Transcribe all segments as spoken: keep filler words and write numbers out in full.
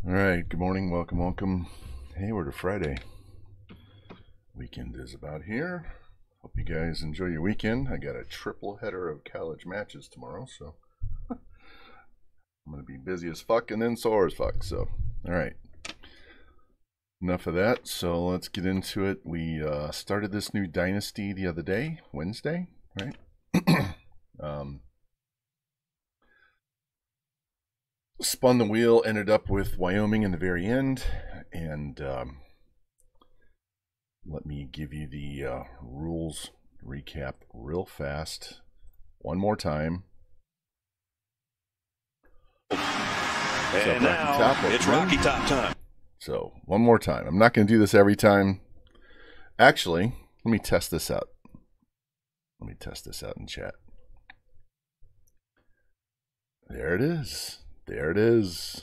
All right, good morning, welcome, welcome. Hey, we're to Friday. Weekend is about here. Hope you guys enjoy your weekend. I got a triple header of college matches tomorrow, so I'm going to be busy as fuck and then sore as fuck. So, all right. Enough of that, so let's get into it. We uh, started this new Dynasty the other day, Wednesday, right? um, spun the wheel, ended up with Wyoming in the very end, and um, let me give you the uh, rules recap real fast one more time. And now top, it's Rocky Top time. So one more time. I'm not going to do this every time. Actually, let me test this out. Let me test this out in chat. There it is. There it is.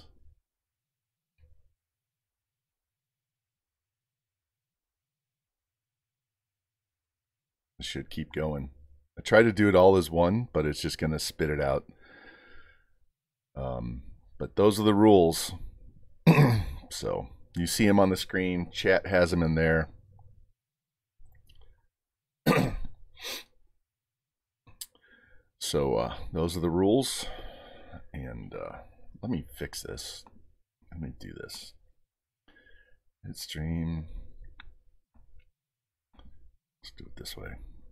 It should keep going. I try to do it all as one, but it's just going to spit it out. Um, but those are the rules. So you see them on the screen. Chat has them in there. So uh, those are the rules. And uh, let me fix this. Let me do this. Hit stream. Let's do it this way.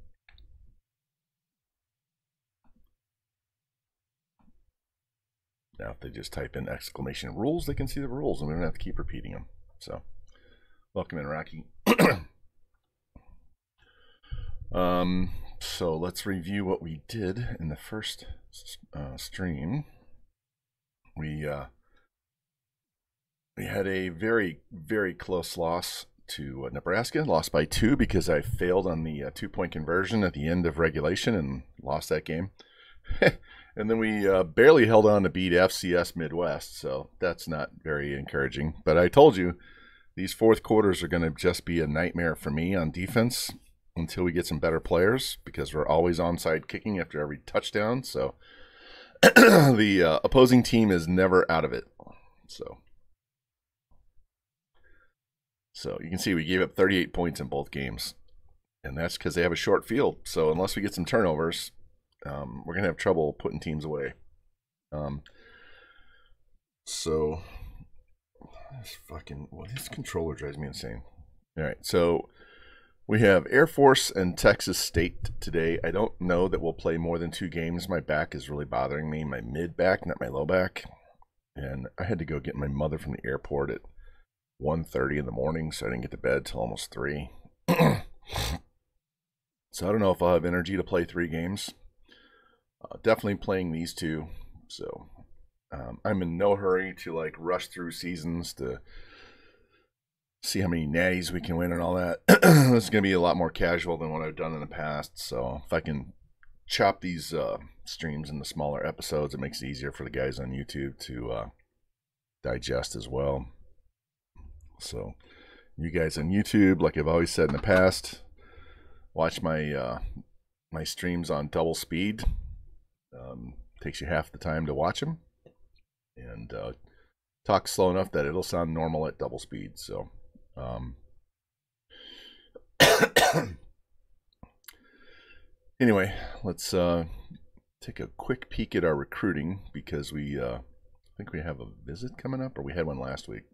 Now, if they just type in exclamation rules, they can see the rules, and we don't have to keep repeating them. So, welcome in, Rocky. um, so let's review what we did in the first uh, stream. We uh, we had a very, very close loss to uh, Nebraska. Lost by two because I failed on the uh, two-point conversion at the end of regulation and lost that game. And then we uh, barely held on to beat F C S Midwest, so that's not very encouraging. But I told you, these fourth quarters are going to just be a nightmare for me on defense until we get some better players, because we're always onside kicking after every touchdown. So the uh, opposing team is never out of it. So, so you can see we gave up thirty-eight points in both games, and that's because they have a short field. So unless we get some turnovers, Um, we're gonna have trouble putting teams away. Um, so this fucking well, this controller drives me insane. All right, so we have Air Force and Texas State today. I don't know that we'll play more than two games. My back is really bothering me, my mid back, not my low back, and I had to go get my mother from the airport at one thirty in the morning, so I didn't get to bed till almost three. So I don't know if I'll have energy to play three games. Uh, definitely playing these two, so um, I'm in no hurry to like rush through seasons to see how many natties we can win and all that. This is going to be a lot more casual than what I've done in the past, so if I can chop these uh, streams into smaller episodes, it makes it easier for the guys on YouTube to uh, digest as well. So you guys on YouTube, like I've always said in the past, watch my uh, my streams on double speed. Um, takes you half the time to watch them, and uh, talk slow enough that it'll sound normal at double speed. So, um, anyway, let's uh, take a quick peek at our recruiting, because we uh, think we have a visit coming up, or we had one last week.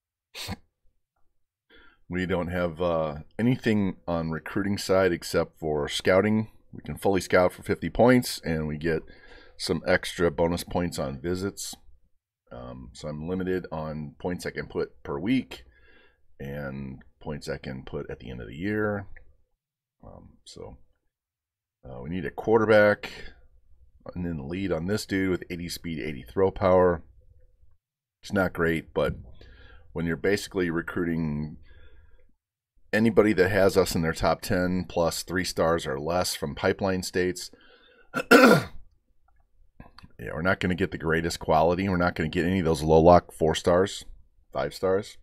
We don't have uh, anything on recruiting side except for scouting. We can fully scout for fifty points, and we get some extra bonus points on visits. Um, so I'm limited on points I can put per week and points I can put at the end of the year. Um, so uh, we need a quarterback, and then the lead on this dude with eighty speed, eighty throw power. It's not great, but when you're basically recruiting anybody that has us in their top ten plus three stars or less from pipeline states, yeah, we're not going to get the greatest quality. We're not going to get any of those low lock four stars, five stars.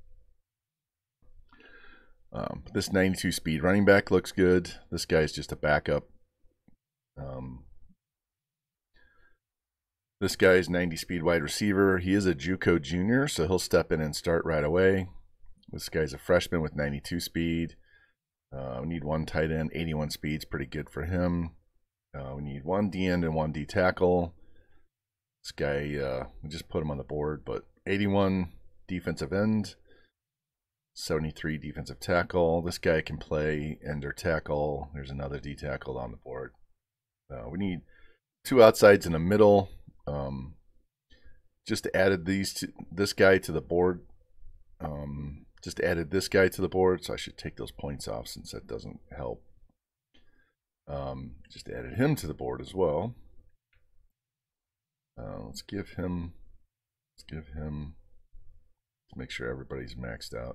Um, this ninety-two speed running back looks good. This guy's just a backup. Um, This guy is ninety speed wide receiver. He is a JUCO junior, so he'll step in and start right away. This guy's a freshman with ninety-two speed. Uh, we need one tight end. eighty-one speed's pretty good for him. Uh, we need one D end and one D tackle. This guy, uh, we just put him on the board, but eighty-one defensive end, seventy-three defensive tackle. This guy can play end or tackle. There's another D tackle on the board. Uh, we need two outsides in the middle. Um, just added these to, this guy to the board. Um, just added this guy to the board, so I should take those points off since that doesn't help. Um, just added him to the board as well. Uh, let's give him, let's give him, let's make sure everybody's maxed out.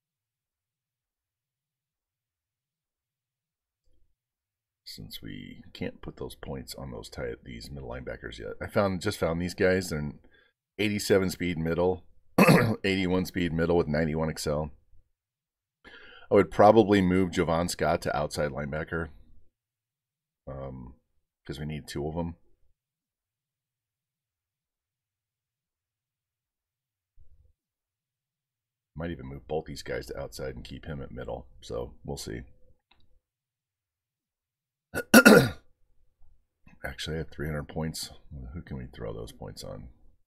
Since we can't put those points on those tight, these middle linebackers yet. I found, just found these guys. They're an eighty-seven speed middle, eighty-one speed middle with ninety-one excel. I would probably move Javon Scott to outside linebacker. Um, because we need two of them. Might even move both these guys to outside and keep him at middle. So we'll see. Actually, I have three hundred points. Who can we throw those points on?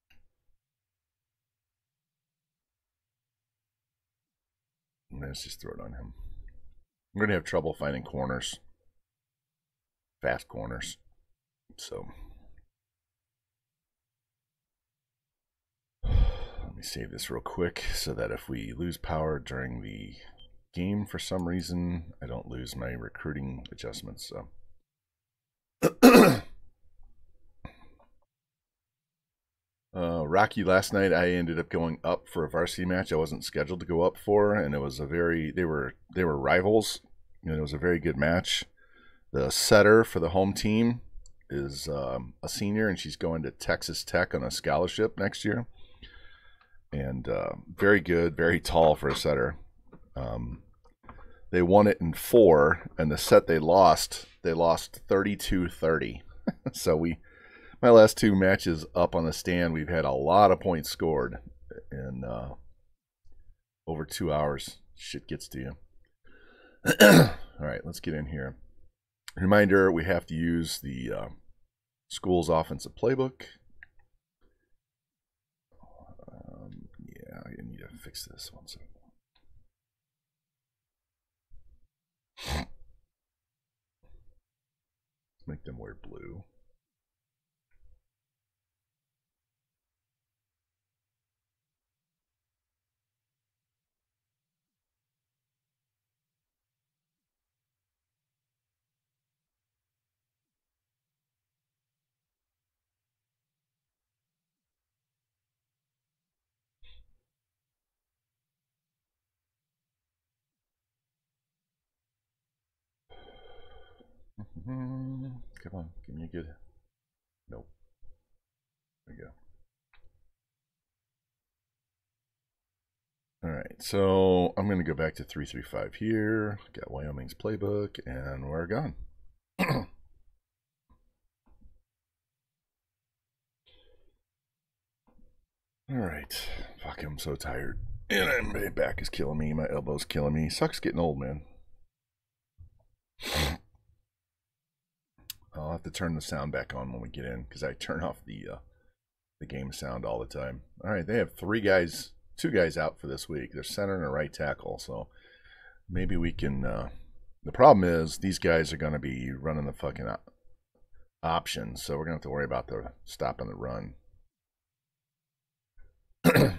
Let's just throw it on him. I'm going to have trouble finding corners. Fast corners. So let me save this real quick so that if we lose power during the game for some reason, I don't lose my recruiting adjustments. So uh, Rocky, last night I ended up going up for a varsity match I wasn't scheduled to go up for, and it was a very they were they were rivals, and it was a very good match. The setter for the home team is um, a senior, and she's going to Texas Tech on a scholarship next year. And uh, very good, very tall for a setter. Um, they won it in four, and the set they lost, they lost thirty-two thirty. So we, my last two matches up on the stand, we've had a lot of points scored in uh, over two hours. Shit gets to you. All right, let's get in here. Reminder, we have to use the uh, school's offensive playbook. Um, yeah, I need to fix this one second. Let's make them wear blue. Come on, give me a good. Nope. There you go. All right, so I'm going to go back to three three five here. Got Wyoming's playbook, and we're gone. All right. Fuck, I'm so tired. And my back is killing me. My elbow's killing me. Sucks getting old, man. I'll have to turn the sound back on when we get in, because I turn off the uh, the game sound all the time. All right, they have three guys, two guys out for this week. They're center and a right tackle, so maybe we can. Uh, the problem is these guys are going to be running the fucking op options, so we're going to have to worry about the stopping the run. Yeah.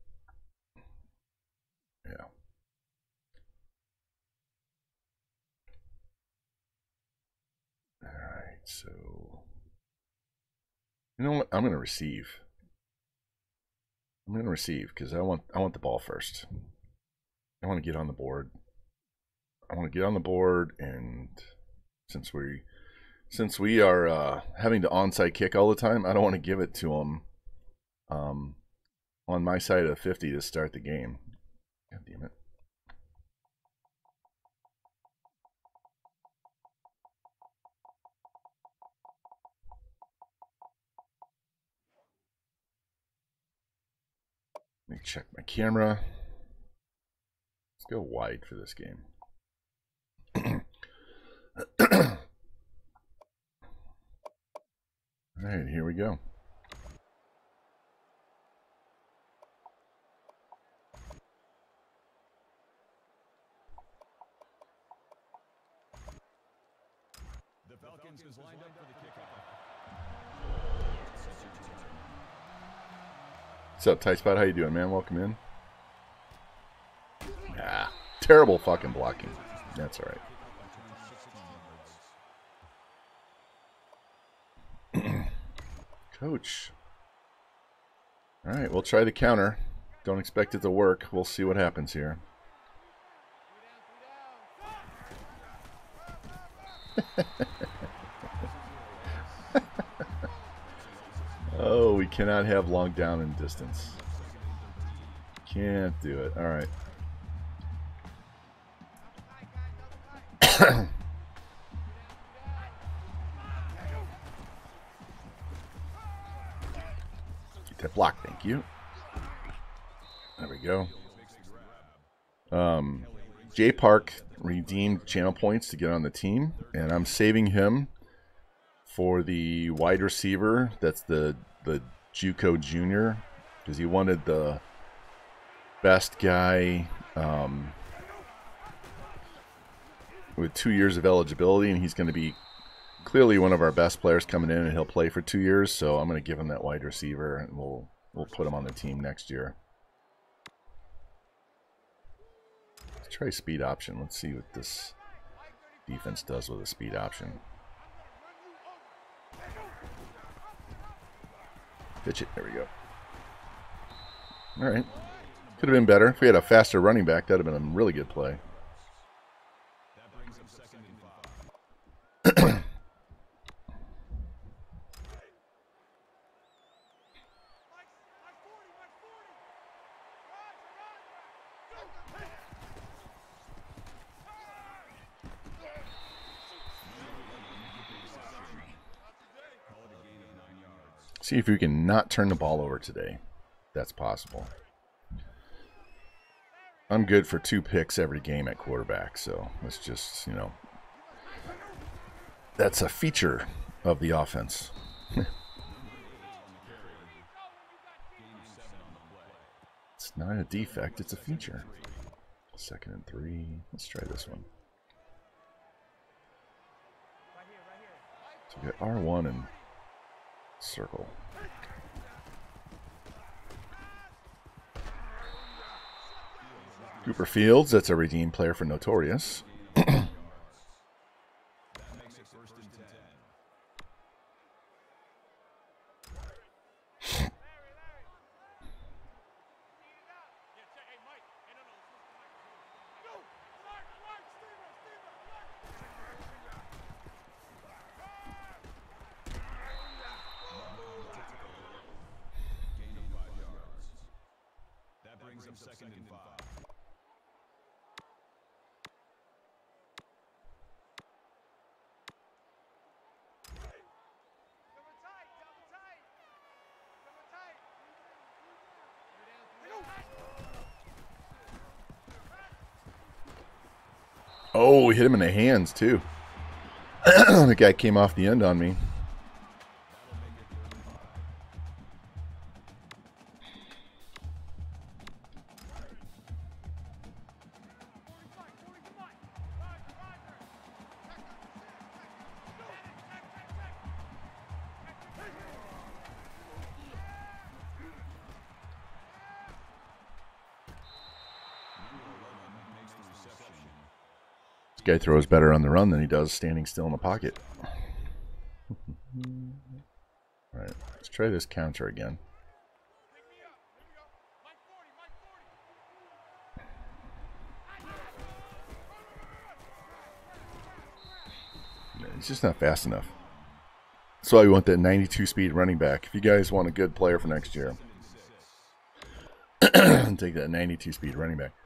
All right, so you know what? I'm going to receive. I'm going to receive because I want I want the ball first. I want to get on the board. I want to get on the board, and since we since we are uh, having to onside kick all the time, I don't want to give it to them um, on my side of the fifty to start the game. God damn it. Let me check my camera. Let's go wide for this game. All right, here we go. The Falcons is lined up for the kickoff. What's up, Tight Spot? How you doing, man? Welcome in. Ah, terrible fucking blocking. That's all right. Coach. All right, we'll try the counter. Don't expect it to work. We'll see what happens here. Oh, we cannot have long down and distance. Can't do it. All right. Get that block, thank you. There we go. Um, Jay Park redeemed channel points to get on the team, and I'm saving him for the wide receiver. That's the the JUCO junior, because he wanted the best guy um, with two years of eligibility, and he's going to be clearly one of our best players coming in, and he'll play for two years. So I'm going to give him that wide receiver, and we'll we'll put him on the team next year. Let's try speed option. Let's see what this defense does with a speed option. Pitch it. There we go. All right. Could have been better. If we had a faster running back, that would have been a really good play. See if we can not turn the ball over today. That's possible. I'm good for two picks every game at quarterback, so let's just, you know, that's a feature of the offense. It's not a defect, it's a feature. Second and three. Let's try this one. So we got R one and circle. Cooper Fields, that's a redeemed player for Notorious. Second and five. Oh, we hit him in the hands too. The guy came off the end on me. Guy throws better on the run than he does standing still in the pocket. All right, let's try this counter again. It's just not fast enough. That's why we want that ninety-two speed running back. If you guys want a good player for next year, take that ninety-two speed running back.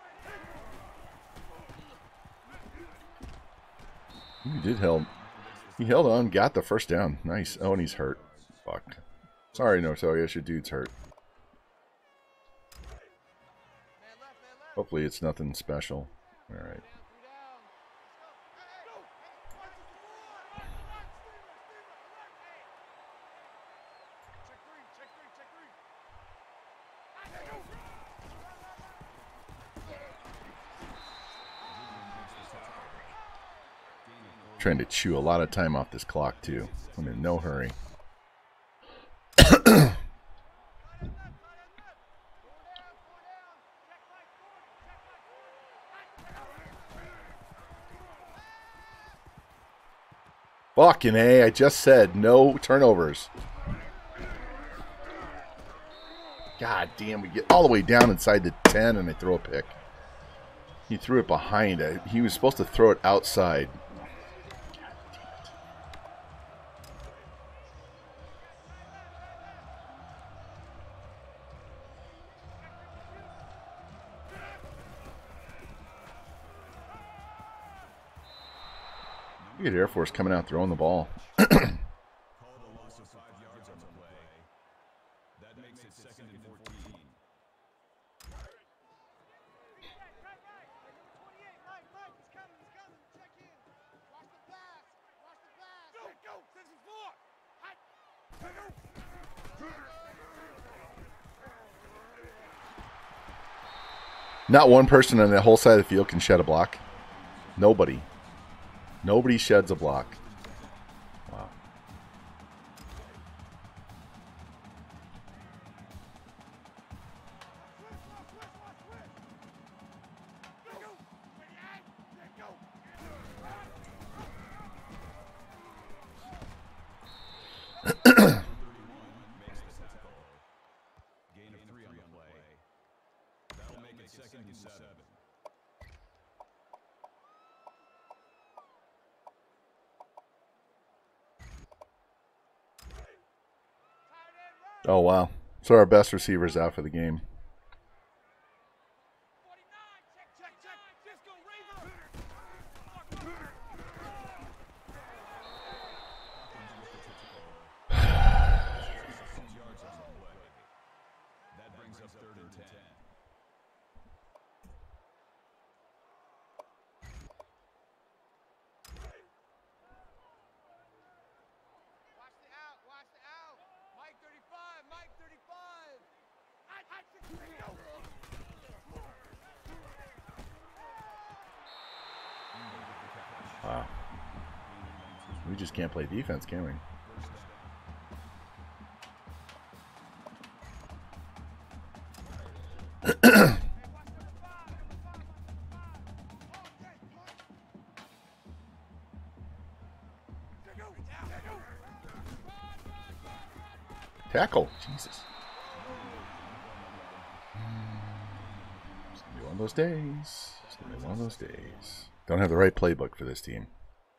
You did help. He held on, got the first down. Nice. Oh, and he's hurt. Fuck. Sorry, Notorious, your dude's hurt. Hopefully it's nothing special. Alright. Trying to chew a lot of time off this clock too. I'm in no hurry. Fucking A, I just said no turnovers. God damn, we get all the way down inside the ten and they throw a pick. He threw it behind it. He was supposed to throw it outside. Look at Air Force coming out throwing the ball. Not one person on the whole side of the field can shed a block. Nobody. Nobody sheds a block. Wow. Oh, wow. So our best receiver's out for the game. Wow. We just can't play defense, can we? Tackle. Jesus. It's gonna be one of those days. It's gonna be one of those days. Don't have the right playbook for this team.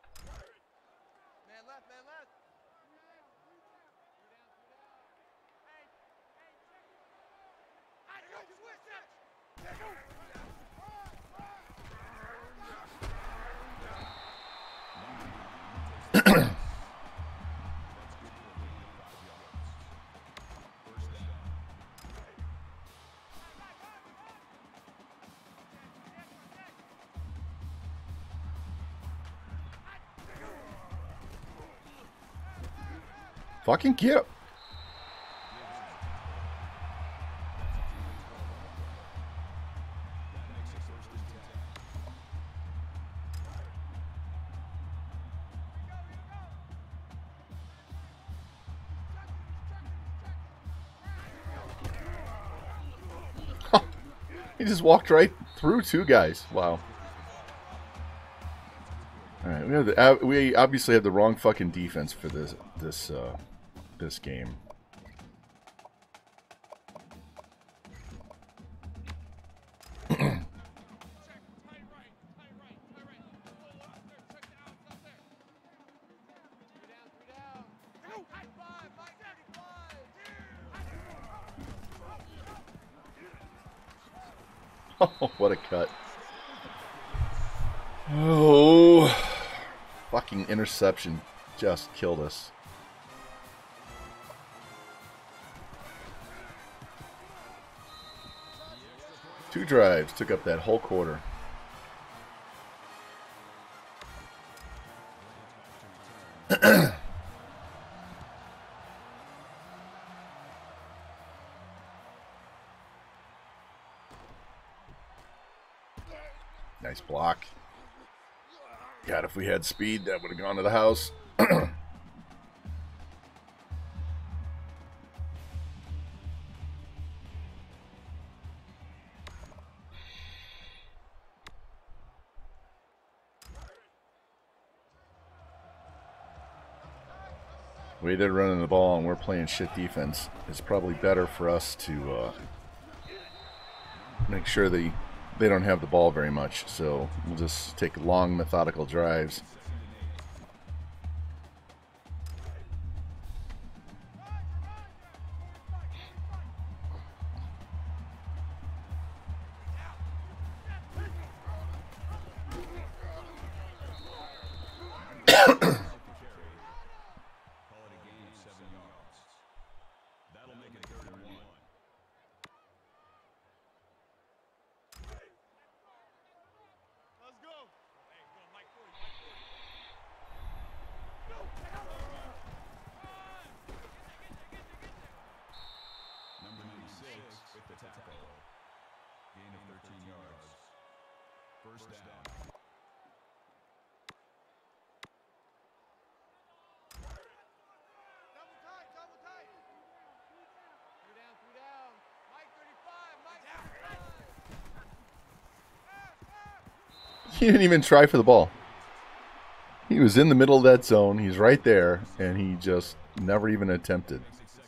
Fucking get. He just walked right through two guys. Wow. All right, we have the, uh, we obviously have the wrong fucking defense for this this uh, this game. Oh, what a cut. Oh, fucking interception. just killed us. Two drives took up that whole quarter. Nice block. God, if we had speed, that would have gone to the house. The way they're running the ball and we're playing shit defense, it's probably better for us to uh, make sure they they don't have the ball very much. So we'll just take long, methodical drives. He didn't even try for the ball. He was in the middle of that zone. He's right there, and he just never even attempted.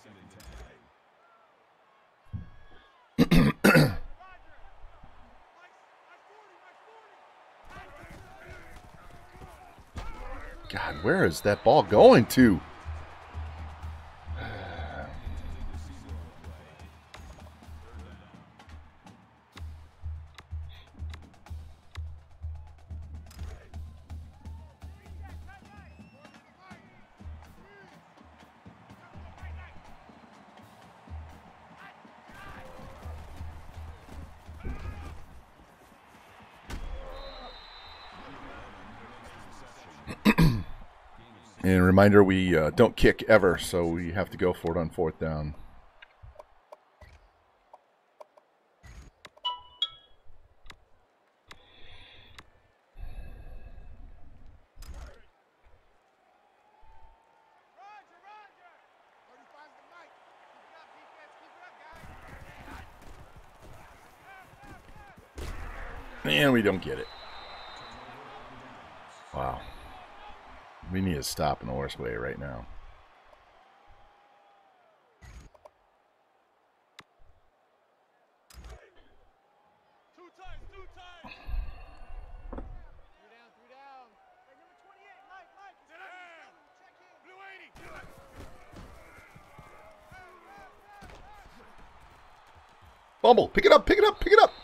God, where is that ball going to? And a reminder, we uh, don't kick ever, so we have to go for it on fourth down. And we don't get it. Wow. We need to stop in the worst way right now. Two times, two times. Three down, three down. Hey, number twenty-eight, Mike, Mike. Sit down. Check in. Blue eighty. Bumble, pick it up, pick it up, pick it up.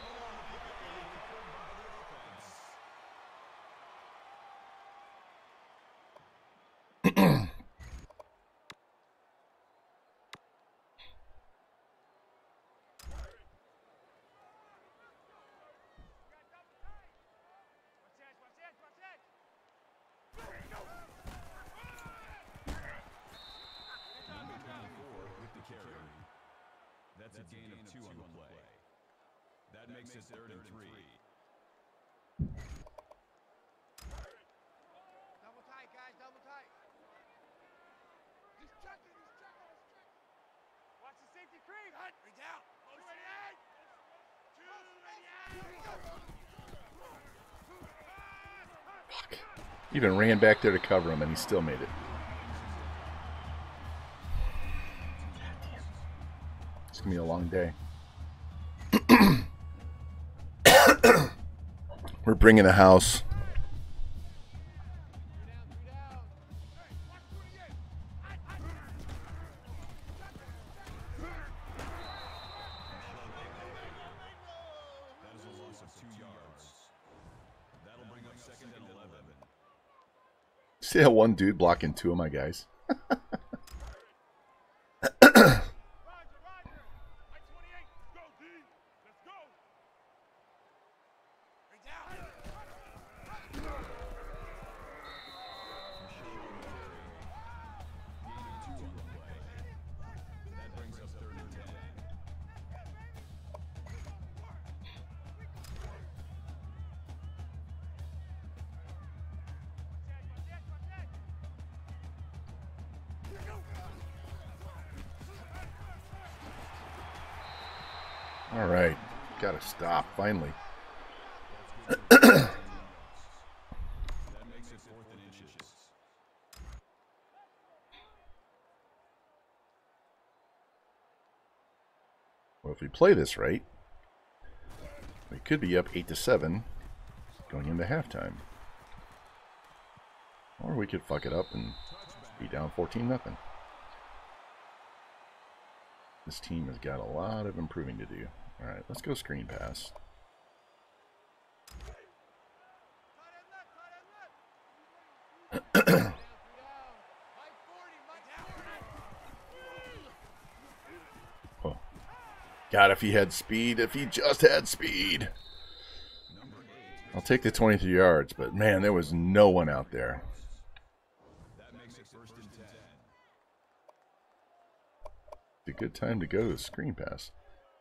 That's a gain of two on the play. That makes it third and three. Double tight, guys, double tight. He's checking, he's checking, he's checking. Watch the safety creep. Three down. Two eighty-eight. Two eighty-eight. Even ran back there to cover him, and he still made it. It's going to be a long day. We're bringing a house. That is a loss of two yards. That'll bring up second and eleven. see that one dude blocking two of my guys? All right, gotta stop finally. That makes it fourth and inches. Well, if we play this right, we could be up eight to seven going into halftime, or we could fuck it up and be down fourteen nothing. This team has got a lot of improving to do. All right, let's go screen pass. Oh. God, if he had speed, if he just had speed. I'll take the twenty-three yards, but man, there was no one out there. That makes it first and ten. It's a good time to go to screen pass.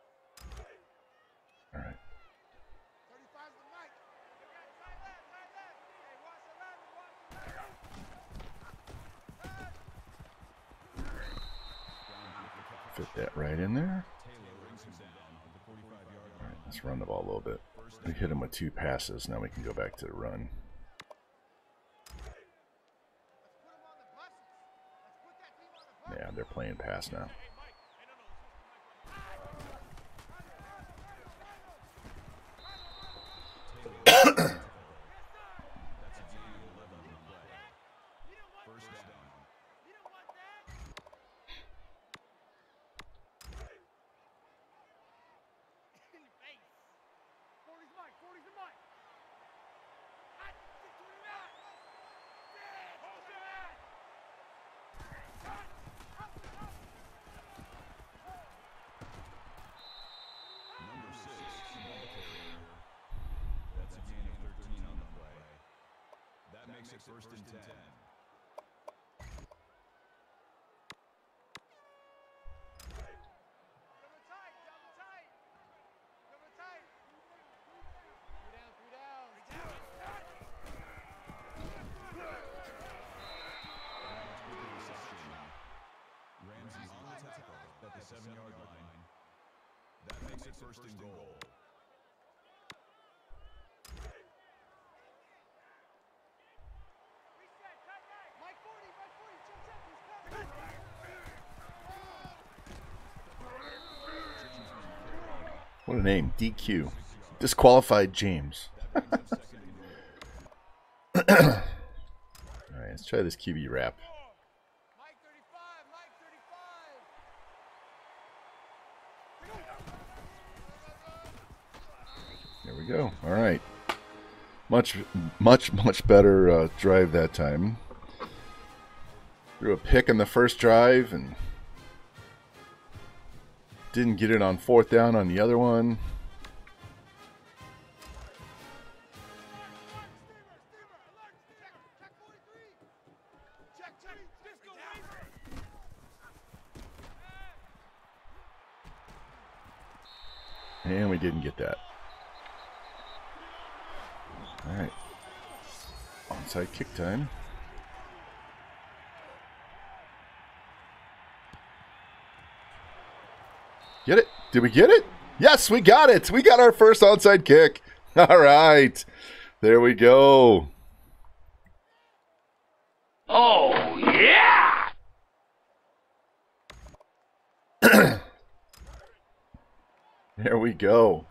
All right. Fit that right in there. All right, let's run the ball a little bit. We hit him with two passes. Now we can go back to the run. Yeah, they're playing pass now. Makes it first and ten. Ramsey's on the tackle at the seven-yard line. That makes it first and goal. What a name, D Q. Disqualified James. All right, let's try this Q B wrap. There we go. All right. Much, much, much better uh, drive that time. Threw a pick in the first drive and didn't get it on fourth down on the other one. And we didn't get that. All right. Onside kick time. Get it? Did we get it? Yes, we got it. We got our first onside kick. All right. There we go. Oh, yeah! There we go.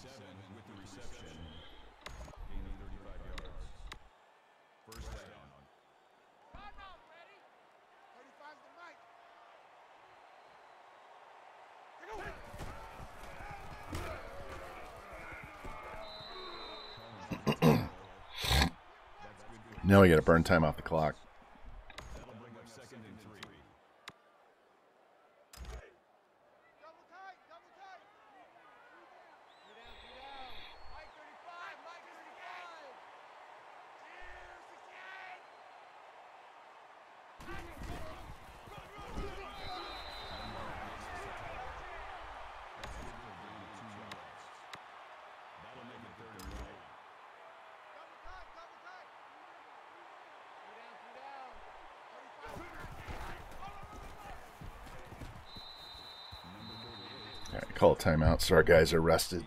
With the reception, gain of thirty-five yards. First down. Now we got to burn time off the clock. That'll bring up second and three. Double tight, double tight. Two down, two down. Mike thirty-five, Mike thirty-five. Cheers, sixty-eight. Run, run, run. That'll make it third and one. Double tight, double tight. Two down, two down. All right, call a timeout so our guys are rested.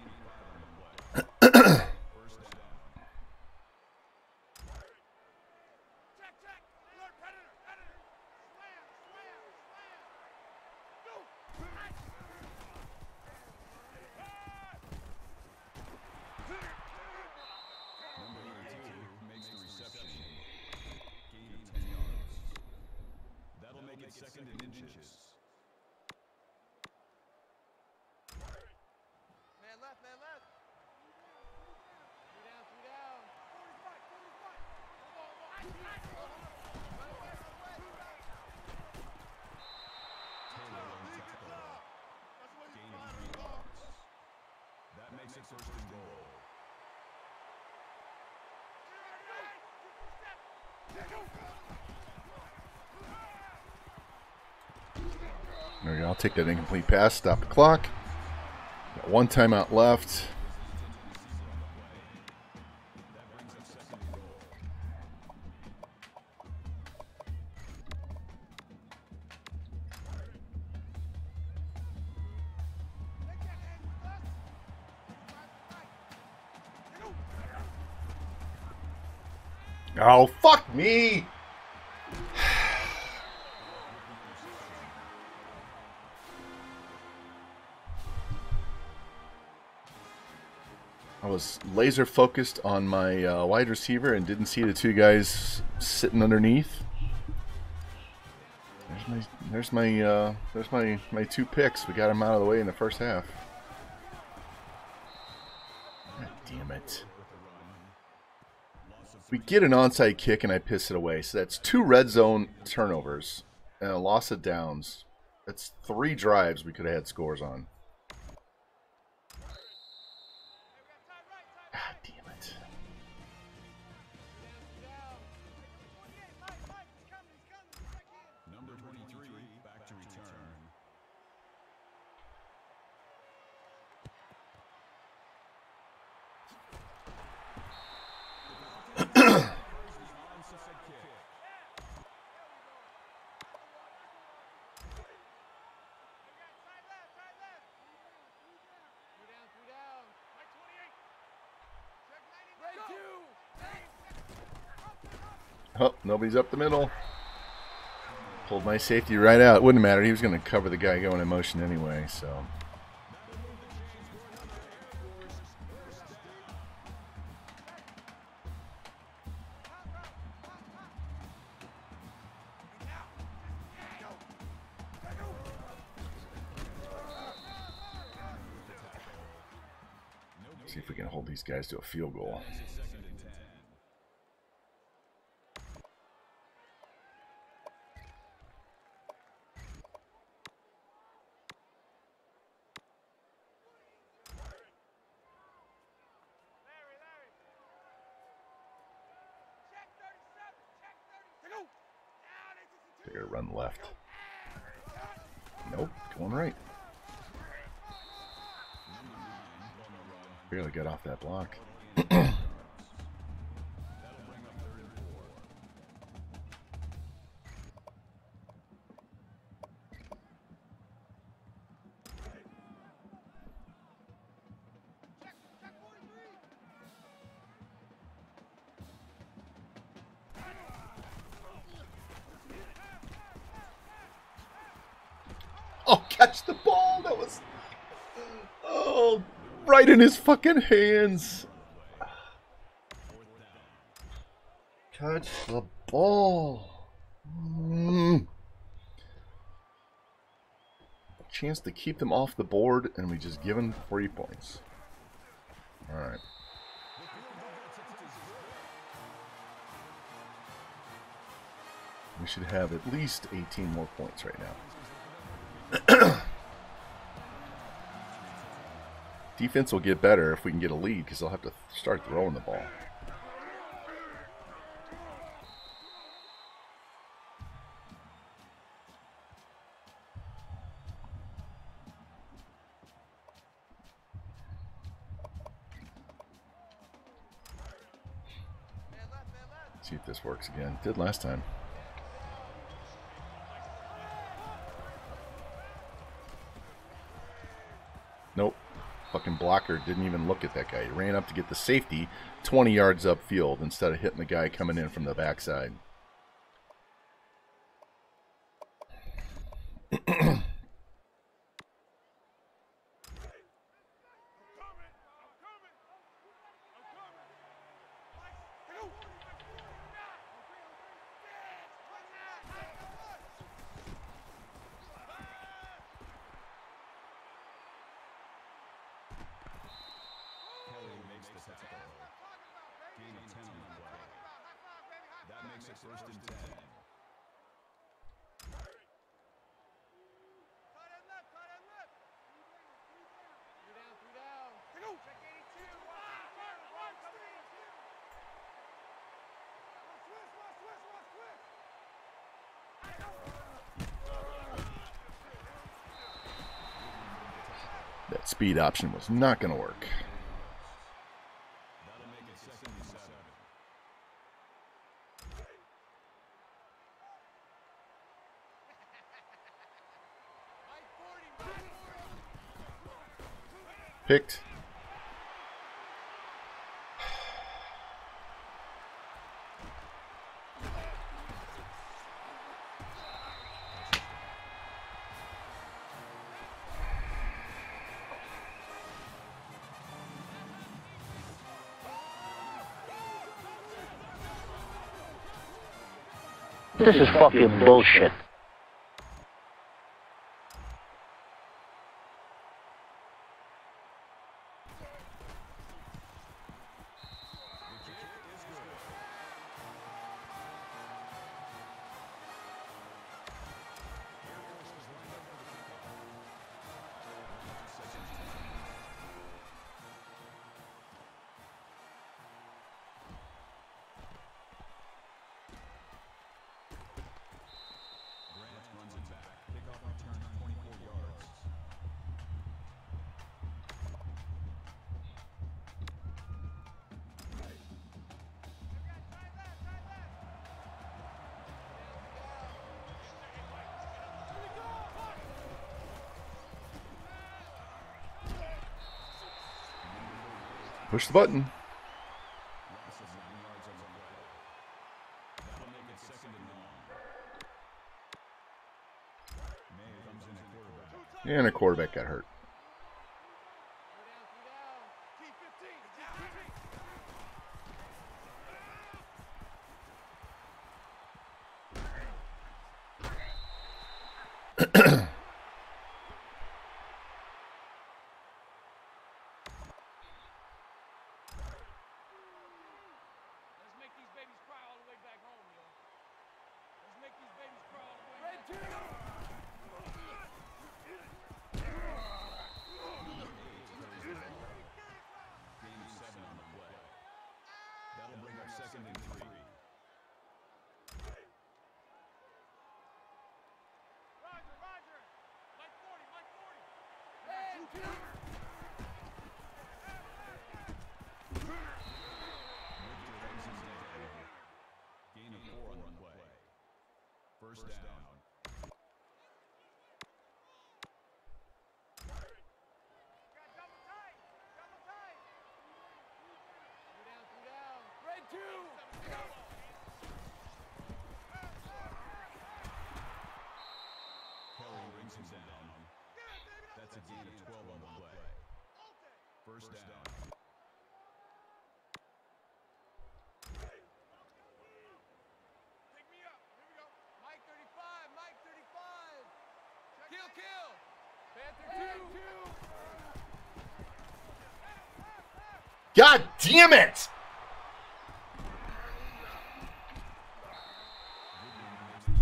Check, check. Alert, predator, predator. Slam, slam, slam. Go. Right. Number eighty-two makes the reception. Gain of ten yards. That'll make it second and inches. Man left, man left. Three down, three down. forty-five, forty-five. Run away, run away. Taylor on tackle. Gain of three yards. That makes it first and goal. There we go. I'll take that incomplete pass. Stop the clock. Got one timeout left. That brings up second and goal. Oh, fuck me! I was laser focused on my uh, wide receiver and didn't see the two guys sitting underneath. There's my, there's my, uh, there's my, my two picks. We got them out of the way in the first half. God damn it! We get an onside kick and I piss it away. So that's two red zone turnovers and a loss of downs. That's three drives we could have had scores on. God damn it. Number twenty-three back to return. Onside kick. Oh, nobody's up the middle. Pulled my safety right out. It wouldn't matter. He was going to cover the guy going in motion anyway, so. See if we can hold these guys to a field goal. They're going to run left. Nope, going right. Barely got off that block. Oh, catch the ball! That was... Oh, right in his fucking hands. Catch the ball. Mm. Chance to keep them off the board, and we just give them three points. All right. We should have at least eighteen more points right now. Defense will get better if we can get a lead because they'll have to start throwing the ball. See if this works again. Did last time. Nope. Fucking blocker didn't even look at that guy. He ran up to get the safety twenty yards upfield instead of hitting the guy coming in from the backside. First and ten. That speed option was not going to work. That'll make it second and seven. Picked. This is fucking bullshit. Push the button. And a quarterback got hurt. Second and three. Roger, Roger. Mike forty, Mike forty. And two. Gain of four on the play. First down. Got double tight. Double tight. Three down, three down. Red two. Kelly brings him down. That's a gain of twelve on the play. First down. Pick me up. Here we go. Mike thirty-five. Mike thirty-five. Kill, kill. Panther two. God damn it!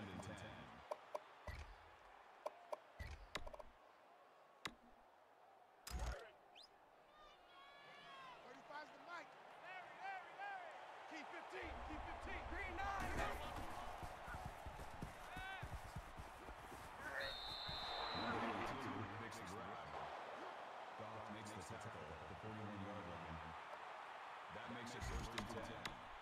second and ten. thirty-five's the mic. Larry, Larry, Larry. Keep fifteen, keep fifteen. Green nine. Number eighty-two makes the grab. Goff makes the tackle at the forty-one yard line. That makes it first and ten.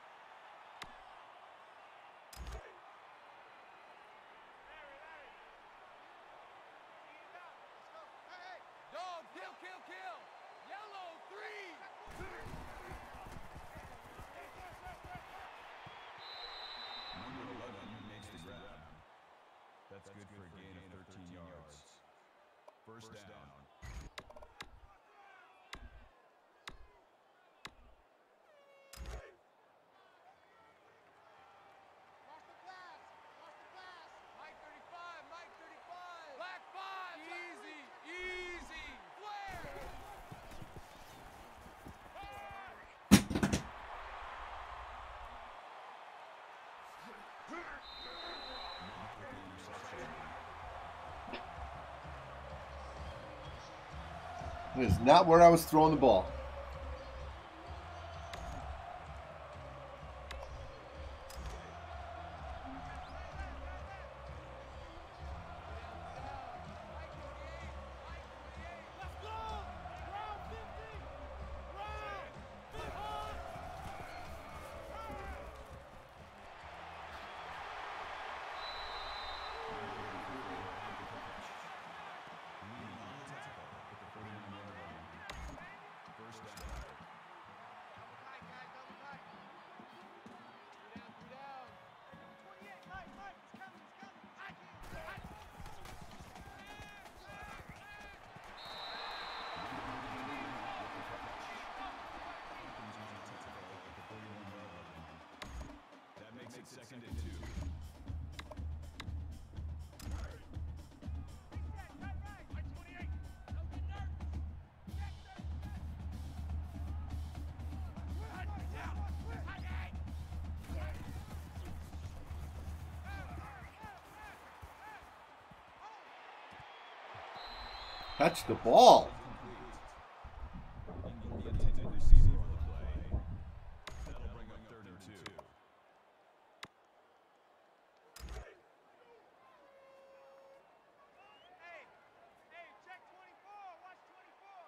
Dog, kill, kill, kill. Yellow, three. Number eleven makes the grab. That's good for a gain of thirteen yards. First down. Lost the pass. Lost the pass. Mike thirty-five, Mike thirty-five. Black five. Easy, easy. Flare. This is not where I was throwing the ball. Let's go. Round fifty. Round First down. Double tight, guys, double tight. Three down, three down. twenty-eight, Mike, Mike, it's coming, it's coming. Mike, Mike. That makes it second and two. Touch the ball. The intended receiver on the play. That'll bring up third and two. Hey, hey, check twenty-four, watch twenty-four.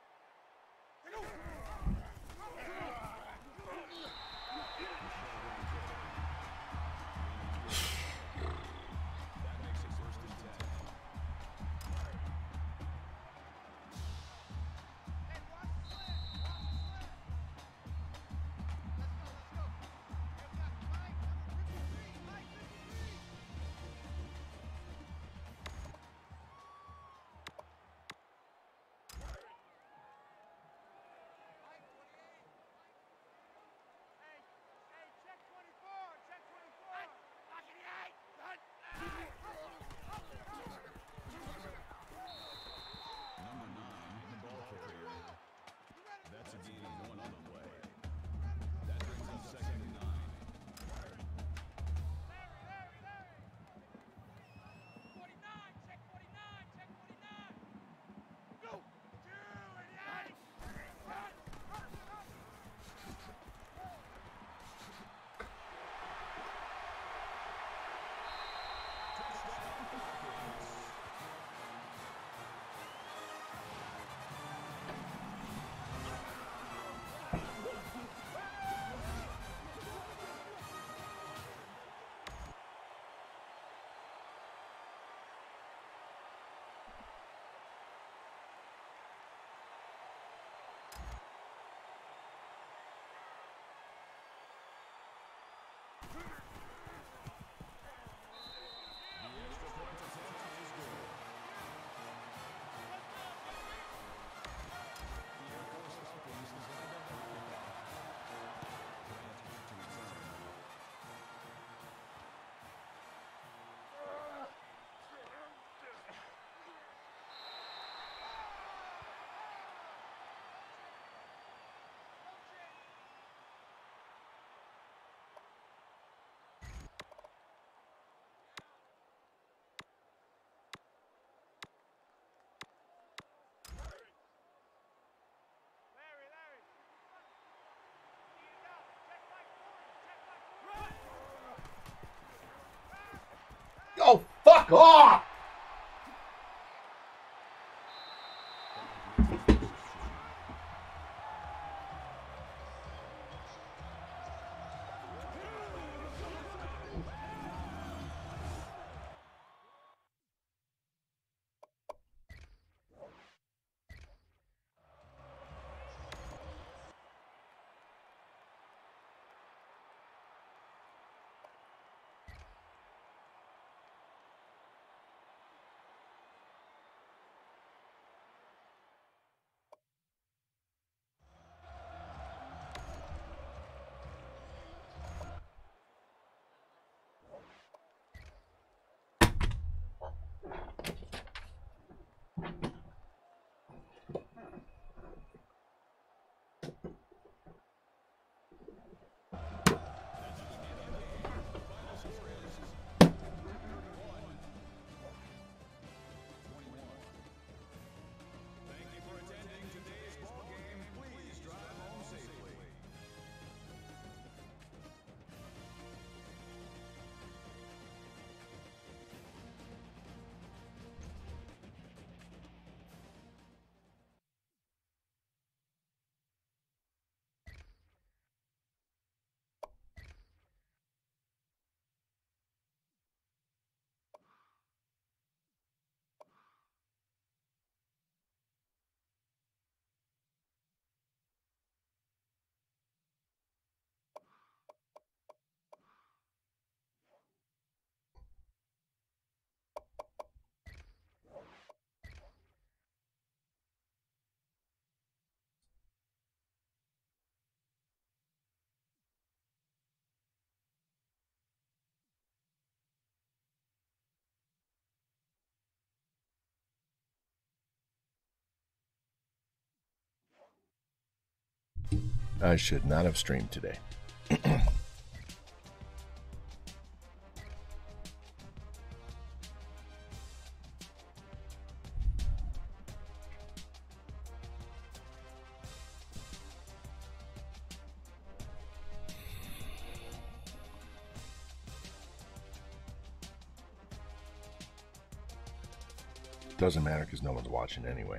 That makes it first and ten. Hey, watch the slant, watch the slant. Let's go, let's go. You've got Mike, number fifty-three, Mike fifty-three. Mike twenty-eight, Mike. Hey, hey, check twenty-four, check twenty-four. Mike eighty-eight, done. Number nine, the ball carrier. That's a gain of one on the play. That brings up second and nine. Larry, Larry, Larry. forty-nine, check forty-nine, check forty-nine. Go. Two eighty-eight. Run, run, run. Oh, fuck off! I should not have streamed today. Doesn't matter because no one's watching anyway.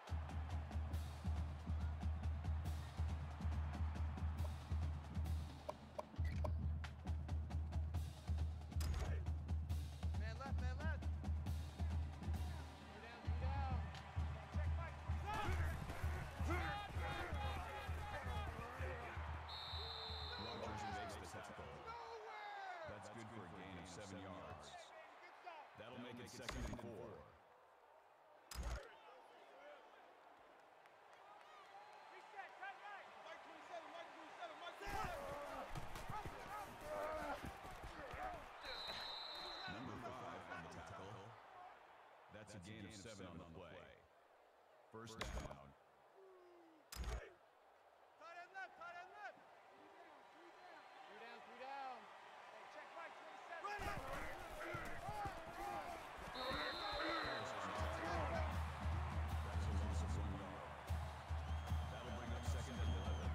Man left, man left. Three down, three down. Check Mike. Rogers makes the tackle. That's good for a gain of seven yards. That'll make it second and four. Reset, tight right. Mike twenty-seven, Mike twenty-seven, Mike twenty-seven. Number five on the tackle. That's a gain of seven on the play. First down. Tight end left, tight end left. Three down, three down. Hey, check Mike twenty-seven. Run it! That's a loss of one yard. That'll bring up second and eleven.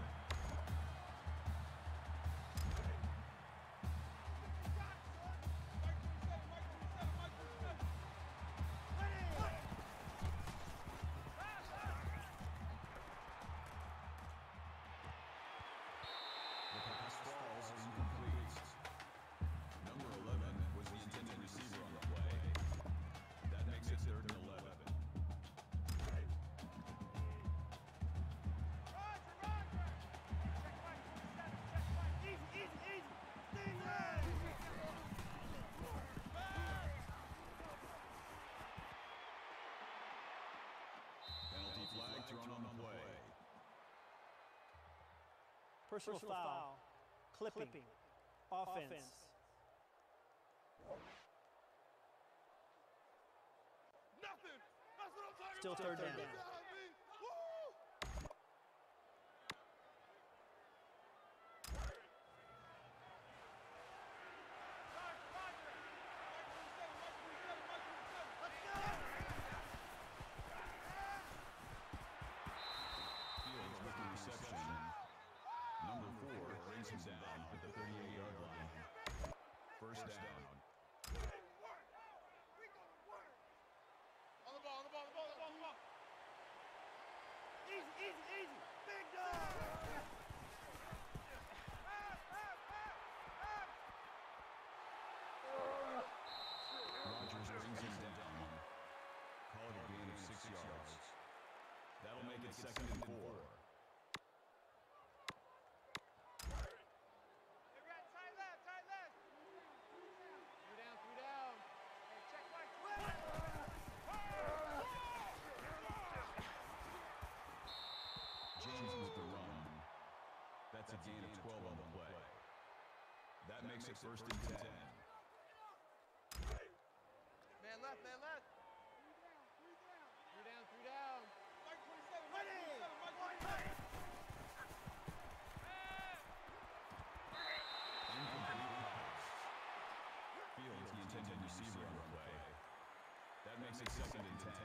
The pass falls incomplete. Number eleven was the intended receiver on the play. That makes it third and eleven. Roger, Roger. Check Mike twenty-seven, check Mike. Easy, easy, easy. Stay there. Penalty flag thrown on the play. Personal, Personal foul. foul. Clipping. Clipping. Offense. Offense. Nothing. That's what I'm talking Still about. third down. Good job, B. Woo! Roger, Roger. Mike twenty-seven, Mike twenty-seven, Mike twenty-seven. Let's go! Fields with the reception. Number four brings him down at the thirty-eight yard line. First down. Work. We gonna work. On the ball, on the ball, on the ball, on the ball, on the ball. Easy, easy, easy. Big dog. Up, up, up, up. Rogers brings him down. Call it a gain of six yards. That'll make it second and four. Hey, right, tight left, tight left. Three down, three down. Hey, check Mike. James with the run. That's a gain of twelve on the play. That makes it first and ten. Man left, man left. Three down, three down. Mike twenty-seven, Mike twenty-seven, Mike twenty-seven. Incomplete pass. Fields the intended receiver on the play. That makes it second and ten. You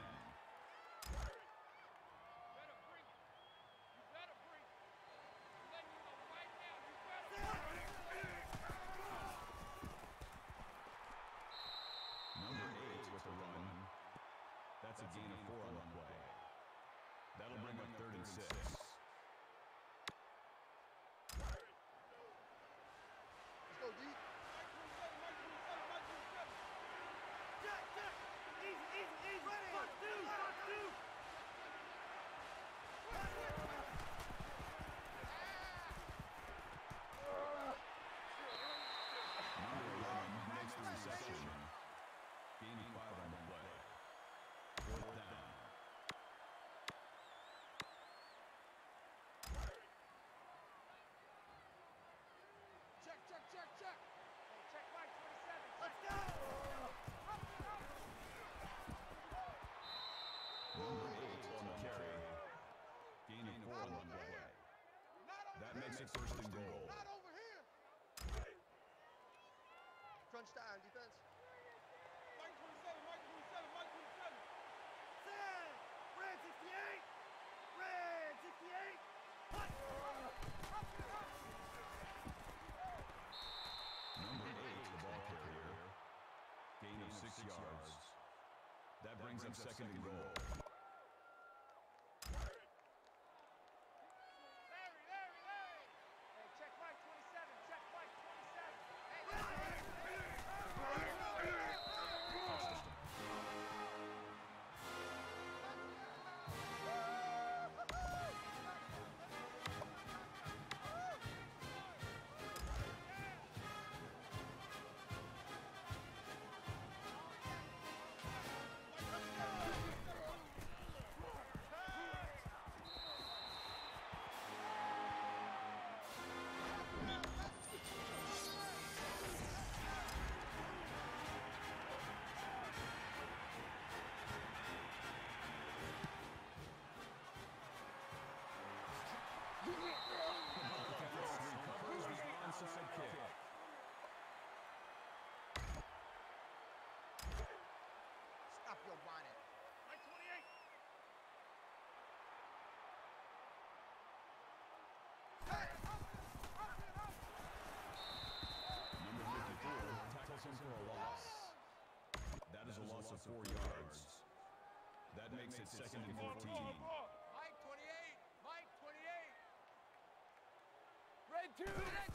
better break. You better break. I'm letting you know right now. You better Number eight with the run. That's a gain of four on the play. That'll bring up third and six. Let's go, D. Mike twenty-seven, Mike twenty-seven, Mike twenty-seven. Jack, Jack. Easy, easy, easy. Ready. Fuck two, fuck two. Number eleven makes the reception. Gaining five on the play. Fourth down. Check, check, check, check. Hey, check Mike twenty-seven. Let's go. Number eight on the carry. Gaining four on the play. That makes it first and goal. Not over here. Crunch time, defense. Mike twenty-seven, Mike twenty-seven, Mike twenty-seven. Set. Red sixty-eight. Red sixty-eight. Number eight, the ball carrier. Gain of six yards. That brings up second and goal. him for a loss. That is a loss of four yards. That makes it second and fourteen. Mike, twenty-eight. Mike, twenty-eight. Red two. Red.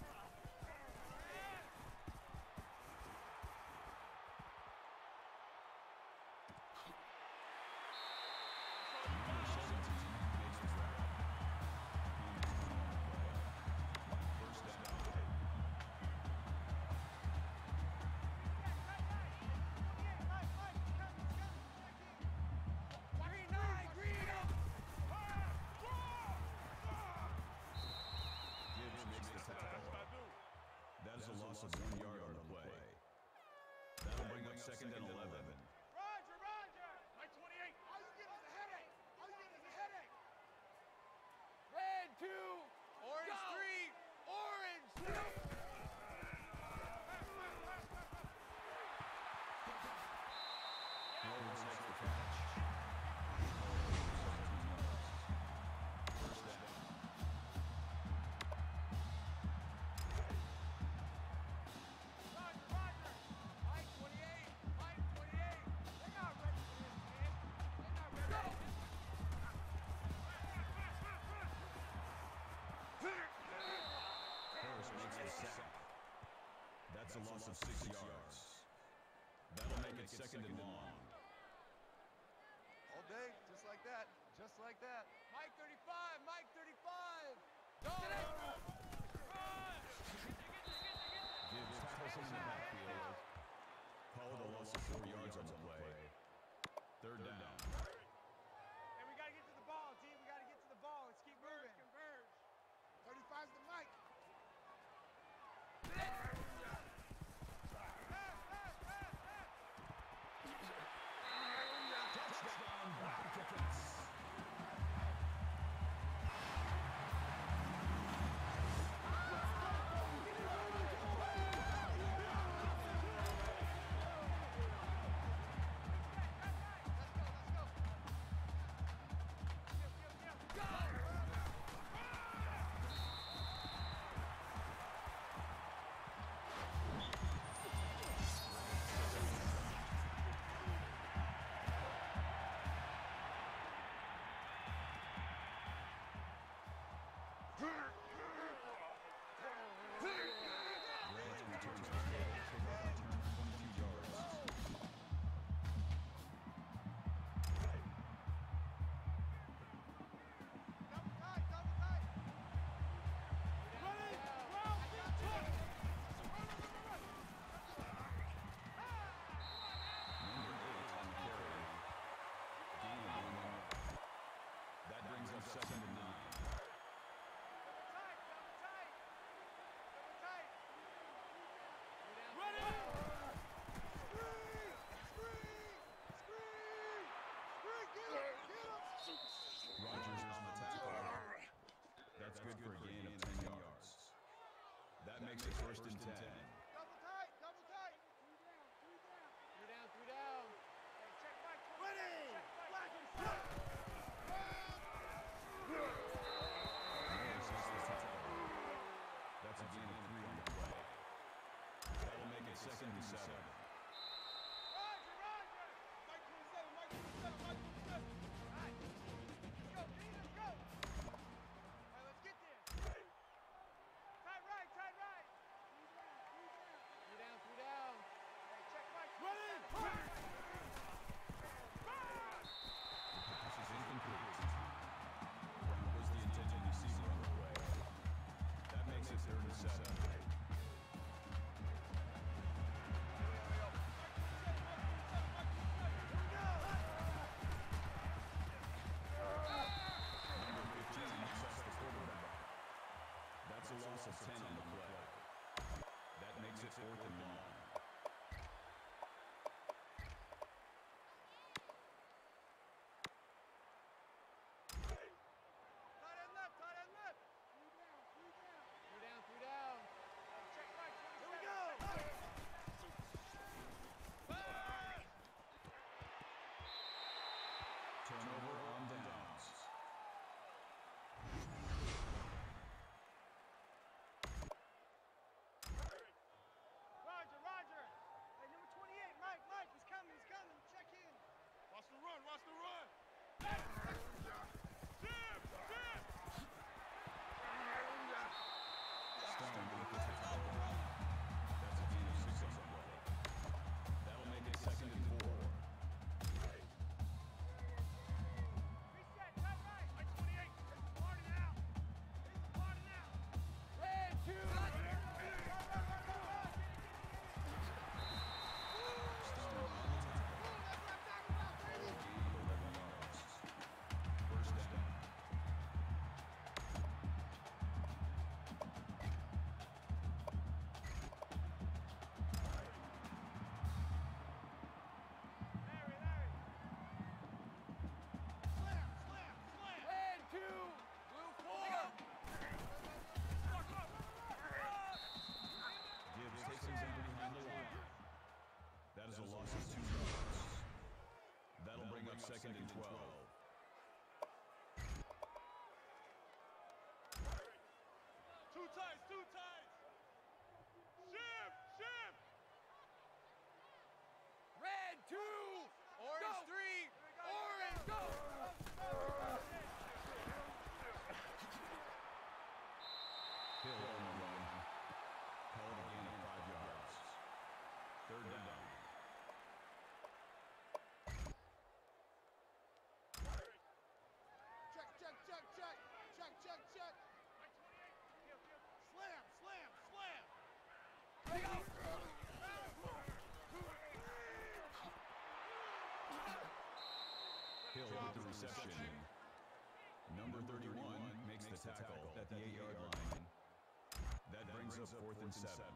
That is a loss of one yard on the play. That'll bring up second and eleven. Roger, Roger. Mike, twenty-eight. All you get is a headache. All you get is a headache. Red two. Orange Go. three. Orange three. Rollins makes the catch. First down. Roger, Roger. Mike, twenty-eight. Mike, twenty-eight. They're not ready for this, man. They're not ready for this. Harris makes the sack. That's a loss of six yards. That'll make it second and long. All day, just like that. Just like that. Mike thirty-five. Mike thirty-five. Go! Gibbs tackles him in the backfield. Called a loss of four yards on the play. Third down. And we got to get to the ball, team. We got to get to the ball. Let's keep moving. Converge. thirty-five's the Mike. Touchdown, Bobcats. That brings up second and nine. Rogers on the tackle. That's good for a gain of ten yards. That makes it first and ten. Double tight, double tight. Three down, three down. Three down. Hey, check Mike. Ready. Black and white. That's a gain of three on the play. That'll make it second and seven. Roger, Roger. Mike twenty-seven, Mike twenty-seven, Mike twenty-seven. All right. Let's go, Dean, let's go. All right, let's get there. Tight right, tight right. Three down, three down. Hey, check Mike. Ready. Pass is incomplete. Brown was the intended receiver on the play. That makes it third and seven. Number fifteen sets the quarterback. That's a loss of ten on the play. That makes it fourth and long. Tight end left, tight end left. Three down, three down. Three down, three down. Hey, check Mike twenty-seven. Here we go. Turnover on downs. Roger, second and twelve. Two tights, two tights. Shift, shift. Red two, orange go. three, orange go. Hill on the run. Held again at five yards. Third down. Check, check, check, check, check, check, check. Slam, slam, slam. Bring out. Hill with the reception. Number thirty-one makes the tackle at the eight-yard line. That brings up fourth and seven.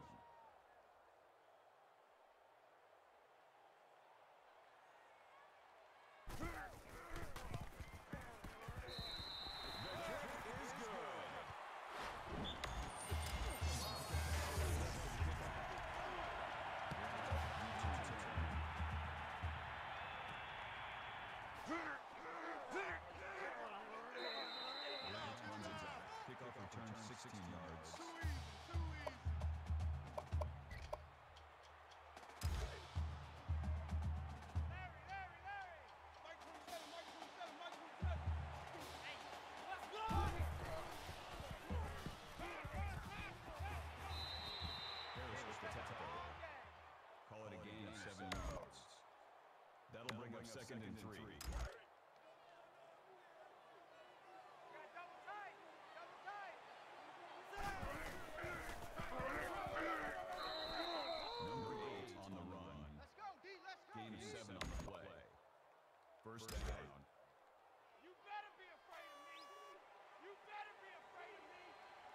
Kickoff return sixteen yards. Too easy, too easy. Larry, Larry, Larry. Mike twenty-seven, Mike twenty-seven, Mike twenty-seven. Hey, let's go. Harris was the tackle. Call it a gain of seven yards. That'll bring up second and three. Gain of seven on the play. First down. You better be afraid of me. You better be afraid of me.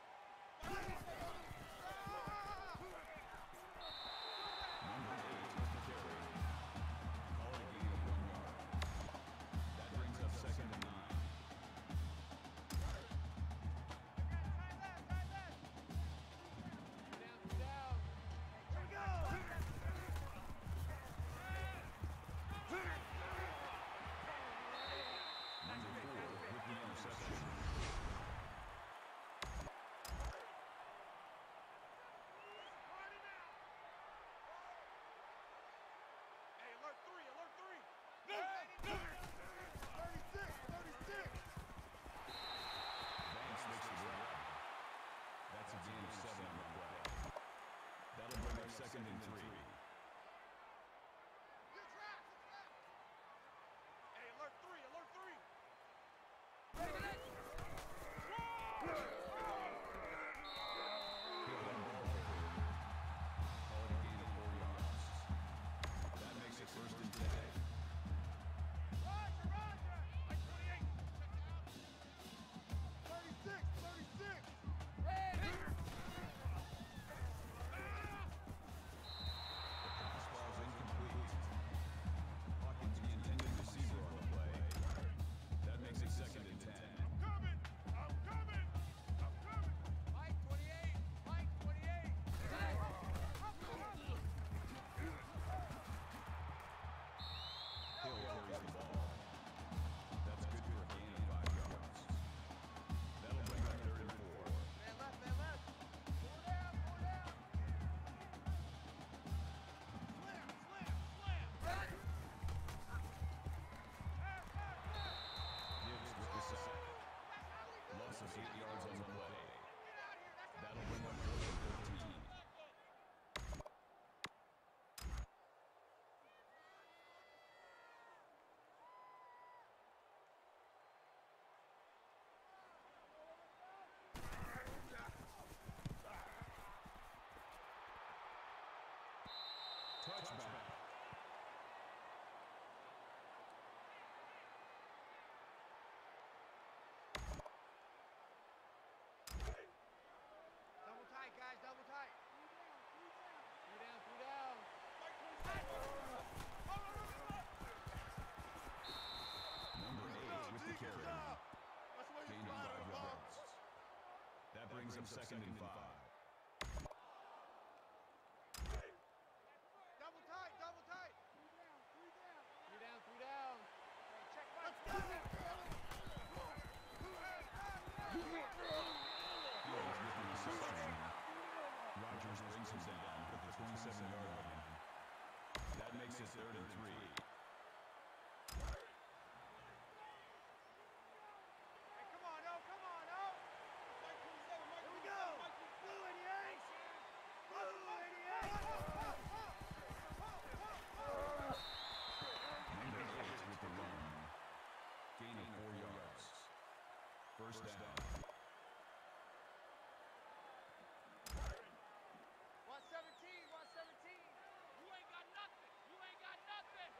Number eight is the carry. Call it a gain of one yard. That brings up second and nine. Down, down. Here we go. Number four with the interception. Hey, alert three, alert three. thirty-six, thirty-six. Banks makes the grab. That's a gain of seven on the play. That'll bring up second and three. Hey, alert three, alert three. Call it a gain of four yards. That makes it first and ten. Roger, Roger. Mike twenty-eight. Check it out. thirty-six, thirty-six. The pass ball's incomplete. Hawkins, the intended receiver on the play. That makes it second and ten. I'm coming. I'm coming. I'm coming. Mike twenty-eight, Mike twenty-eight. Hill carries the ball. That's good for a gain of five yards. That'll bring up third and four. Man left, man left. Four down, four down. Slam, slam, slam. Gibbs with the sack. Loss of eight yards on the play. That'll bring up fourth and thirteen. Touchback. Double tight, guys, double tight. Three down, three down. Number eight with the carry. Gain of five yards. That brings up second and five. Double tight, double tight. Three down, three down. Three down, three down. brings him down at the twenty-seven-yard line. That makes it third and three. Hey, come on, oh, come on, oh. Here we go. Blue eighty-eight. Blue eighty-eight. Number eight with the run. Gain of four yards. First down. one seventeen, one seventeen. You ain't got nothing. You ain't got nothing.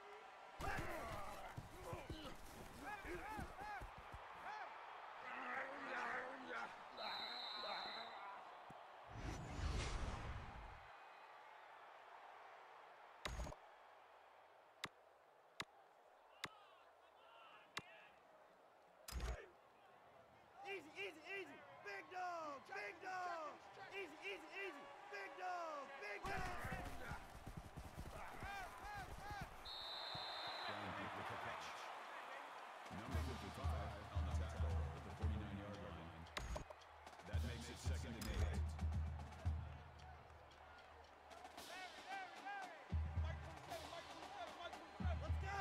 Easy, easy, easy. Big dog, big dog. Easy, easy, easy. Big dog, big dog. With the catch. Number fifty-five on the tackle at the forty-nine-yard line. That makes it second and eight. Let's go.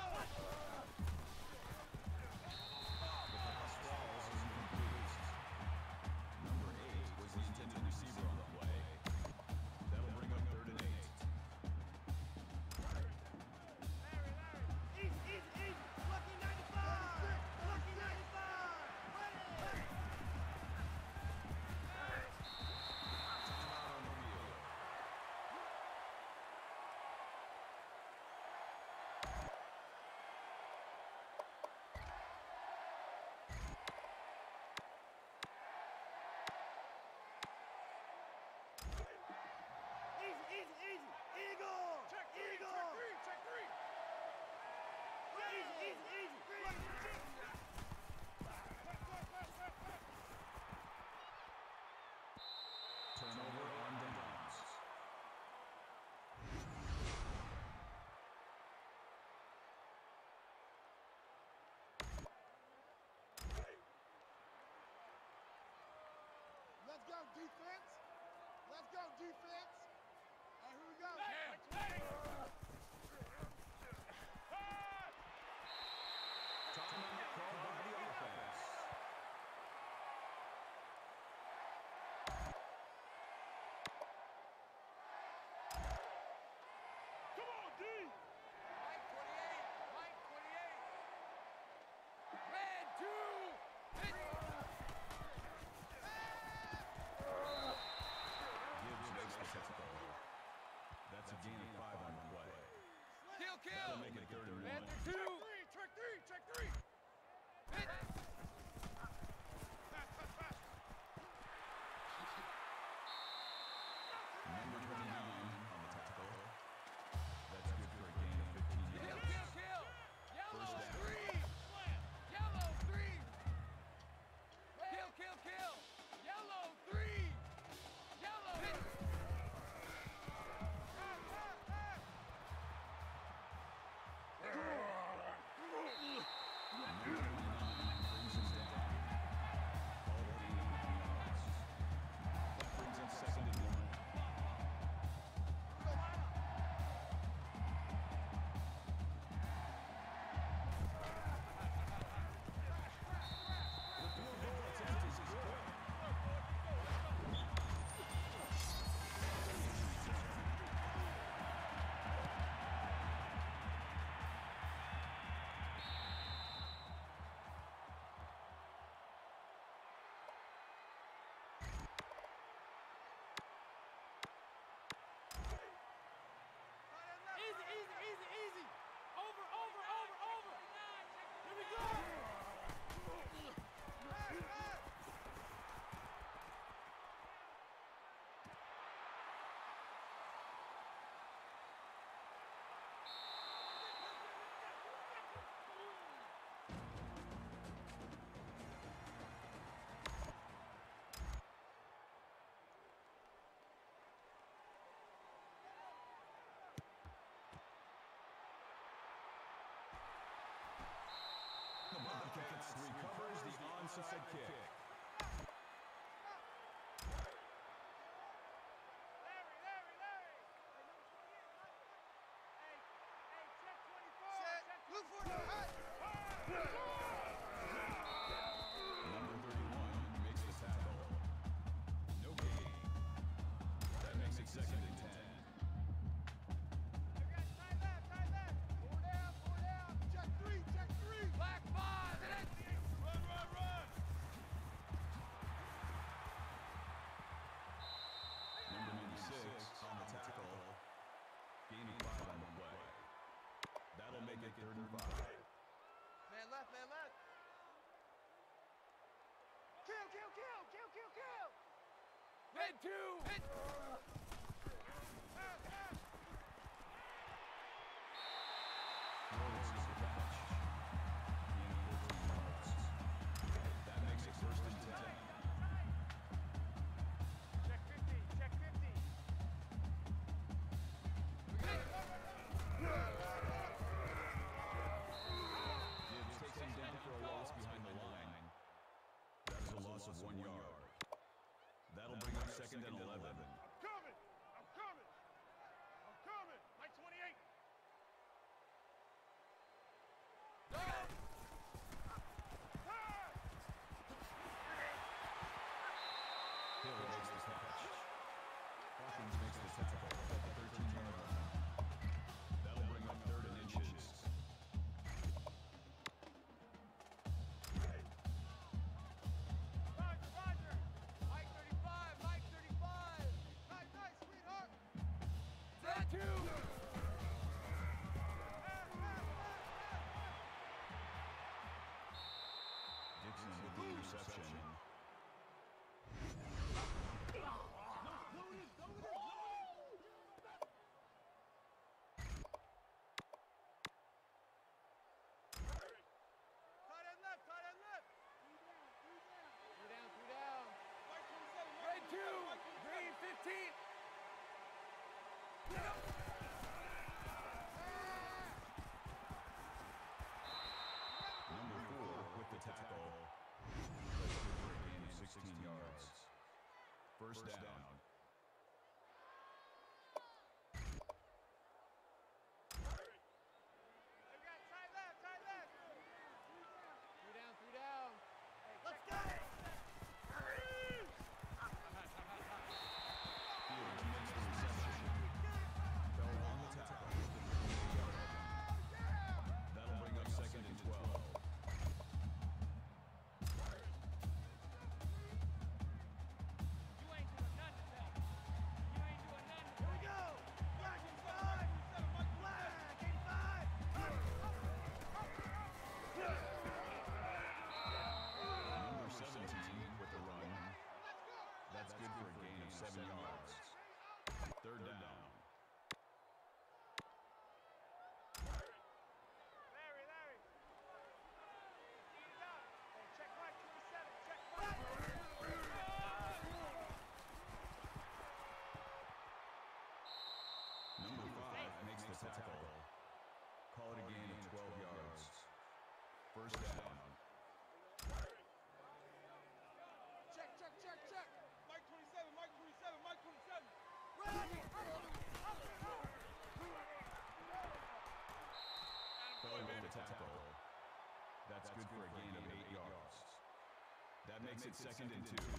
The pass falls and incomplete. Number eight was the intended receiver on the play. That'll bring up third and eight. Easy, easy, easy. Lucky ninety-five. Lucky ninety-five. Ready. Timeout on the field. Easy, easy, easy. Eagle. Check three, Eagle. check three, check three. Easy, easy, easy. Turnover on downs. Let's go, defense. Let's go, defense. All right, here we go. Timeout called by the offense. Come on, D. Mike twenty-eight. Mike twenty-eight. Red two. Gibbs makes the tackle. That's a gain of five on the play. Kill, That'll kill. make it third and one. Panther two. Check three, check three. Hit. Number twenty-nine on the tackle. That's good for a gain of fifteen Kill, yards. kill, kill. Yellow First down. three. Yellow three. Kill, kill, kill. Yellow three. Yellow. Number twenty-nine brings him down. Called a gain of nine yards. That brings him second and one. The field goal attempt is good. Easy, easy, easy, easy. Over, over, over, over. Here we go. The Bobcats recovers the onside kick. Larry, Number thirty-one makes the tackle. No gain. That makes it second and ten. Tight left, tight left. Four down, four down. Check three, check three. Black five. Run, run, run. Number ninety-six on the tackle. Gaining five on the play. That'll make it third and five. Man left, man left. Kill, kill, kill, kill, kill, kill. Red two. Hit. Norris is the catch. Gaining fourteen yards. That makes it first and ten. Check fifty, check fifty. Gibbs takes him down for a loss behind the line. That is a loss of one yard. That'll bring up second and eleven. I'm coming! I'm coming! I'm coming! Mike twenty-eight! Hill makes the catch. Hawkins makes the tackle at the thirteen-yard line. That'll bring up third and inches. Roger, Roger. Mike thirty-five, Mike thirty-five. Nice, nice, sweetheart. Red two. Dixon with the interception. Tight end left, tight end left. Three down, three down. Mike twenty-seven, Red two. Green fifteen. Number four with the tackle. That's good for a gain of sixteen yards. First down. We got tight left, tight left. Three down, three down. Let's go. Fields makes the reception. Fell on the tackle. That'll bring up second and twelve. You ain't doing nothing today. You ain't doing nothing today. Here we go. Black and five. Black and five. Number seventeen with the run. That's good for a gain of seven yards. Third down. Larry, Larry. Eat it up. Hey, check Mike twenty-seven. Check Mike. Number five makes the tackle. Call it a gain of twelve yards. First down. Check, check, check, check. Mike twenty-seven, Mike twenty-seven, Mike twenty-seven! Fell with the tackle. That's good for a gain of eight yards. That makes it second and two.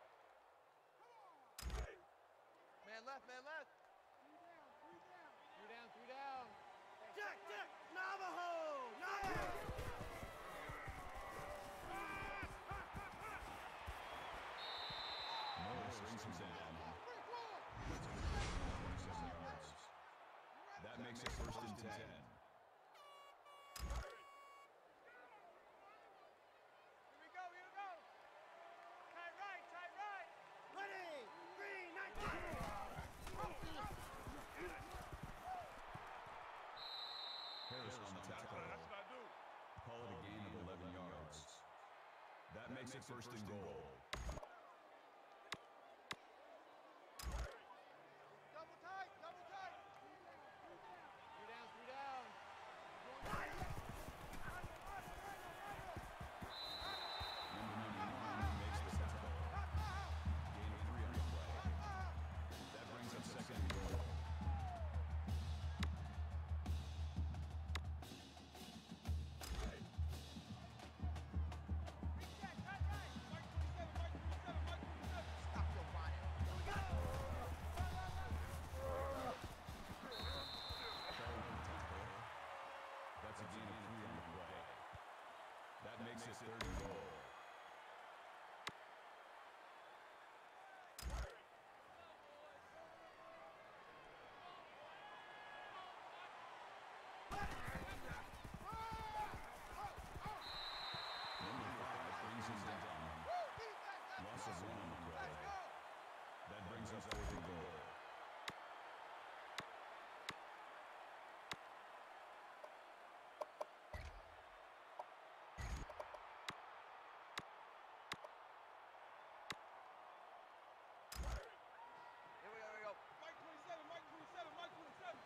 Man left, man left. Three down, three down. Check, check. Navajo! Navajo! Norris brings him down. twenty-seven yards. That makes it first and ten. Here we go, here we go. Tight right, tight right. Ready, green, nineteen. Harris on the tackle. That's what I do. Call it a gain of eleven yards. That makes it first and goal. Double tight, double tight. Three down, three down. Number ninety-one makes the tackle. Gain of three on the play. That brings up second and goal. it third and goal. Number five brings him down. Loss of one on the play. That brings us fourth and goal. Here we go, here we go. Mike twenty-seven, Mike twenty-seven, Mike twenty-seven.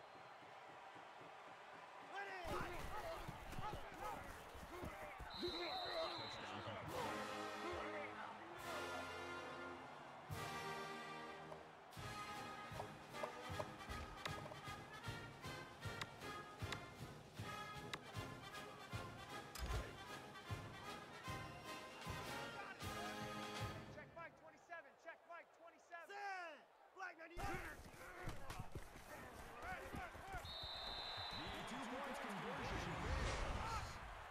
Check Mike twenty-seven, check Mike twenty-seven. Set! Black ninety-eight! The two points conversion fails.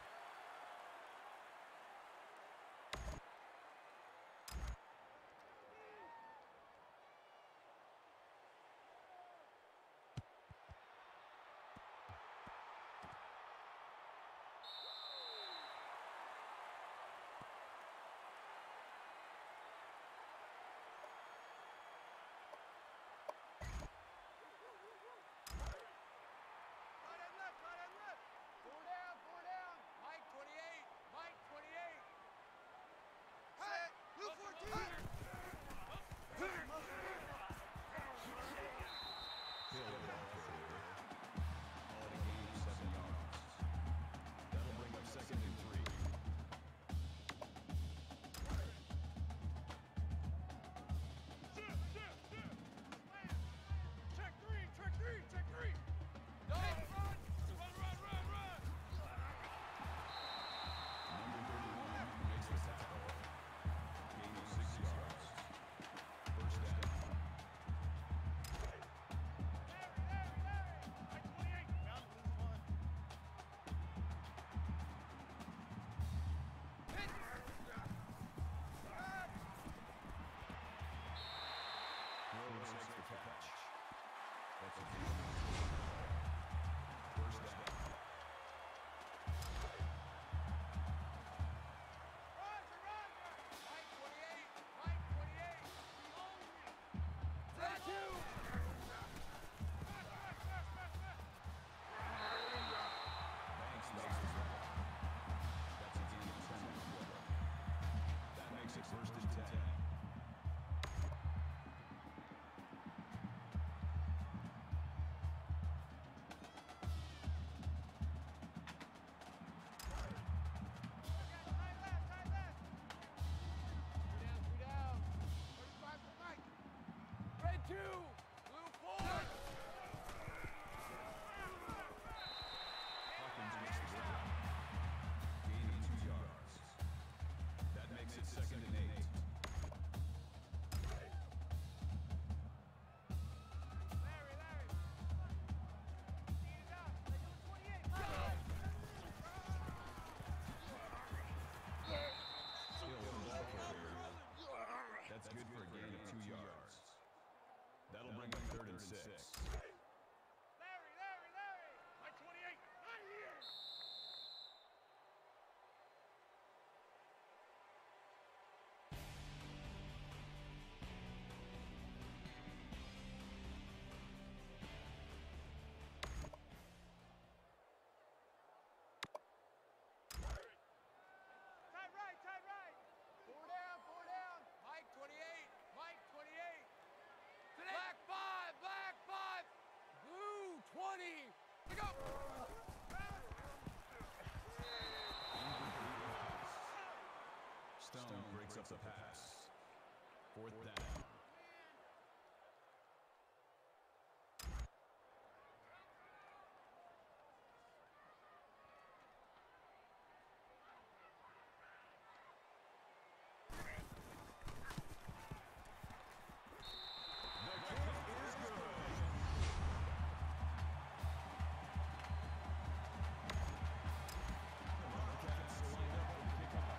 Right and left, right and left. Four down, four down. Mike twenty-eight, Mike twenty-eight. Set. Blue fourteen. Hill with that carrier. All at a gain of seven yards. That'll bring up second and three. Check three, check three, check three. Go, run, run, run, run, run. Number thirty-one makes the tackle. Gain of six yards. First down. Larry, Larry, Larry. Mike twenty-eight. Down, lose one. Hit. Rhodes makes the catch. That's a gain. First down. Roger, Roger. Mike twenty-eight, Mike twenty-eight. Set two. Fast, fast, fast, fast, fast. Banks makes the grab. That's a gain of ten on the play. That makes it first and ten. Tight left, tight left. Three down, three down. thirty-five for Mike. Red two, blue four. Hawkins makes the grab. Gain of two yards. That makes it second and eight. Larry, Larry. Speed it up. They do twenty-eight. Go. Hill with the ball carrier. That's good for a gain of two yards. That'll bring up third and six. Larry, Larry, Larry. Mike twenty-eight. Out of here. Tight right, tight right. Four down, four down. Mike twenty-eight, Mike twenty-eight. Black five, black five. Blue twenty. To go. Stone breaks up the pass. Fourth down. The kick is good. The Wildcats line up to pick up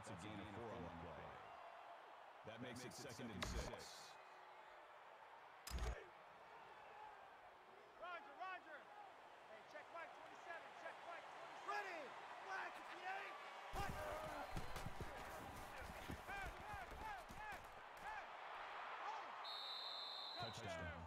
That's a gain of four on the play. That makes it second and six. Roger, Roger. Hey, check Mike twenty-seven. Check Mike twenty-seven. Ready. Black fifty-eight. Hut. Pass, pass, pass, pass, pass. Oh. Touchdown.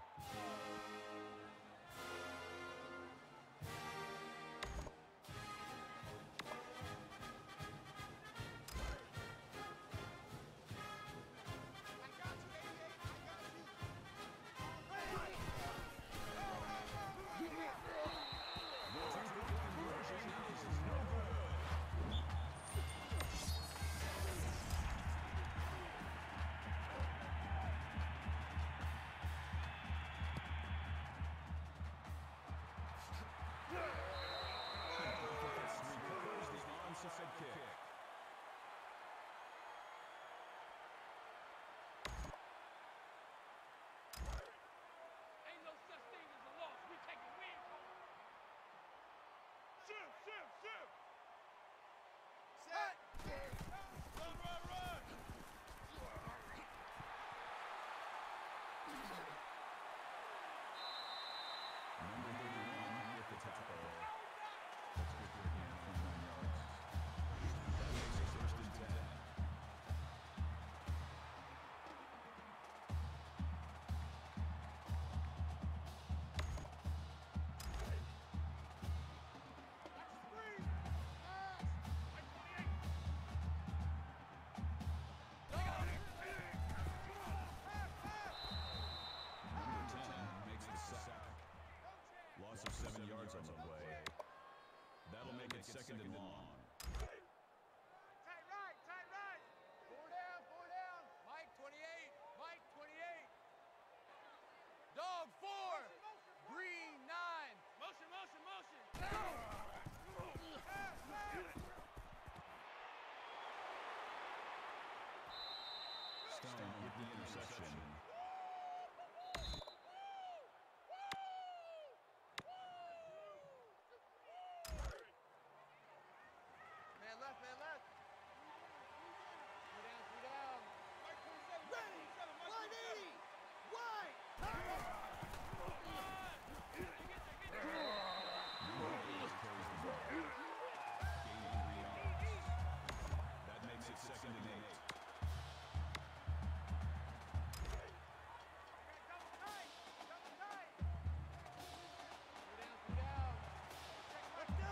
Onside kick. Ain't no such thing as a loss. We taking wins home. Shoot, shoot, shoot. Set. Run, run, run. Number thirty-one with the tackle. That's good for a gain of twenty-nine yards. That makes it first and ten. Loss of seven yards on the play. That'll make it second and long. Tight right, tight right. Four down, four down. Mike twenty-eight. Mike twenty-eight. Dog four. Green nine. Motion, motion, motion. Stone with the interception. Man left, man left. Three down, three down. Mike twenty-seven, Mike Ready. twenty-seven, Mike one twenty-seven. eighty. Wide. That makes it second and eight. Double tight, double tight. Three down, three down. Let's go.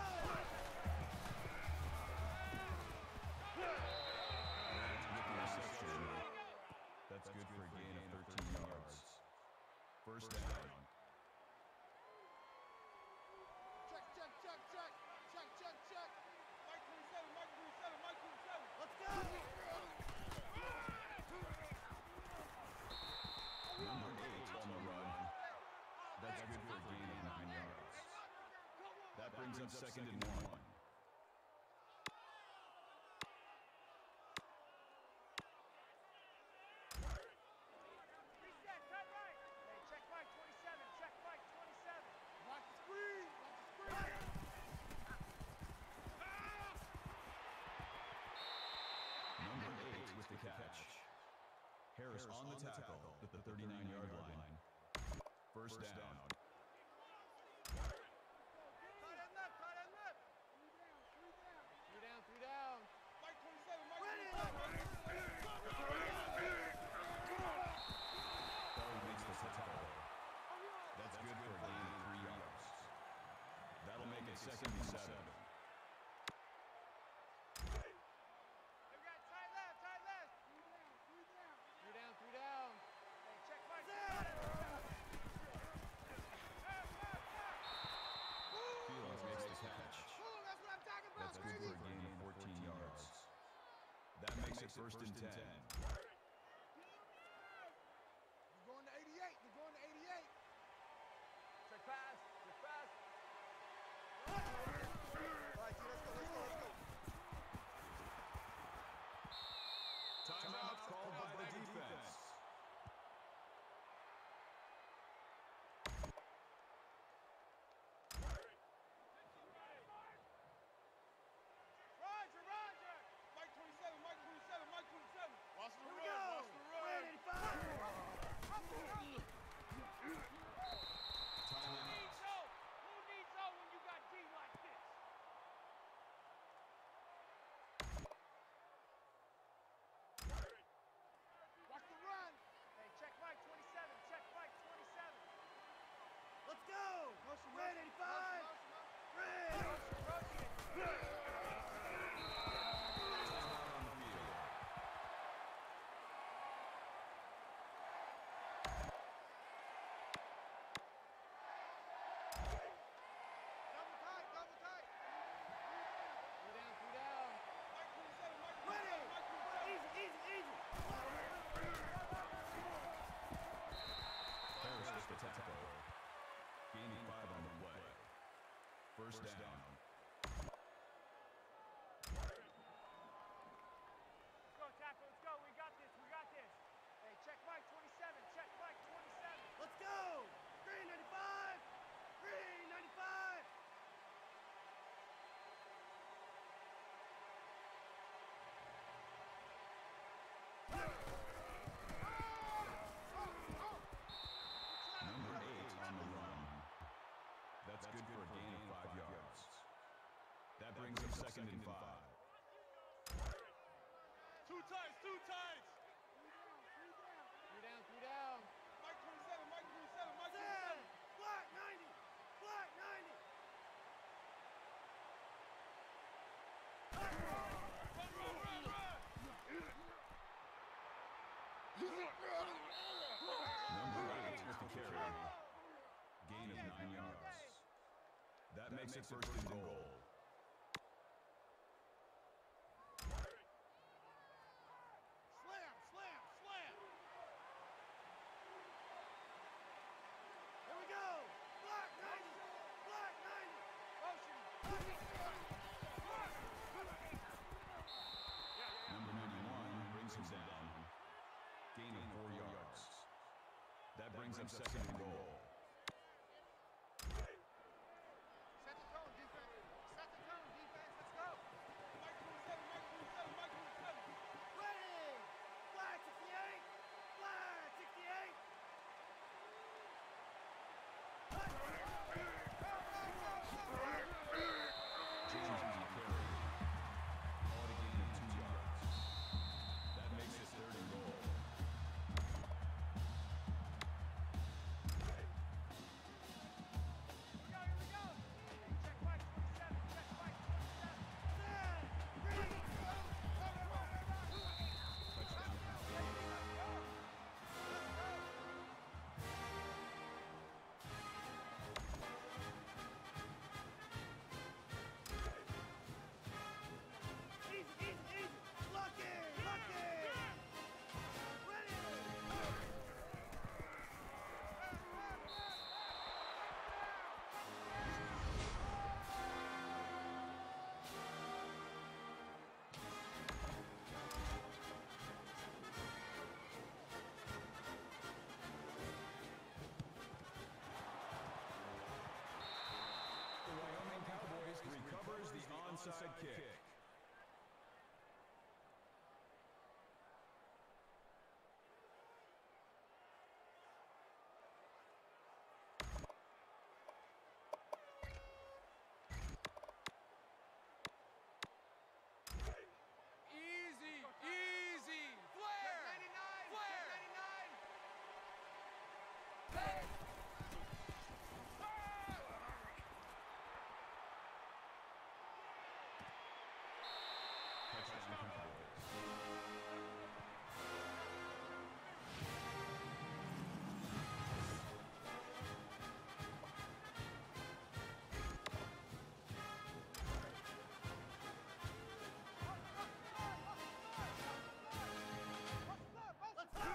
That's good for a gain of thirteen yards. First down. Check, check, check, check. Check, check, check. Mike twenty-seven, Mike twenty-seven, Mike twenty-seven. Let's go. Number eight on the run. That's good for a gain of nine yards. That brings up second and one. Reset, tight right. Hey, check Mike twenty-seven, check Mike twenty-seven. Watch the screen. Watch the screen. Number eight with the catch. Harris on the tackle at the thirty-nine yard line. First down. Tight end left, tight end left. Three down, three down. Mike twenty-seven, Mike Ready. twenty-seven. Ball makes the tackle. That's good for a gain of three yards. That'll make it second and seven. We got tight left, tight left. Three down, three down. Hey, check Mike twenty-seven. Pass, pass, pass. Fields makes the catch. Ooh, that's what I'm talking about. That's good for a gain of fourteen yards. That makes it first and ten. They're going to eighty-eight. They're going to eighty-eight. Check pass, check pass. All right, T, let's go, let's go, let's go. Timeout called by the defense. Roger, Roger. Mike twenty-seven, Mike second and five. Two tights, two tights. Three down, three down. Mike twenty-seven, Mike twenty-seven, Mike Set. twenty-seven. Black ninety. Black ninety. Run, run, run, run. Number eight with the carry. Gain of nine yards. That makes it first and goal. Slam, slam, slam. Here we go. Black ninety. Black ninety. Motion. Number ninety-one brings him down. Gain of four yards. That brings up second and goal. Set the tone, defense. Set the tone, defense. Let's go. Mike twenty-seven, Mike twenty-seven, Mike twenty-seven. Ready. Black sixty-eight. Black sixty-eight. James on the carry. Call it a gain of two yards. That makes it third and goal. Here we go, here we go. Check Mike twenty-seven, check Mike twenty-seven. Set. Ready. Easy, easy, easy. Lucky, lucky. Ready. The Wyoming Cowboys recovers the onside kick. Easy, easy. Flare. ninety-nine, Flare. ninety-nine. Hey. Touchdown Cowboys. Let's go.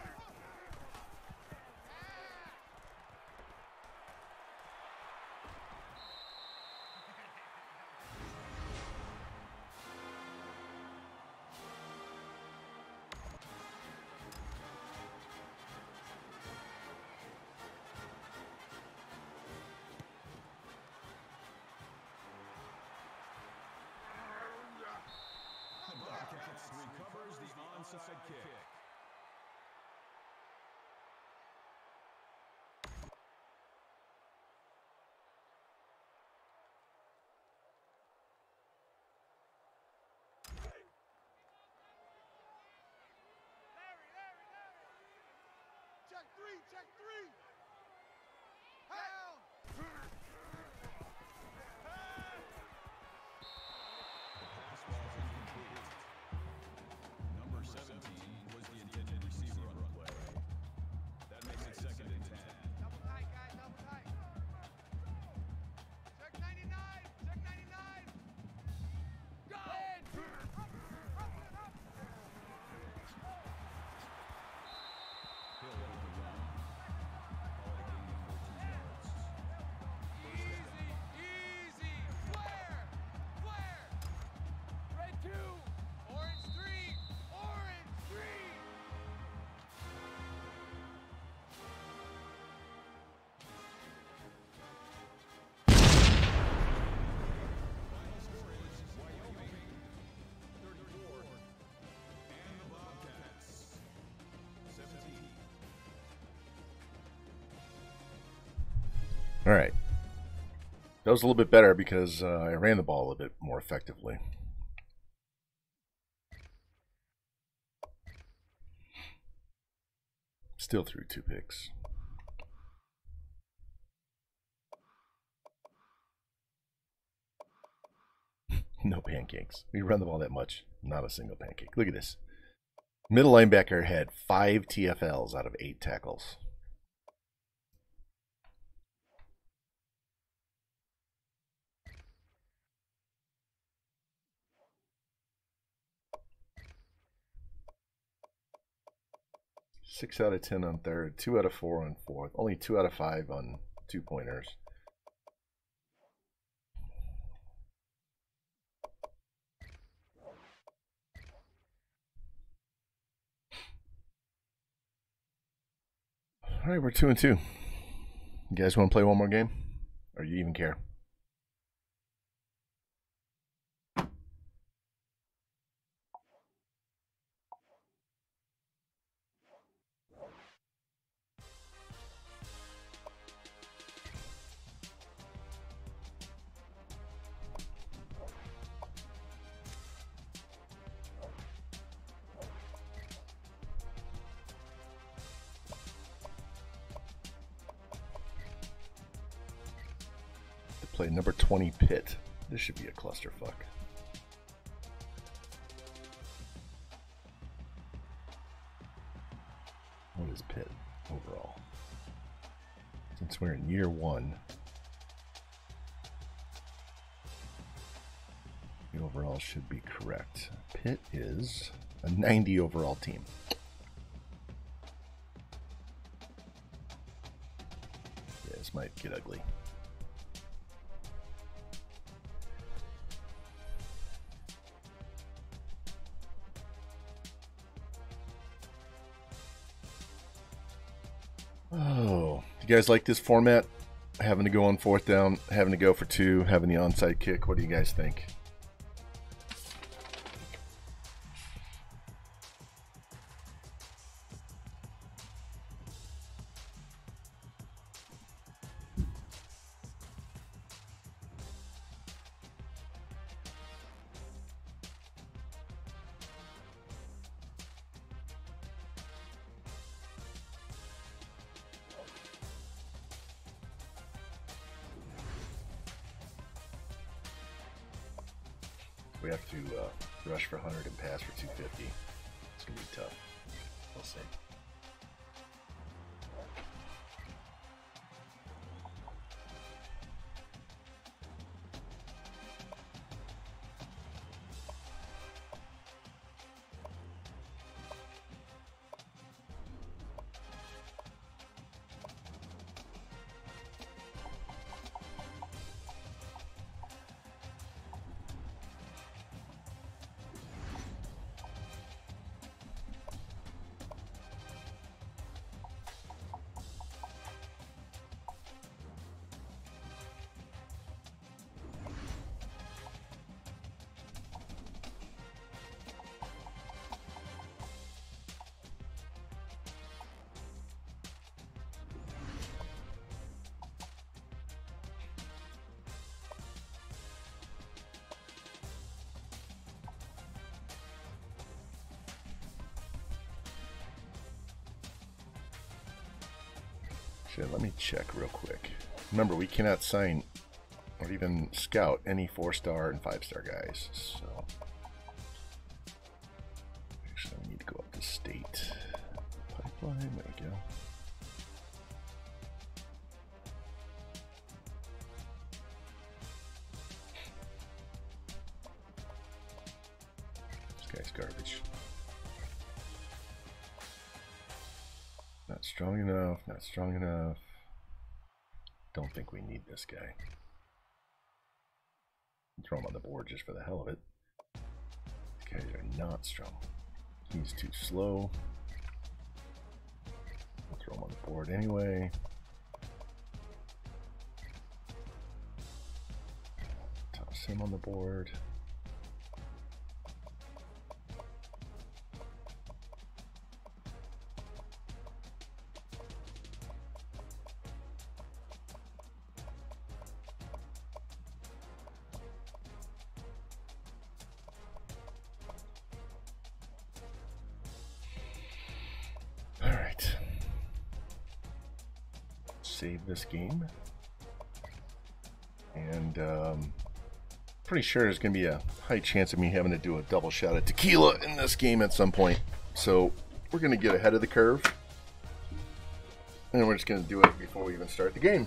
The Bobcats recovers the onside kick. Larry, Larry, Larry. Check three, check three. Pound. The pass was incomplete. Number seventeen was the intended receiver on the play. That makes it second and ten. Double tight, guys. Double tight. Check ninety-nine, check ninety-nine. Go. Hill with the run. Call it a gain of fourteen yards. Easy, easy. Flare. Flare. Red two. Orange three. Orange three. Final score is Wyoming thirty-four and the Bobcats seventeen. All right. That was a little bit better because uh, I ran the ball a little bit more effectively. Still threw two picks. No pancakes. We run the ball that much. Not a single pancake. Look at this. Middle linebacker had five T F Ls out of eight tackles. Six out of ten on third, two out of four on fourth, only two out of five on two pointers. All right, we're two and two. You guys want to play one more game, or you even care? Play number twenty Pitt. This should be a clusterfuck. What is Pitt overall? Since we're in year one, the overall should be correct. Pitt is a ninety overall team. Yeah, this might get ugly. Oh, you guys like this format? Having to go on fourth down, having to go for two, having the onside kick. What do you guys think? We have to uh, rush for one hundred and pass for two fifty. It's going to be tough. We'll see. Shit, let me check real quick. Remember, we cannot sign or even scout any four-star and five-star guys. So, actually, we need to go up to state pipeline. There we go. This guy's garbage. Not strong enough, not strong enough. Don't think we need this guy. Throw him on the board just for the hell of it. These guys are not strong. He's too slow. We'll throw him on the board anyway. Toss him on the board. save this game. And um, pretty sure there's going to be a high chance of me having to do a double shot of tequila in this game at some point. So we're going to get ahead of the curve. And we're just going to do it before we even start the game.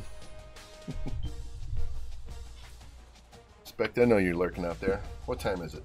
Expect I know you're lurking out there. What time is it?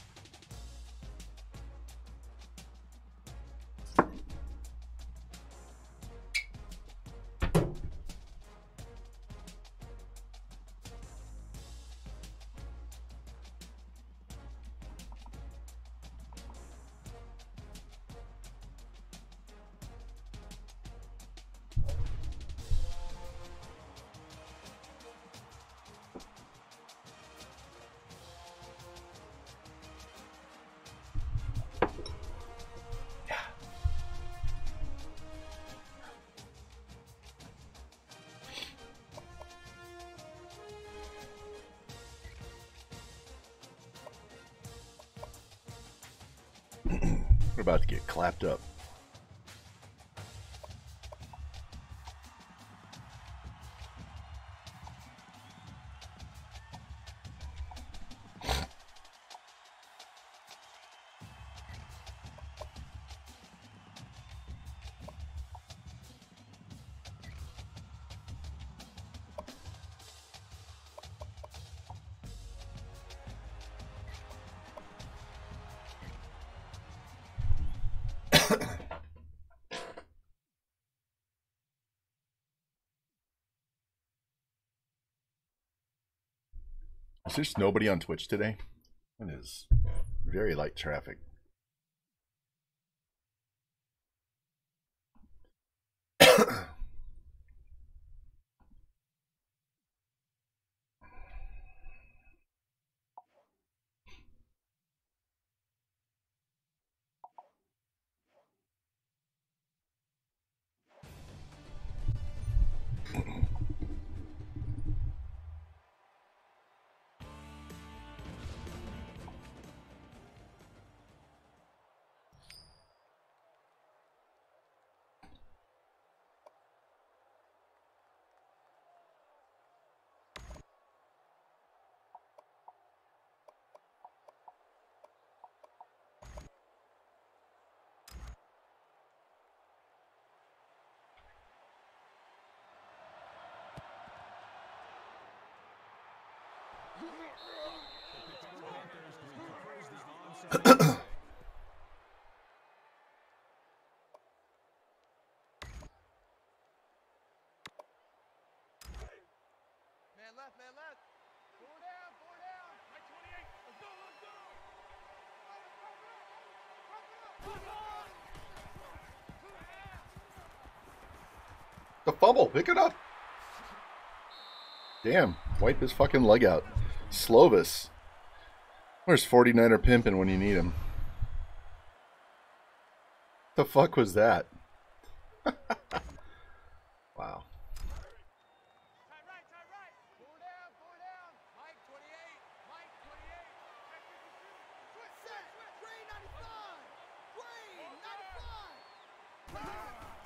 We're about to get clapped up. Is there nobody on Twitch today? It is very light traffic. Man left, man left. Four down, four down. Right twenty-eight. Let's go, let's go. The fumble, pick it up. Damn, wipe his fucking leg out. Slovis. Where's forty-niner pimping when you need him? The fuck was that? Wow. Tie right, tie right. Four down, four down. Mike twenty-eight, Mike twenty-eight. Switch, switch, switch. Green ninety-five. Green ninety-five.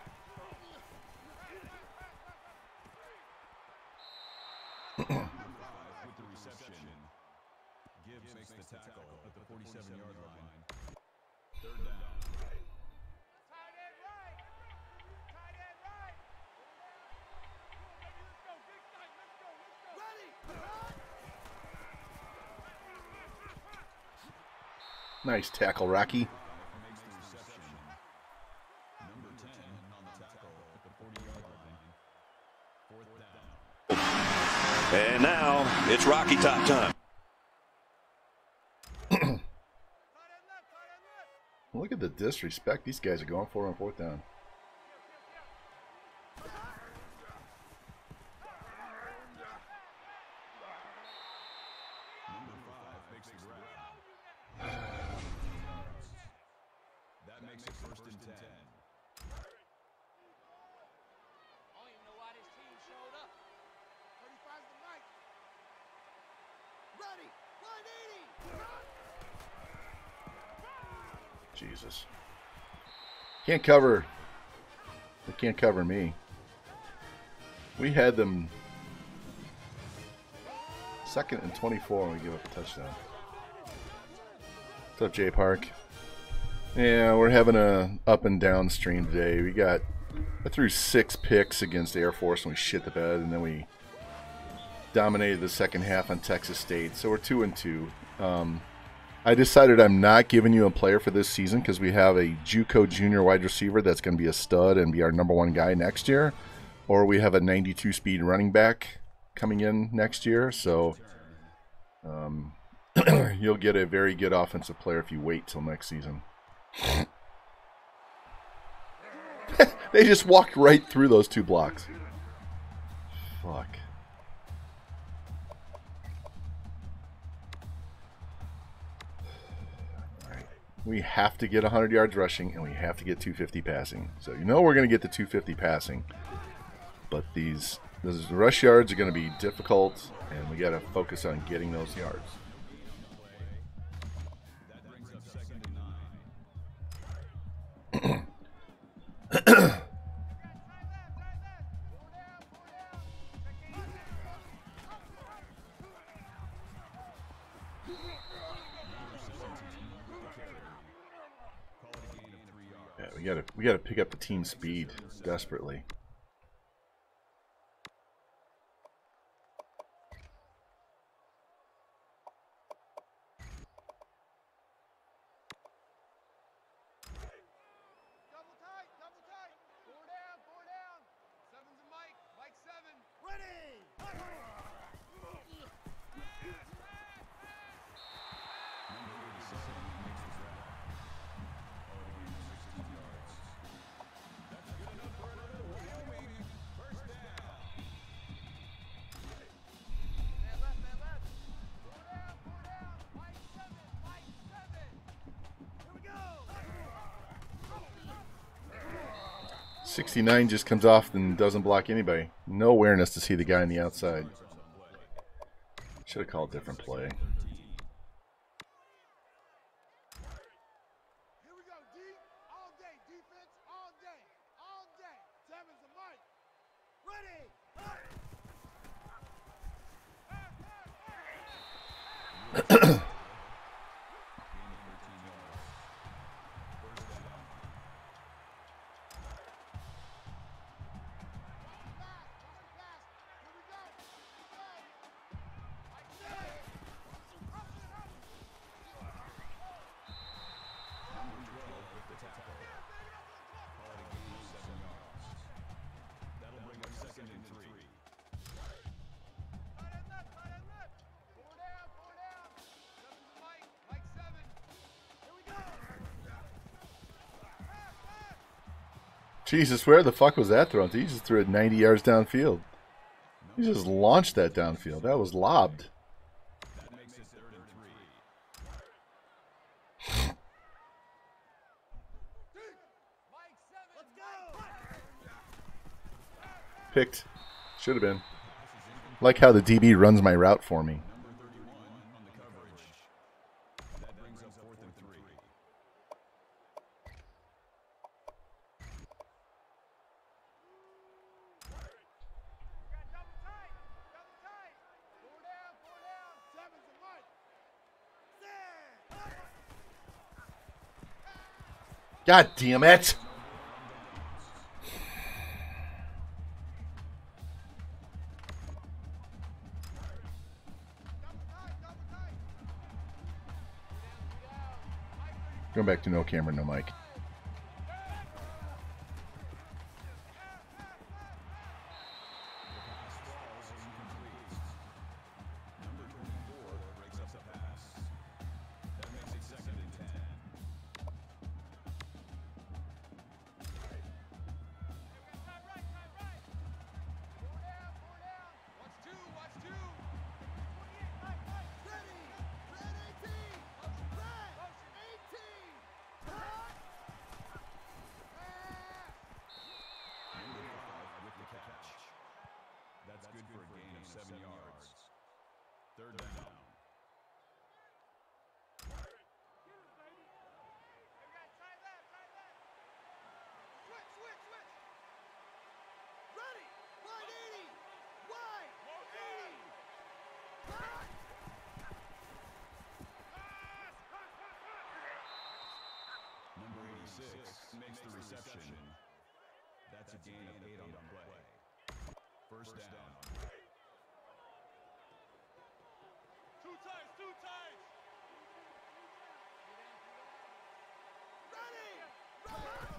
With the reception, Gibbs makes the tackle at the forty-seven yard line. Third down. Tight end right. Tight end right. Let's go, big time. Let's go, let's go. Ready. Nice tackle, Rocky. Makes the reception. Number ten on the tackle at the forty yard line. Fourth down. And now it's Rocky Top time. Look at the disrespect these guys are going for on fourth down. Number five makes the grab. That makes it first and ten. I don't even know why this team showed up. thirty-five's the Mike. Ready. one eighty. Jesus. Can't cover. They can't cover me. We had them second and twenty-four when we give up a touchdown. What's up, Jay Park? Yeah, we're having a up and down stream today. We got I threw six picks against Air Force and we shit the bed, and then we dominated the second half on Texas State. So we're two and two. Um, I decided I'm not giving you a player for this season because we have a JUCO junior wide receiver that's going to be a stud and be our number one guy next year, or we have a ninety-two speed running back coming in next year. So um, you'll get a very good offensive player if you wait till next season. They just walked right through those two blocks. Fuck. Alright. We have to get one hundred yards rushing, and we have to get two fifty passing. So you know we're going to get the two fifty passing. But these, these rush yards are going to be difficult, and we got to focus on getting those yards. Yeah, we gotta we gotta pick up the team speed desperately. Double tight, double tight. Four down, four down. Seven's a Mike, Mike seven. Ready. Man left, man left. Four down, four down. Mike seven, Mike seven. Here we go. sixty-nine just comes off and doesn't block anybody. No awareness to see the guy on the outside. Should have called a different play. Here we go, D. All day, defense, all day, all day. Seven's a Mike. Ready. Jesus, where the fuck was that thrown? He just threw it ninety yards downfield. He just launched that downfield. That was lobbed. Picked. Should have been. Like how the D B runs my route for me. God damn it! Going back to no camera, no mic. twenty-six makes the reception. That's a gain of eight on the play. First down. Two times, two times. Ready! Ready!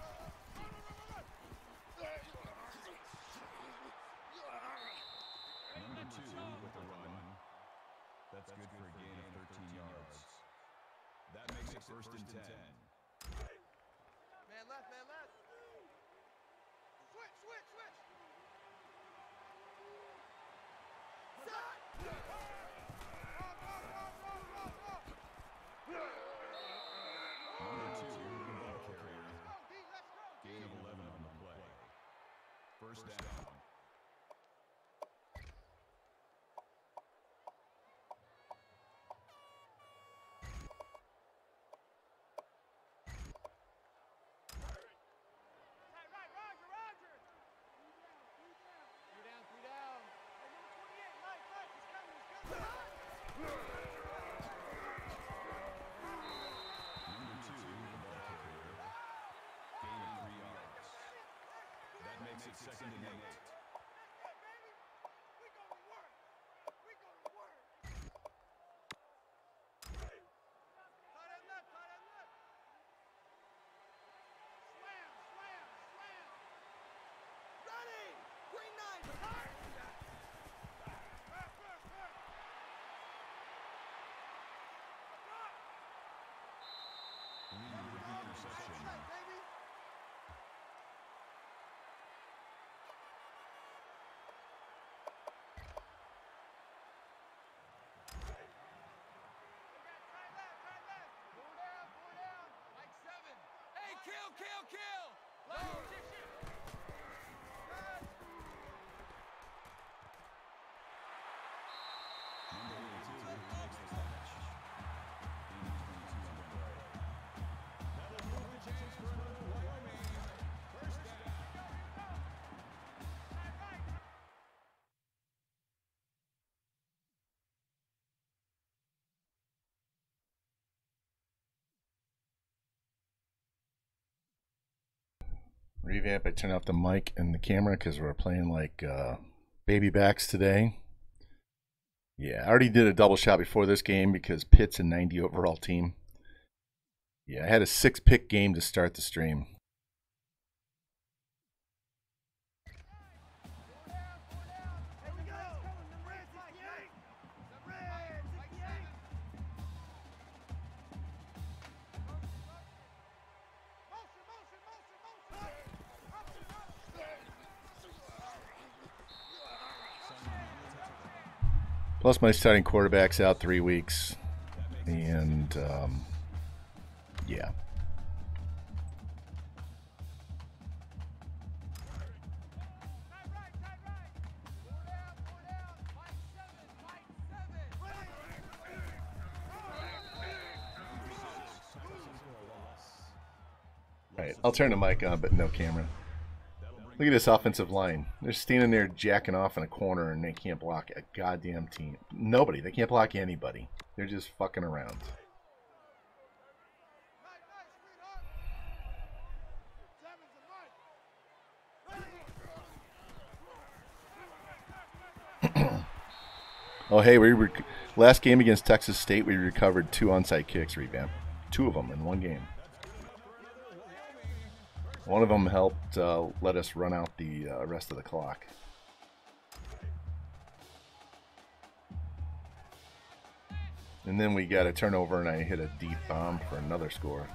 Number two with the run. That's good for a gain of thirteen yards. That makes it first and ten. Man left, man left. Switch, switch, switch. Set! Number two, the ball carrier. Gain of eleven on the play. First down. Tight right, Roger, Roger. Three down, three down. Hey, number twenty-eight, Mike, Mike, he's coming, he's coming. Number two, the ball carrier. Gain of three yards. That makes it second and eight. That's it, baby. We go to work. We go to work. Tight end left, tight end left. Slam, slam, slam. Ready! Green nine! Back, back, back. Reed with the interception. Set, baby! Tight left, tight left. Four down, four down. Like seven. Hey, kill, kill, kill! Low, shift, shift. Number eighty-two makes the catch. Gain of twenty-two on the play. That'll move the chains for another Wyoming. First down. Tight right. Revamp. I turn off the mic and the camera because we're playing like uh, baby backs today. Yeah, I already did a double shot before this game because Pitt's a ninety overall team. Yeah, I had a six pick game to start the stream. Here we go. Number red, sixty-eight. Number red, sixty-eight. Motion, motion, motion, motion. Option, option. Plus, my starting quarterback's out three weeks, and um, yeah. Tight right, tight right. Four down, four down. Like seven, like seven. All right, I'll turn the mic on, but no camera. Look at this offensive line. They're standing there jacking off in a corner, and they can't block a goddamn team. Nobody. They can't block anybody. They're just fucking around. Nice, nice, sweetheart. Seven's a Mike. Oh, hey, we rec last game against Texas State, we recovered two onside kicks, Revamp. Two of them in one game. One of them helped uh, let us run out the uh, rest of the clock. And then we got a turnover, and I hit a deep bomb for another score.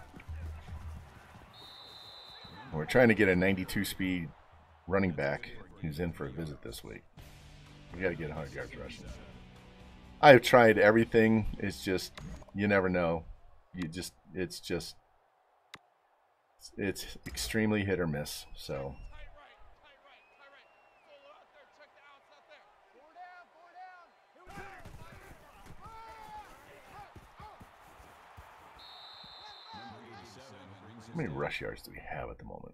We're trying to get a ninety-two speed running back who's in for a visit this week. We got to get one hundred yards rushing. I've tried everything. It's just, you never know. You just, it's just, it's extremely hit or miss. So. Tight right, tight right, tight right. Solo out there, check the outs out there. Four down, four down. Here we go. Number eighty-seven brings How many rush yards do we have at the moment?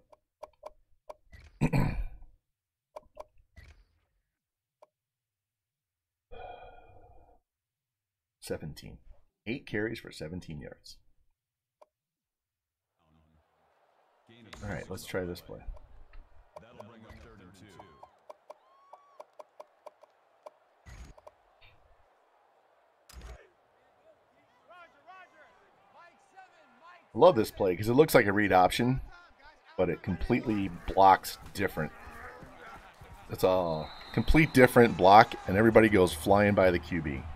seventeen. Eight carries for seventeen yards. All right, let's try this play. That'll bring up third and two. I love this play because it looks like a read option, but it completely blocks different. It's a complete different block, and everybody goes flying by the Q B.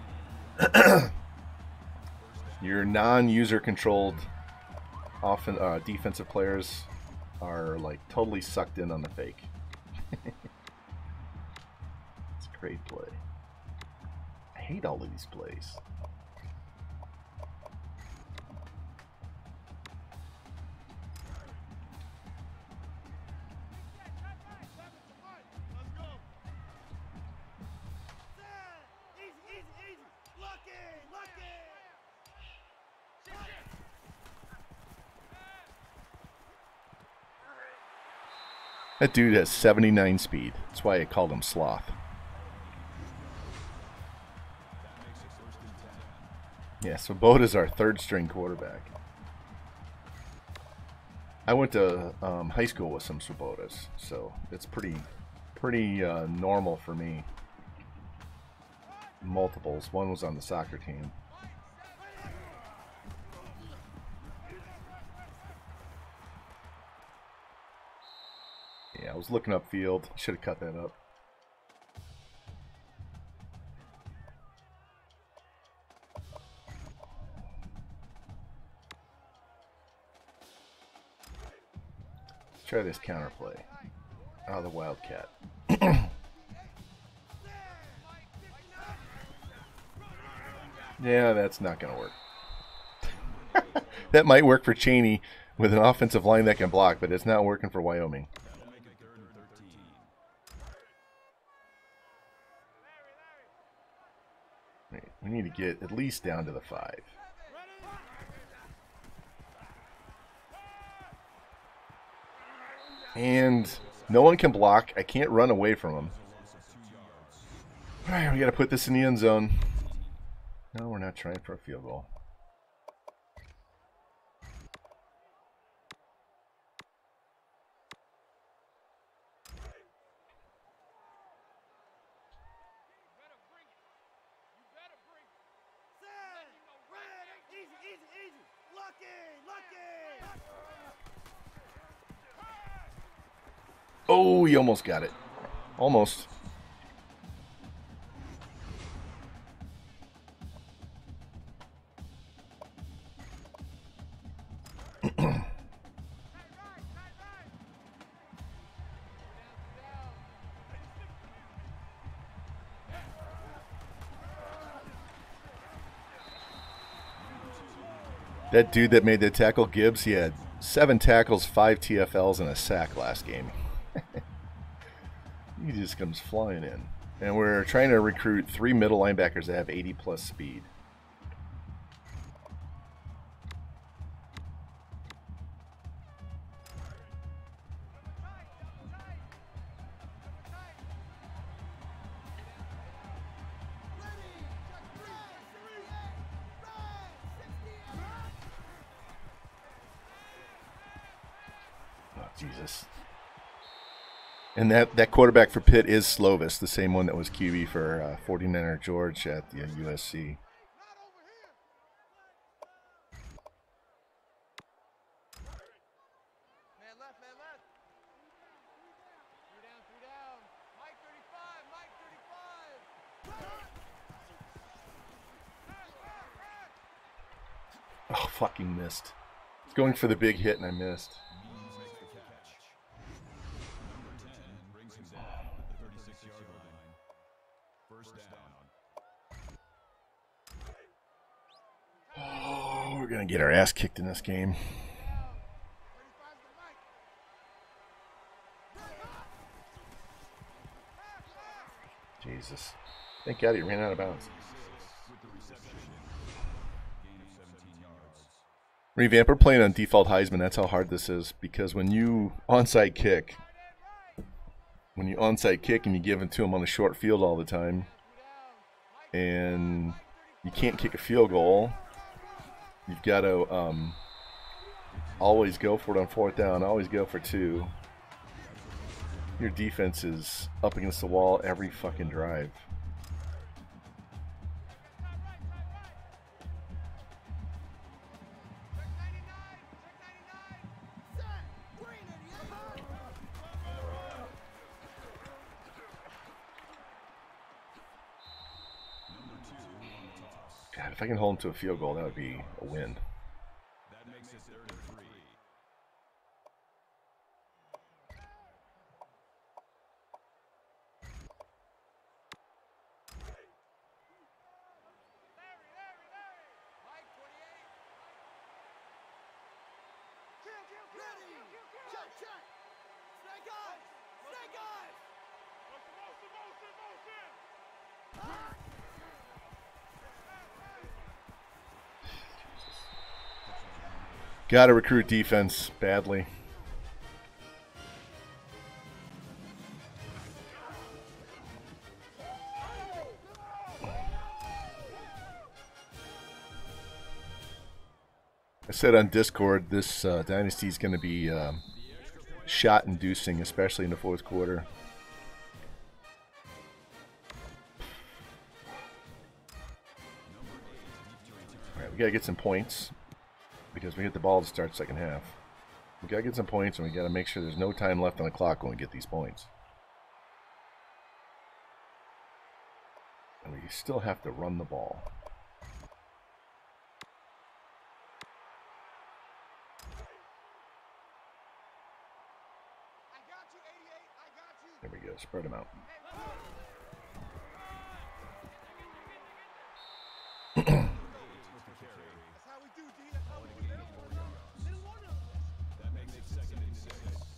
Your non-user controlled often uh, defensive players are like totally sucked in on the fake. It's a great play. I hate all of these plays. That dude has seventy-nine speed. That's why I called him Sloth. Yeah, so Boda's our third string quarterback. I went to um, high school with some Swobodas, so it's pretty, pretty uh, normal for me. Multiples. One was on the soccer team. Yeah, I was looking upfield. Should have cut that up. Let's try this counter play. Oh, the Wildcat. Yeah, that's not going to work. That might work for Cheney with an offensive line that can block, but it's not working for Wyoming. We need to get at least down to the five. And no one can block. I can't run away from them. All right, we got to put this in the end zone. No, we're not trying for a field goal. Oh, he almost got it. Almost. That dude that made the tackle, Gibbs, he had seven tackles, five T F Ls, and a sack last game. He just comes flying in. And we're trying to recruit three middle linebackers that have eighty plus speed. Oh, Jesus. And that, that quarterback for Pitt is Slovis, the same one that was Q B for uh, forty-niner George at the U S C. Man left, man left. Three down, three down. Mike thirty-five, Mike thirty-five. Oh, fucking missed. I was going for the big hit and I missed. Oh, we're going to get our ass kicked in this game. Jesus. Thank God he ran out of bounds. Revamp, we're playing on default Heisman. That's how hard this is. Because when you onside kick, when you onside kick and you give it to him on a short field all the time, and you can't kick a field goal, you've got to um, always go for it on fourth down. Always go for two. Your defense is up against the wall every fucking drive. God, if I can hold them to a field goal, that would be a win. That makes it third and three. Larry, Larry, Larry. Mike twenty-eight. Kill, kill, kill, Ready. kill, kill, kill. Check, check. Snake eyes. Snake eyes. Motion, motion, motion, motion. Got to recruit defense badly. I said on Discord, this uh, Dynasty is going to be um, shot-inducing, especially in the fourth quarter. All right, we got to get some points because we get the ball to start second half. We got to get some points, and we got to make sure there's no time left on the clock when we get these points. And we still have to run the ball. I got you, eighty-eight. I got you. There we go. Spread them out. That's how we do, D. That's how we do. They don't want them. They don't want them. That makes it second and six.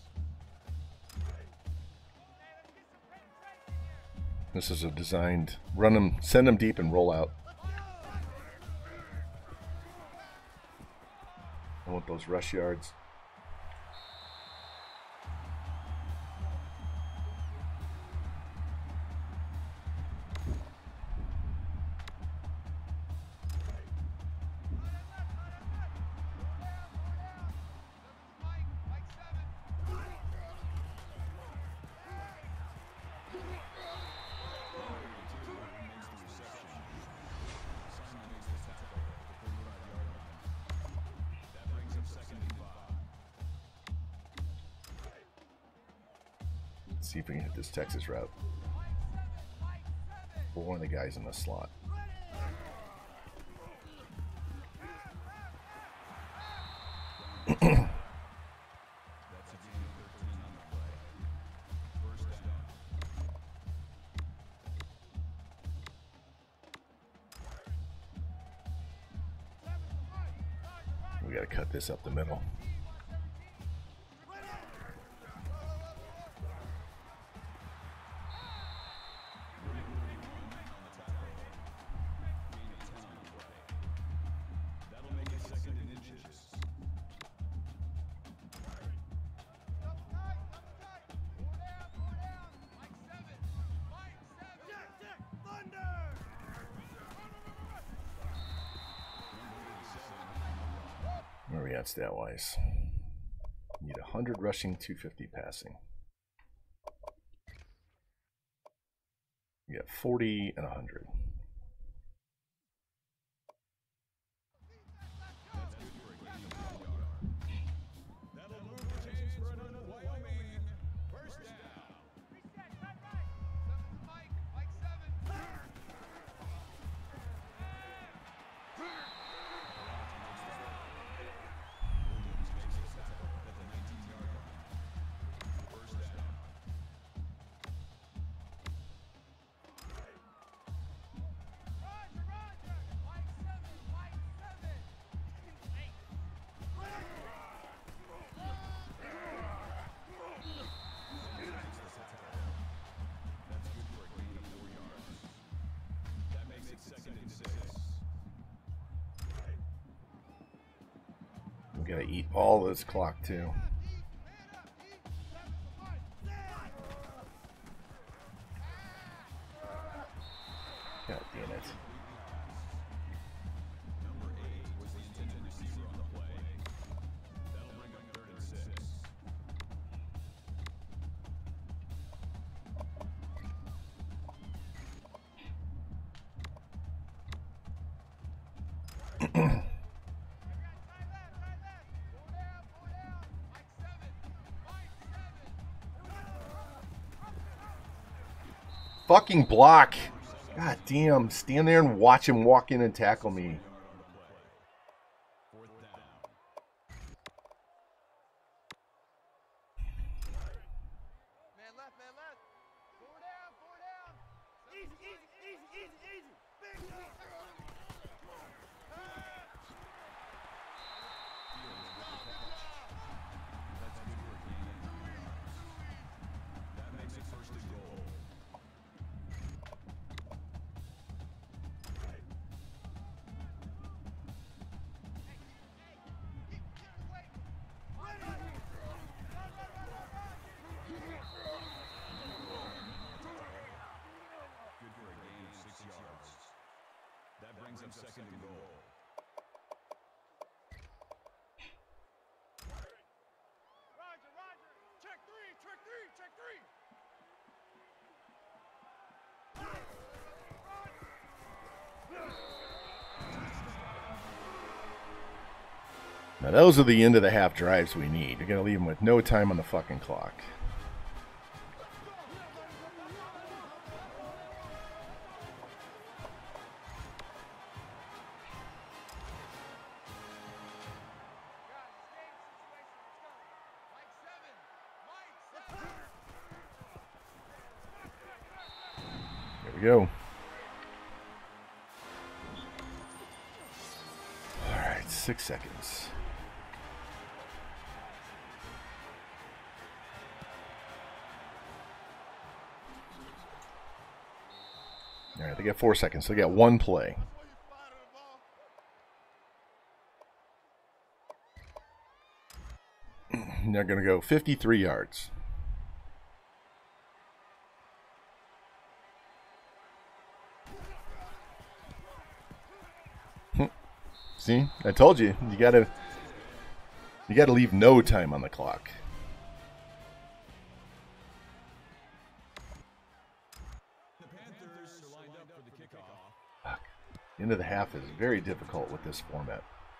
This is a designed run them, send them deep, and roll out. I want those rush yards. See if we can hit this Texas route. For one of the guys in the slot. We got to cut this up the middle. Where are we at stat-wise? Need one hundred rushing, two fifty passing. We got forty and one hundred. That'll move the chains for an Wyoming. First down. Reset, right, right. Seven to Mike. Mike seven. Roger, Roger. Mike seven. Mike seven. Eight. That's good for a gain of four yards. That makes it second and six. We gotta eat all this clock too. God damn it. Number eight was the intended receiver on the play. That'll bring fucking block. God damn. Stand there and watch him walk in and tackle me. Man left, man left. Four down, four down. Easy, easy, easy, easy, easy. Big shot. That makes it first and goal. Good for a gain of six yards. That brings up second and goal. Roger, Roger. Check three, check three, check three. Now those are the end of the half drives we need. You're going to leave them with no time on the fucking clock. There we go. All right, six seconds. All right, they got four seconds. So they got one play. And they're going to go fifty-three yards. See, I told you, you gotta, you gotta leave no time on the clock. The Panthers are lined up for the kickoff. Fuck. End of the half is very difficult with this format.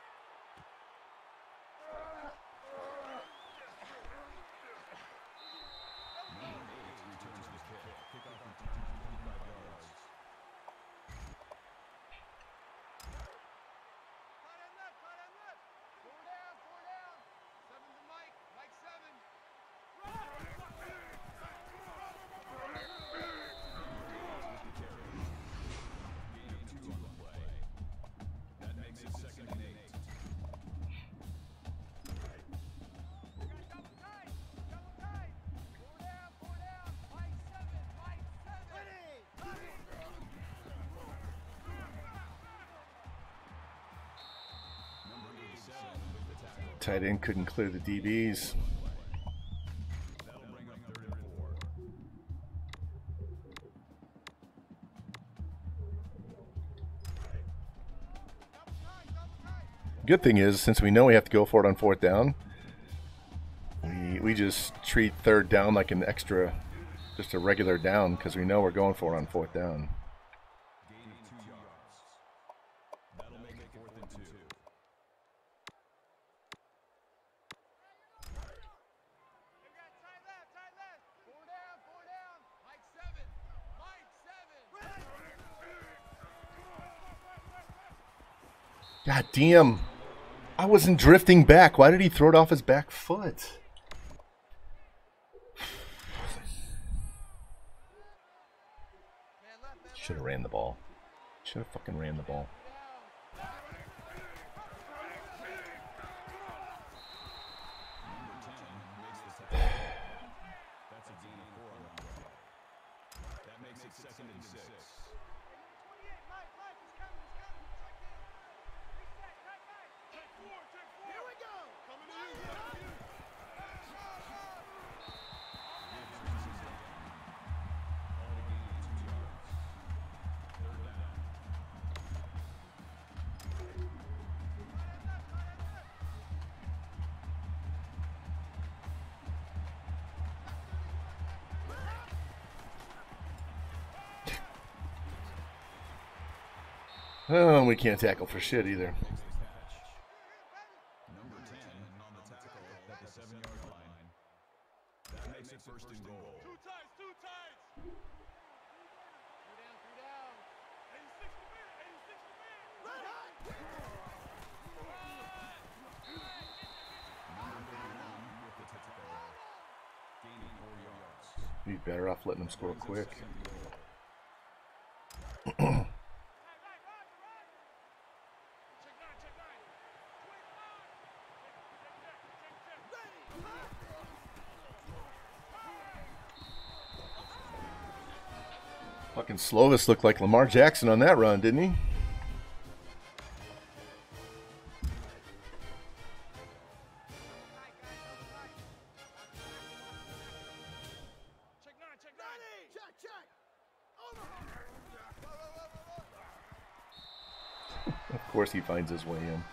Tight end couldn't clear the D Bs. That'll bring up third and four. Good thing is, since we know we have to go for it on fourth down, we we just treat third down like an extra, just a regular down, because we know we're going for it on fourth down. Gain of two yards. That'll make it fourth and two. They got tight left, tight left. Four down, four down. Mike seven. Mike seven. God damn. I wasn't drifting back. Why did he throw it off his back foot? Should have ran the ball. Should have fucking ran the ball. That's a gain of four on the play. That makes it second and six. twenty-eight, Mike, Mike, he's coming, he's coming. Check in. Reset, tight back. Check four, check four. Here we go. Coming to you. Oh, we can't tackle for shit either. Number ten on the tackle at the seven-yard line. That makes it first and goal. Two tights, two tights. Be better off letting them score quick. Fucking Slovis looked like Lamar Jackson on that run, didn't he? Of course he finds his way in.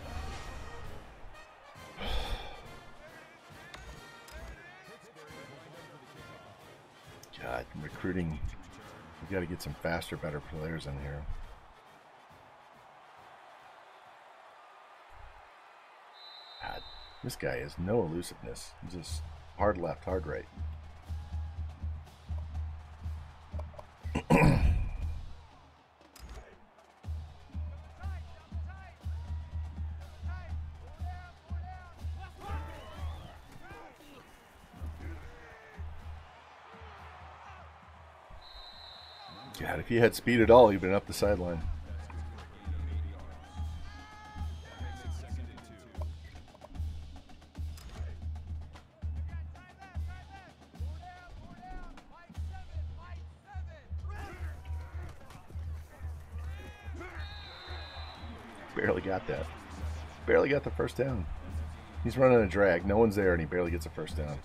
God, recruiting. We've got to get some faster, better players in here. God, this guy has no elusiveness. He's just hard left, hard right. God, if he had speed at all, he'd been up the sideline. Barely got that. Barely got the first down. He's running a drag. No one's there, and he barely gets a first down.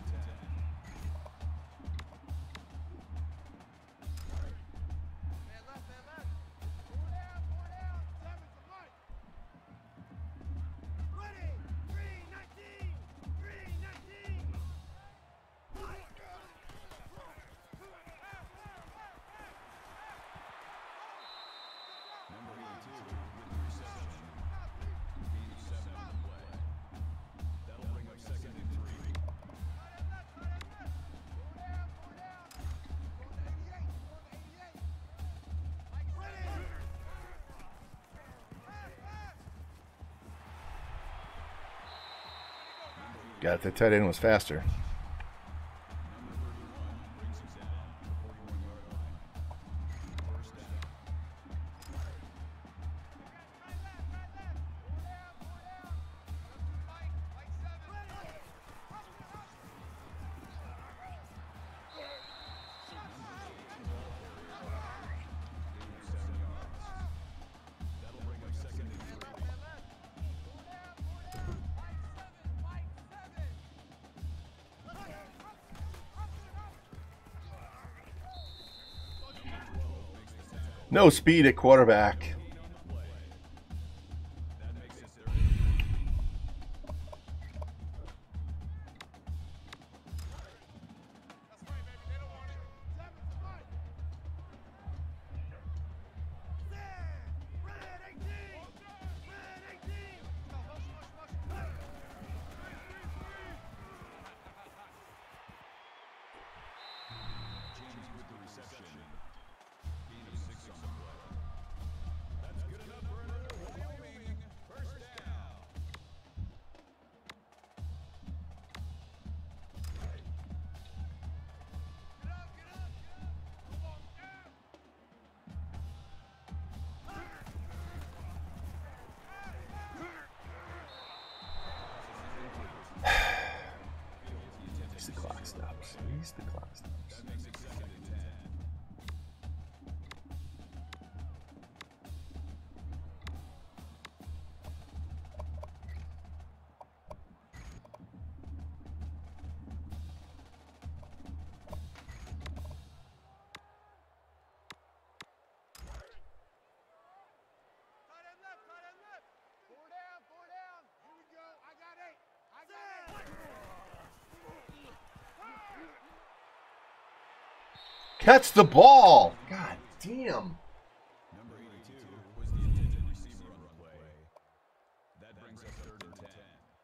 Got the tight end was faster. No speed at quarterback. The clock stops. At least the clock stops. Catch the ball! God damn. Number eighty-two was the intended receiver on the play. That brings us third and ten.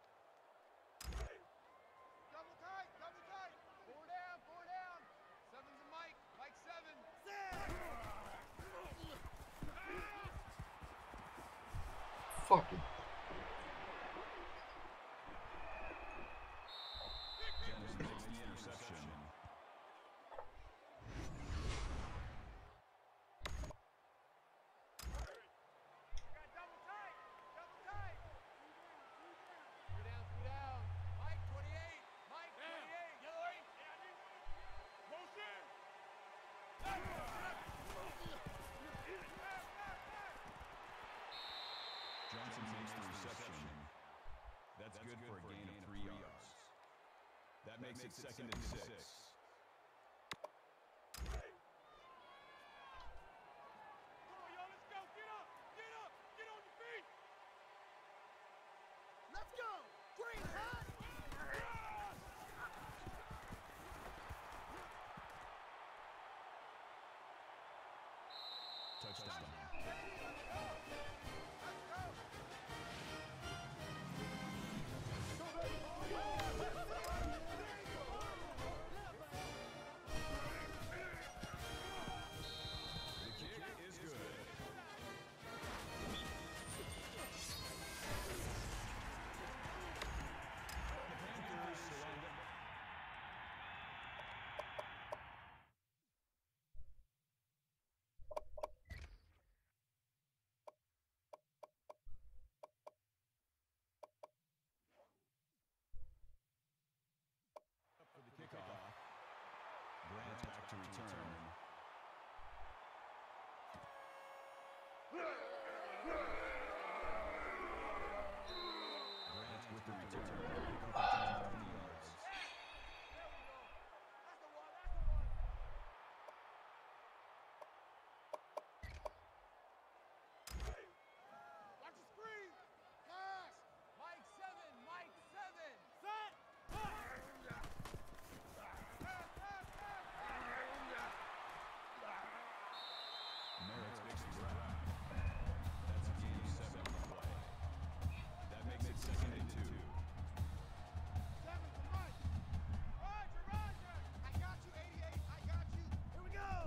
Double tight, double tight. Four down, four down. Seven's a Mike, Mike seven. makes it second and six. Come on, y'all, let's go. Get up, get up, get on your feet. Let's go. Green hot. Touchdown. The kick is good. The Panthers select for the kickoff. Grant back to return. Grant with the return. Pickup return twenty yards. There we go. That's the one, that's the one. Watch the screen. Pass. Mike seven. Mike seven. Set. Merritt's makes the grab. That's a gain of seven on the play. That makes it second and two. Seven to Mike. Roger, Roger. I got you, eighty-eight. I got you. Here we go.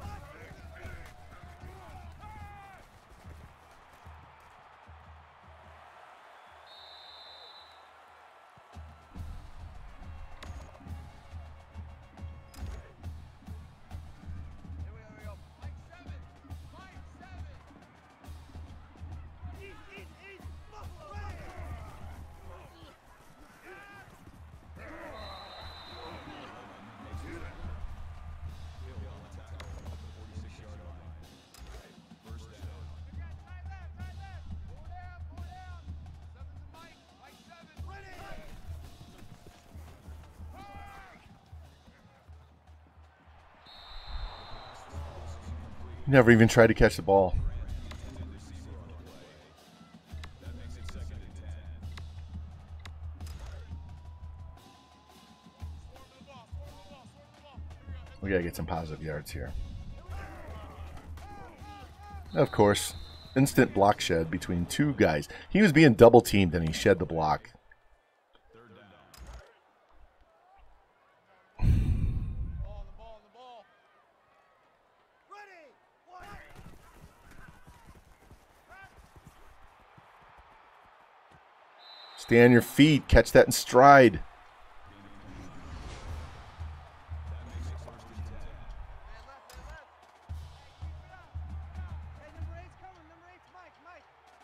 Here we go, here we go. Mike seven. Mike seven. East, east, east. Buffalo. Hill on the tackle at the forty-six yard line. First down. Tight left, tight left. Four down. Four down. Seven to Mike. Mike seven. Ready. Never even tried to catch the ball. Intended receiver on the play. That makes it second and ten. Swarm the ball, swarm the ball, swarm the ball. Here we go. We gotta get some positive yards here. Of course, instant block shed between two guys. He was being double teamed and he shed the block. Third down. Ball, the ball, the ball. Ready. One. Stay on your feet. Catch that in stride. That makes it first and ten. Man left, man left. Hey, keep it up. Hey, number eight's coming. Number eight's Mike, Mike.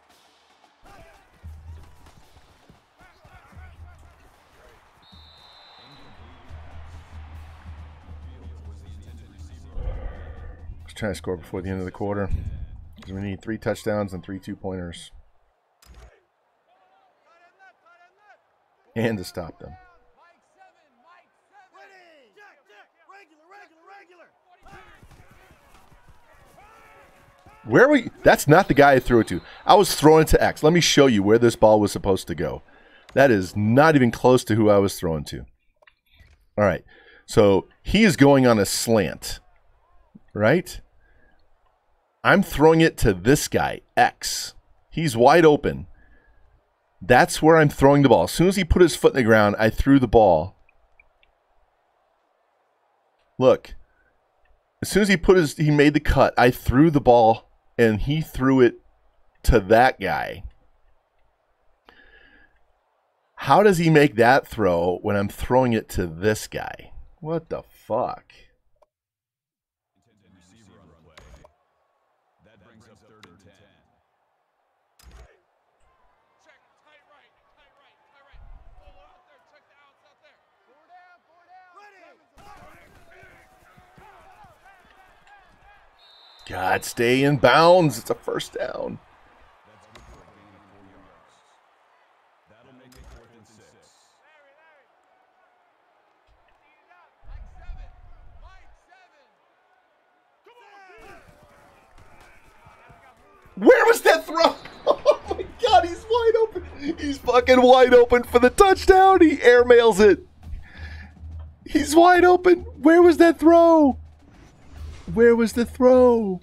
Fields was the intended receiver on the play. Just trying to score before the end of the quarter. Because we need three touchdowns and three two-pointers. Tight end left, tight end left. And to stop them. Mike seven. Mike seven. Ready. Jack, Jack. Regular, regular, regular. Where we? That's not the guy I threw it to. I was throwing it to X. Let me show you where this ball was supposed to go. That is not even close to who I was throwing to. All right. So he is going on a slant, right? I'm throwing it to this guy, X. He's wide open. That's where I'm throwing the ball. As soon as he put his foot in the ground, I threw the ball. Look. As soon as he put his, he made the cut, I threw the ball, and he threw it to that guy. How does he make that throw when I'm throwing it to this guy? What the fuck? Intended receiver on the play. That brings up third and ten. Check, tight right, tight right, tight right. Pull it out there, check the outs out there. Four down. Four down. Ready. God, stay in bounds. It's a first down. That's good for a gain of four yards. That'll make it fourth and six. Larry, Larry. Where was that throw? Oh my God, he's wide open. He's fucking wide open for the touchdown. He airmails it. He's wide open. Where was that throw? Where was the throw?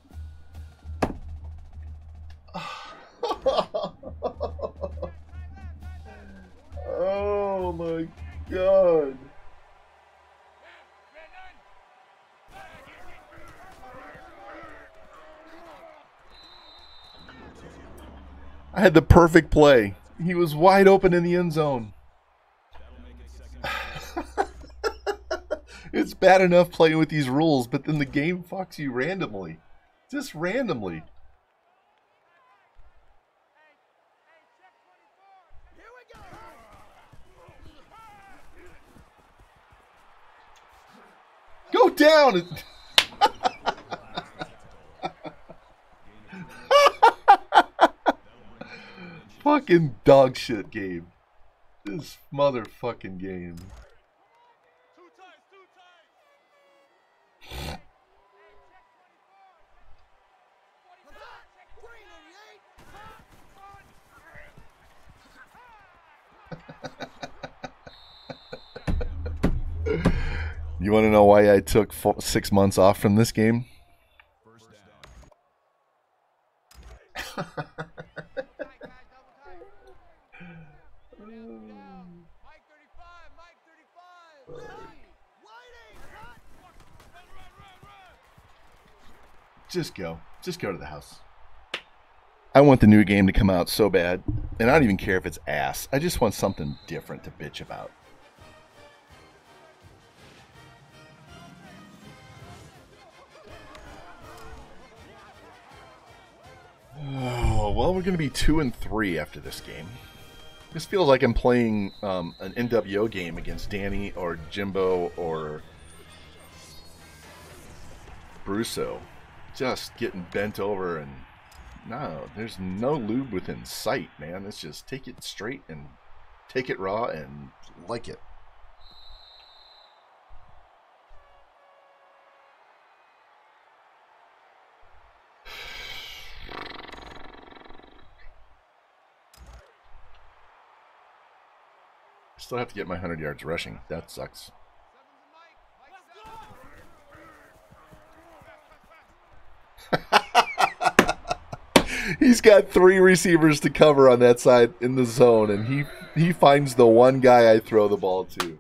Oh my God. I had the perfect play. He was wide open in the end zone. It's bad enough playing with these rules, but then the game fucks you randomly. Just randomly. Go down! Fucking dog shit game. This motherfucking game. You want to know why I took four, six months off from this game? Just go. Just go to the house. I want the new game to come out so bad. And I don't even care if it's ass. I just want something different to bitch about. Oh, well, we're going to be two and three after this game. This feels like I'm playing um, an N W O game against Danny or Jimbo or Brusso. Just getting bent over, and no, there's no lube within sight, man. It's just take it straight and take it raw and like it. Still have to get my one hundred yards rushing. That sucks. He's got three receivers to cover on that side in the zone, and he he finds the one guy I throw the ball to.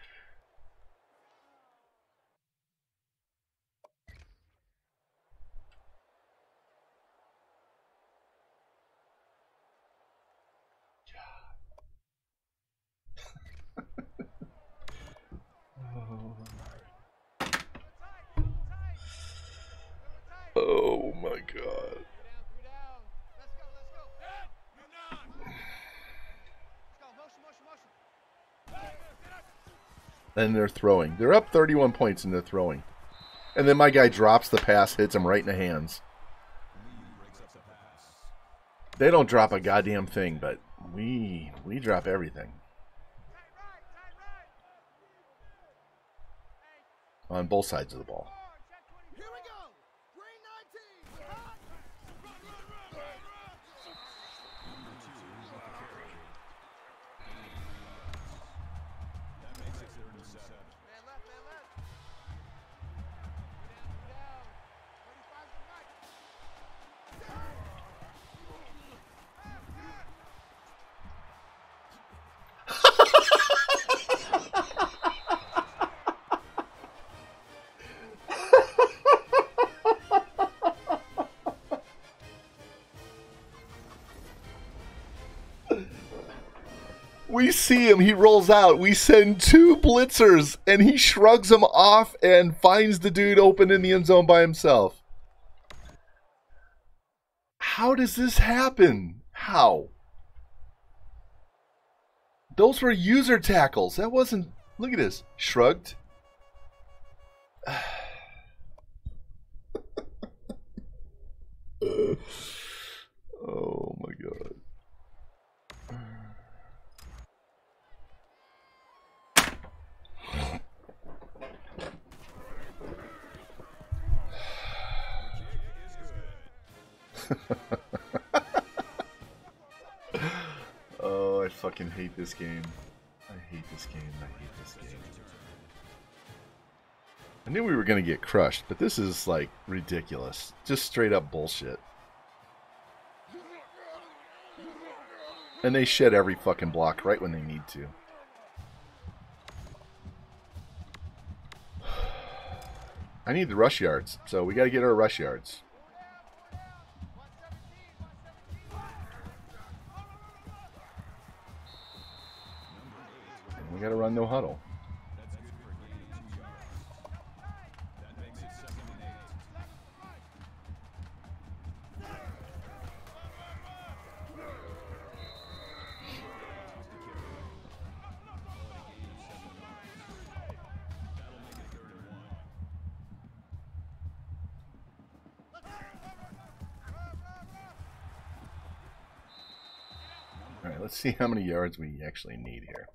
Oh my God. And they're throwing. They're up thirty-one points and they're throwing. And then my guy drops the pass, hits him right in the hands. They don't drop a goddamn thing, but we we drop everything. On both sides of the ball. Here we go. Green nineteen. That makes it third and seven. Man left, man left. Down, down. thirty-five to right. We see him, he rolls out. We send two blitzers, and he shrugs them off and finds the dude open in the end zone by himself. How does this happen? How? Those were user tackles. That wasn't... Look at this. Shrugged. Oh, my God. Oh, I fucking hate this game. I hate this game. I hate this game. I knew we were going to get crushed, but this is, like, ridiculous. Just straight up bullshit. And they shed every fucking block right when they need to. I need the rush yards, so we got to get our rush yards. And we got to run no huddle. All right, let's see how many yards we actually need here.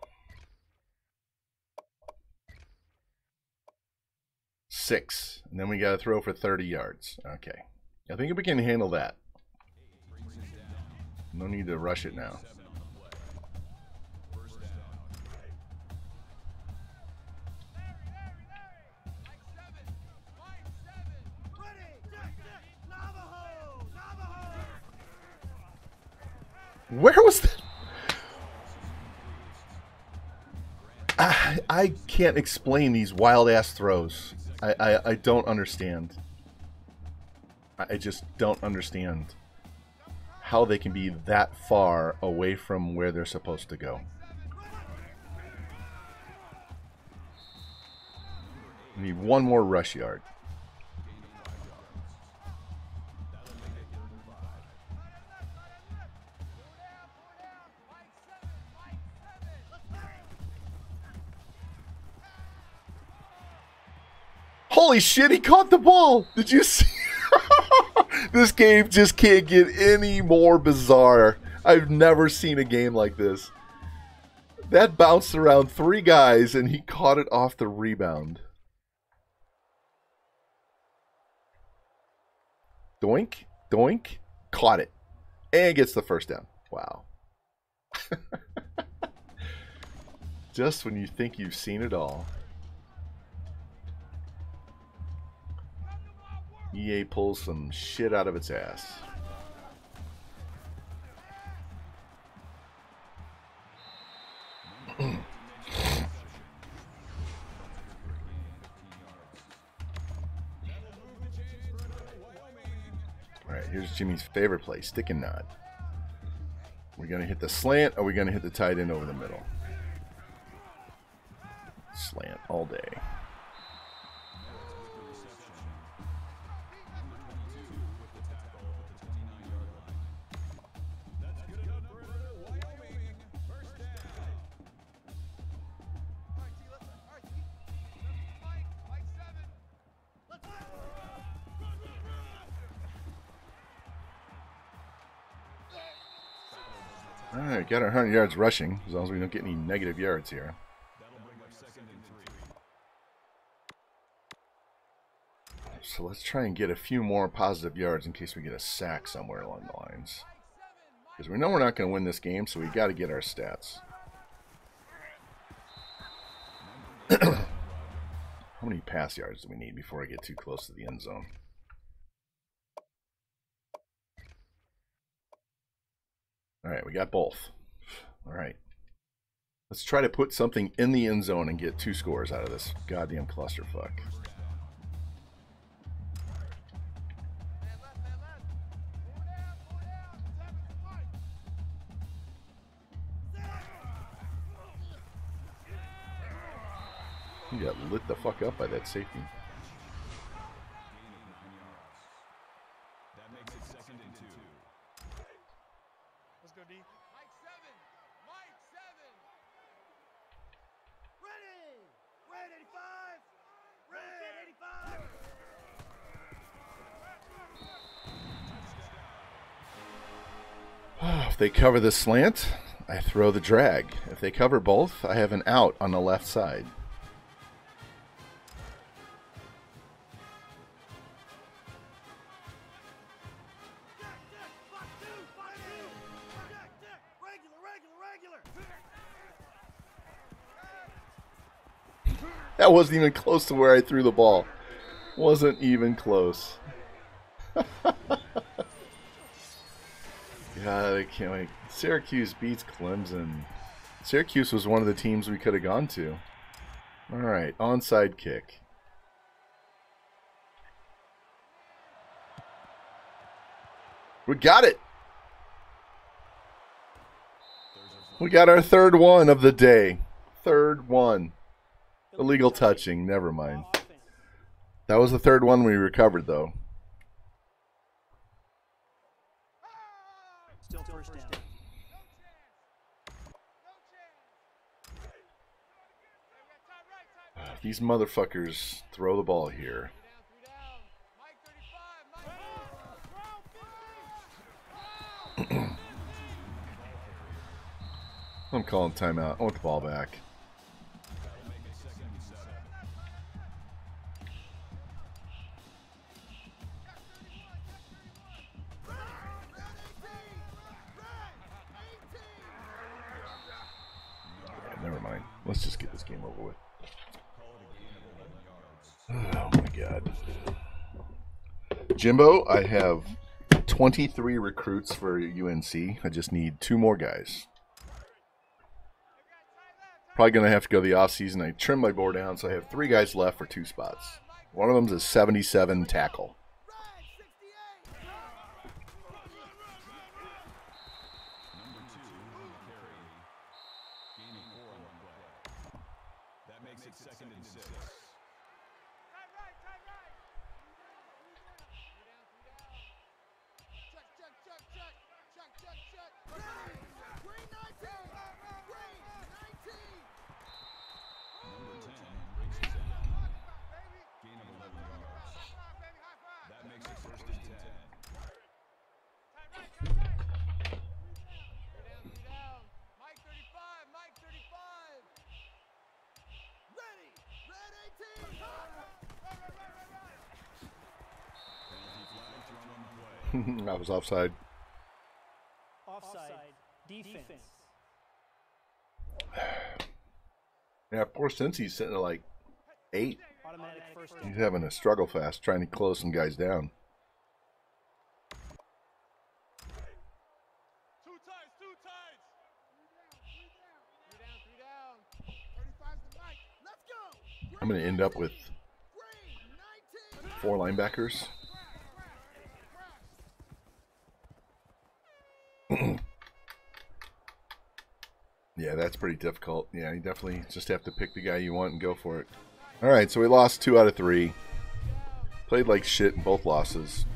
Six. And then we got to throw for thirty yards. Okay. I think we can handle that. No need to rush it now. Where was that? I, I can't explain these wild ass throws. I, I, I don't understand. I just don't understand how they can be that far away from where they're supposed to go. We need one more rush yard. Holy shit, he caught the ball! Did you see? This game just can't get any more bizarre. I've never seen a game like this. That bounced around three guys and he caught it off the rebound. Doink, doink, caught it. And gets the first down. Wow. Just when you think you've seen it all. E A pulls some shit out of its ass. Alright, here's Jimmy's favorite play, stick and nod. We're going to hit the slant, or we're going to hit the tight end over the middle. Slant all day. Alright, got our one hundred yards rushing, as long as we don't get any negative yards here. So let's try and get a few more positive yards in case we get a sack somewhere along the lines. Because we know we're not going to win this game, so we got to get our stats. How many pass yards do we need before I get too close to the end zone? Alright, we got both. Alright. Let's try to put something in the end zone and get two scores out of this goddamn clusterfuck. He got lit the fuck up by that safety. That makes it second and two. Let's go D. Mike seven. Mike seven. Ready! Red eighty-five! Red eighty-five! If they cover the slant, I throw the drag. If they cover both, I have an out on the left side. That wasn't even close to where I threw the ball. Wasn't even close. God, I can't wait. Syracuse beats Clemson. Syracuse was one of the teams we could have gone to. All right, onside kick. We got it. We got our third one of the day. Third one. Illegal touching. Never mind. That was the third one we recovered, though. Still first down. These motherfuckers throw the ball here. I'm calling timeout. I want the ball back. Yeah, never mind. Let's just get this game over with. Oh my god. Jimbo, I have twenty-three recruits for U N C. I just need two more guys. Probably going to have to go the off-season. I trimmed my board down, so I have three guys left for two spots. One of them is a seventy-seven tackle. That makes it second and six. Check, check, check, check. Check, check, check. Green. Green nineteen. Green nineteen. Number ten breaks his end. Gain of eleven yards. That makes it first and ten. Mike thirty-five, Mike thirty-five. Ready. Red eighteen. Penalty flag thrown on the play. I was offside. Offside. Defense. Yeah, poor Cincy's sitting at like eight. Automatic first He's down. having a struggle fast trying to close some guys down. Two times, two times. Three down, three down. thirty-five's the Mike. Let's go. I'm going to end up with Green nineteen. four linebackers. Yeah, that's pretty difficult. Yeah, you definitely just have to pick the guy you want and go for it. All right, so we lost two out of three. Played like shit in both losses.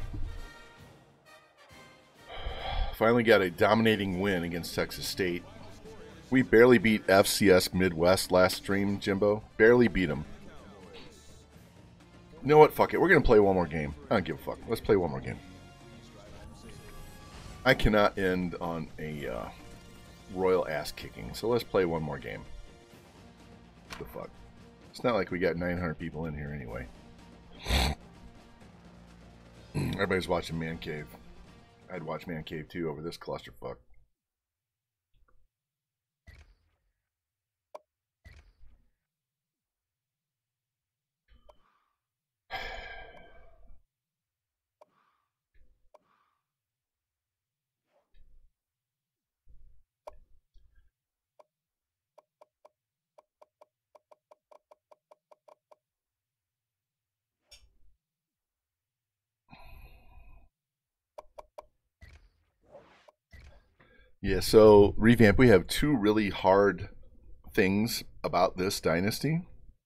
Finally got a dominating win against Texas State. We barely beat F C S Midwest last stream, Jimbo. Barely beat them. You know what? Fuck it. We're going to play one more game. I don't give a fuck. Let's play one more game. I cannot end on a uh, royal ass kicking, so let's play one more game. What the fuck? It's not like we got nine hundred people in here anyway. Everybody's watching Man Cave. I'd watch Man Cave too over this clusterfuck. Yeah, so revamp, we have two really hard things about this dynasty.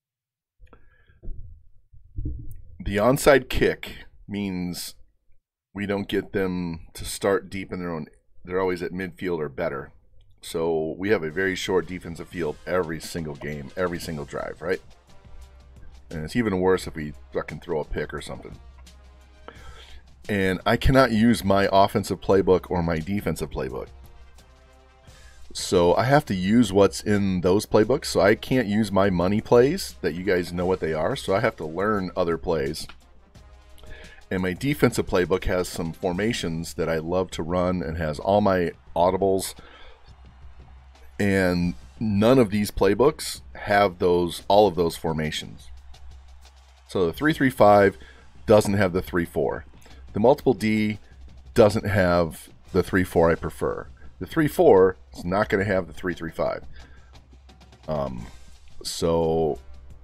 The onside kick means we don't get them to start deep in their own, they're always at midfield or better. So we have a very short defensive field every single game, every single drive, right? And it's even worse if we fucking throw a pick or something. And I cannot use my offensive playbook or my defensive playbook. So I have to use what's in those playbooks. So I can't use my money plays that you guys know what they are. So I have to learn other plays. And my defensive playbook has some formations that I love to run and has all my audibles. And none of these playbooks have those all of those formations. So the three three five doesn't have the three four. The multiple D doesn't have the three four I prefer. The three four is not going to have the three three five. Um, so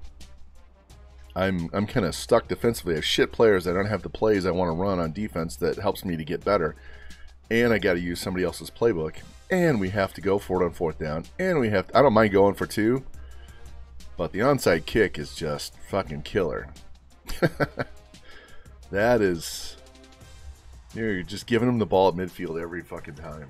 I'm I'm kind of stuck defensively. I have shit players. I don't have the plays I want to run on defense that helps me to get better. And I got to use somebody else's playbook. And we have to go for it on fourth down. And we have to, I don't mind going for two. But the onside kick is just fucking killer. That is... You're just giving them the ball at midfield every fucking time.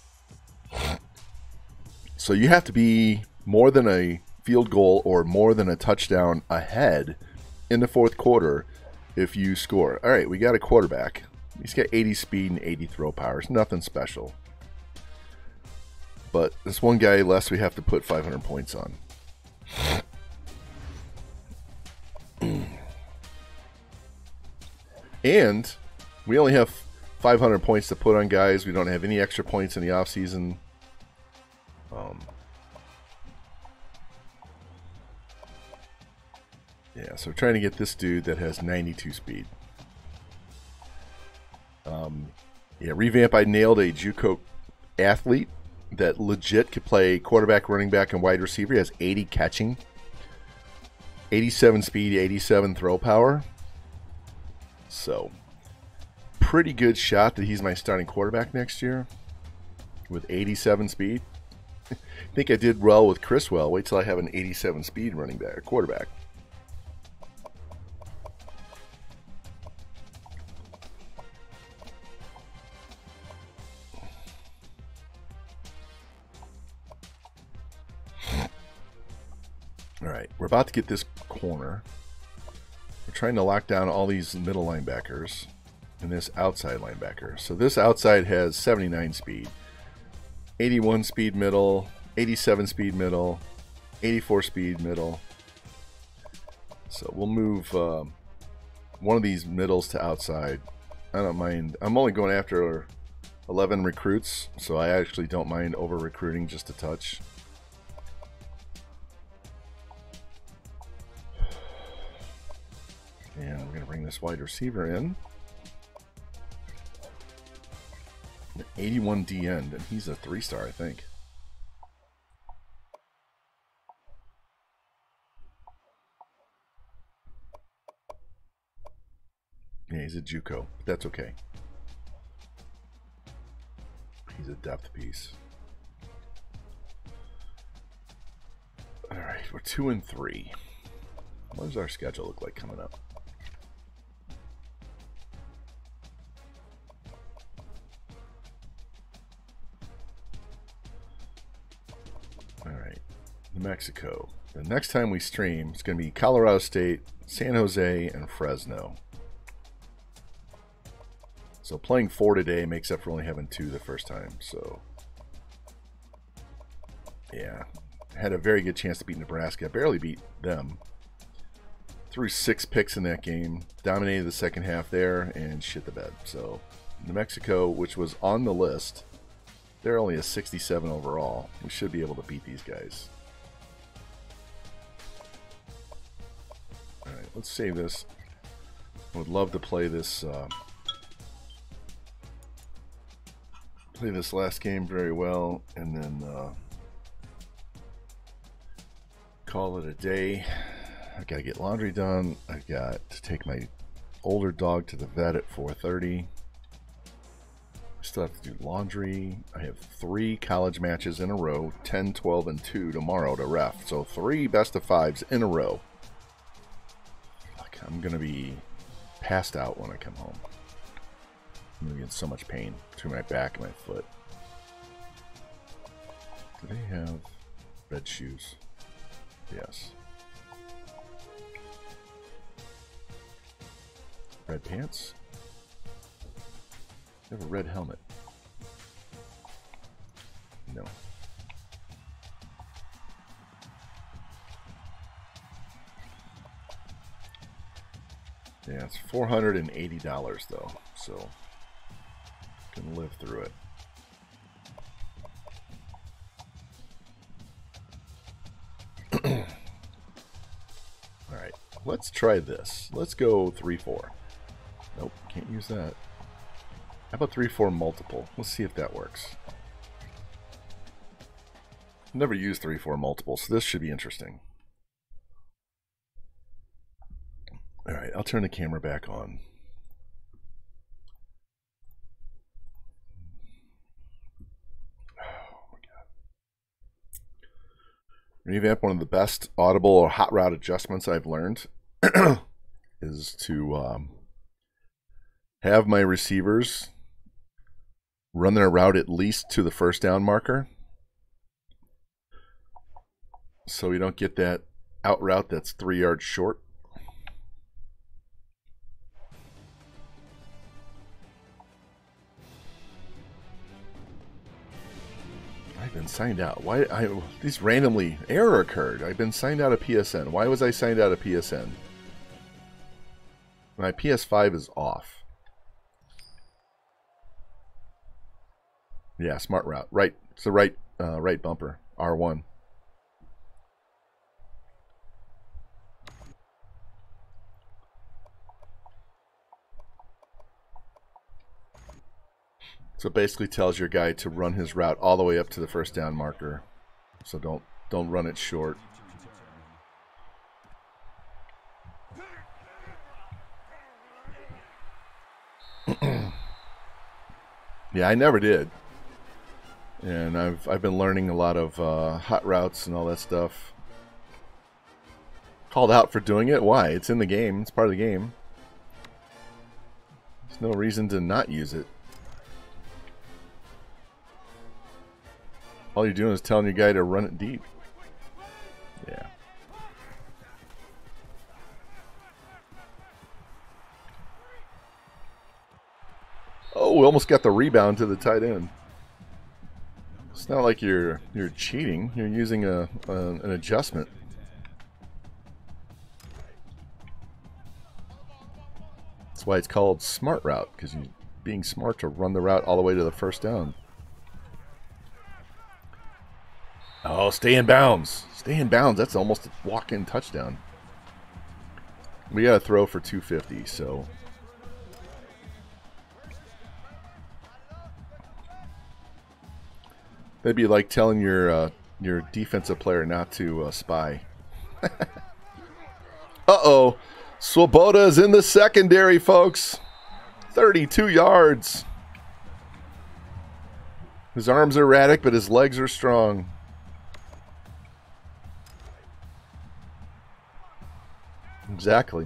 So you have to be more than a field goal or more than a touchdown ahead in the fourth quarter if you score. All right, we got a quarterback. He's got eighty speed and eighty throw power. It's nothing special. But this one guy less we have to put five hundred points on. And we only have five hundred points to put on guys. We don't have any extra points in the offseason. Um, yeah, so we're trying to get this dude that has ninety-two speed. Um, yeah, revamp. I nailed a JUCO athlete that legit could play quarterback, running back, and wide receiver. He has eighty catching, eighty-seven speed, eighty-seven throw power. So, pretty good shot that he's my starting quarterback next year with eighty-seven speed. I think I did well with Chriswell. Wait till I have an eighty-seven speed running back or quarterback. All right, we're about to get this corner. We're trying to lock down all these middle linebackers and this outside linebacker. So this outside has seventy-nine speed, eighty-one speed middle, eighty-seven speed middle, eighty-four speed middle. So we'll move um, one of these middles to outside. I don't mind. I'm only going after eleven recruits, so I actually don't mind over recruiting just a touch. And we're going to bring this wide receiver in. An eighty-one D end, and he's a three-star, I think. Yeah, he's a JUCO, but that's okay. He's a depth piece. All right, we're two and three. What does our schedule look like coming up? New Mexico. The next time we stream, it's going to be Colorado State, San Jose, and Fresno. So playing four today makes up for only having two the first time. So, yeah. Had a very good chance to beat Nebraska. Barely beat them. Threw six picks in that game. Dominated the second half there and shit the bed. So, New Mexico, which was on the list, they're only a sixty-seven overall. We should be able to beat these guys. Alright, let's save this. I would love to play this uh, play this last game very well and then uh, call it a day. I gotta get laundry done. I got to take my older dog to the vet at four thirty. I still have to do laundry. I have three college matches in a row, ten, twelve, and two tomorrow to ref. So three best of fives in a row. I'm going to be passed out when I come home. I'm going to be in so much pain between my back and my foot. Do they have red shoes? Yes. Red pants? They have a red helmet. No. Yeah, it's four hundred eighty dollars though, so can live through it. let's try this. Let's go three four. Nope, can't use that. How about three four multiple? Let's see if that works. Never used three four multiple, so this should be interesting. Alright, I'll turn the camera back on. Oh my god. Revamp, one of the best audible or hot route adjustments I've learned is to um, have my receivers run their route at least to the first down marker, so we don't get that out route that's three yards short. I've been signed out. Why? I these randomly error occurred. I've been signed out of P S N. Why was I signed out of P S N? My P S five is off. Yeah, smart route. Right. It's the right uh, right bumper. R one. So it basically tells your guy to run his route all the way up to the first down marker. So don't don't run it short. Yeah, I never did. And I've I've been learning a lot of uh, hot routes and all that stuff. Called out for doing it. Why? It's in the game. It's part of the game. There's no reason to not use it. All you're doing is telling your guy to run it deep. Yeah. Oh, we almost got the rebound to the tight end. It's not like you're you're cheating. You're using a, a an adjustment. That's why it's called smart route, because you're being smart to run the route all the way to the first down. Oh, stay in bounds. Stay in bounds. That's almost a walk-in touchdown. We got to throw for two fifty, so... That'd be like telling your uh, your defensive player not to uh, spy. Uh-oh. Swoboda's in the secondary, folks. thirty-two yards. His arms are erratic, but his legs are strong. Exactly.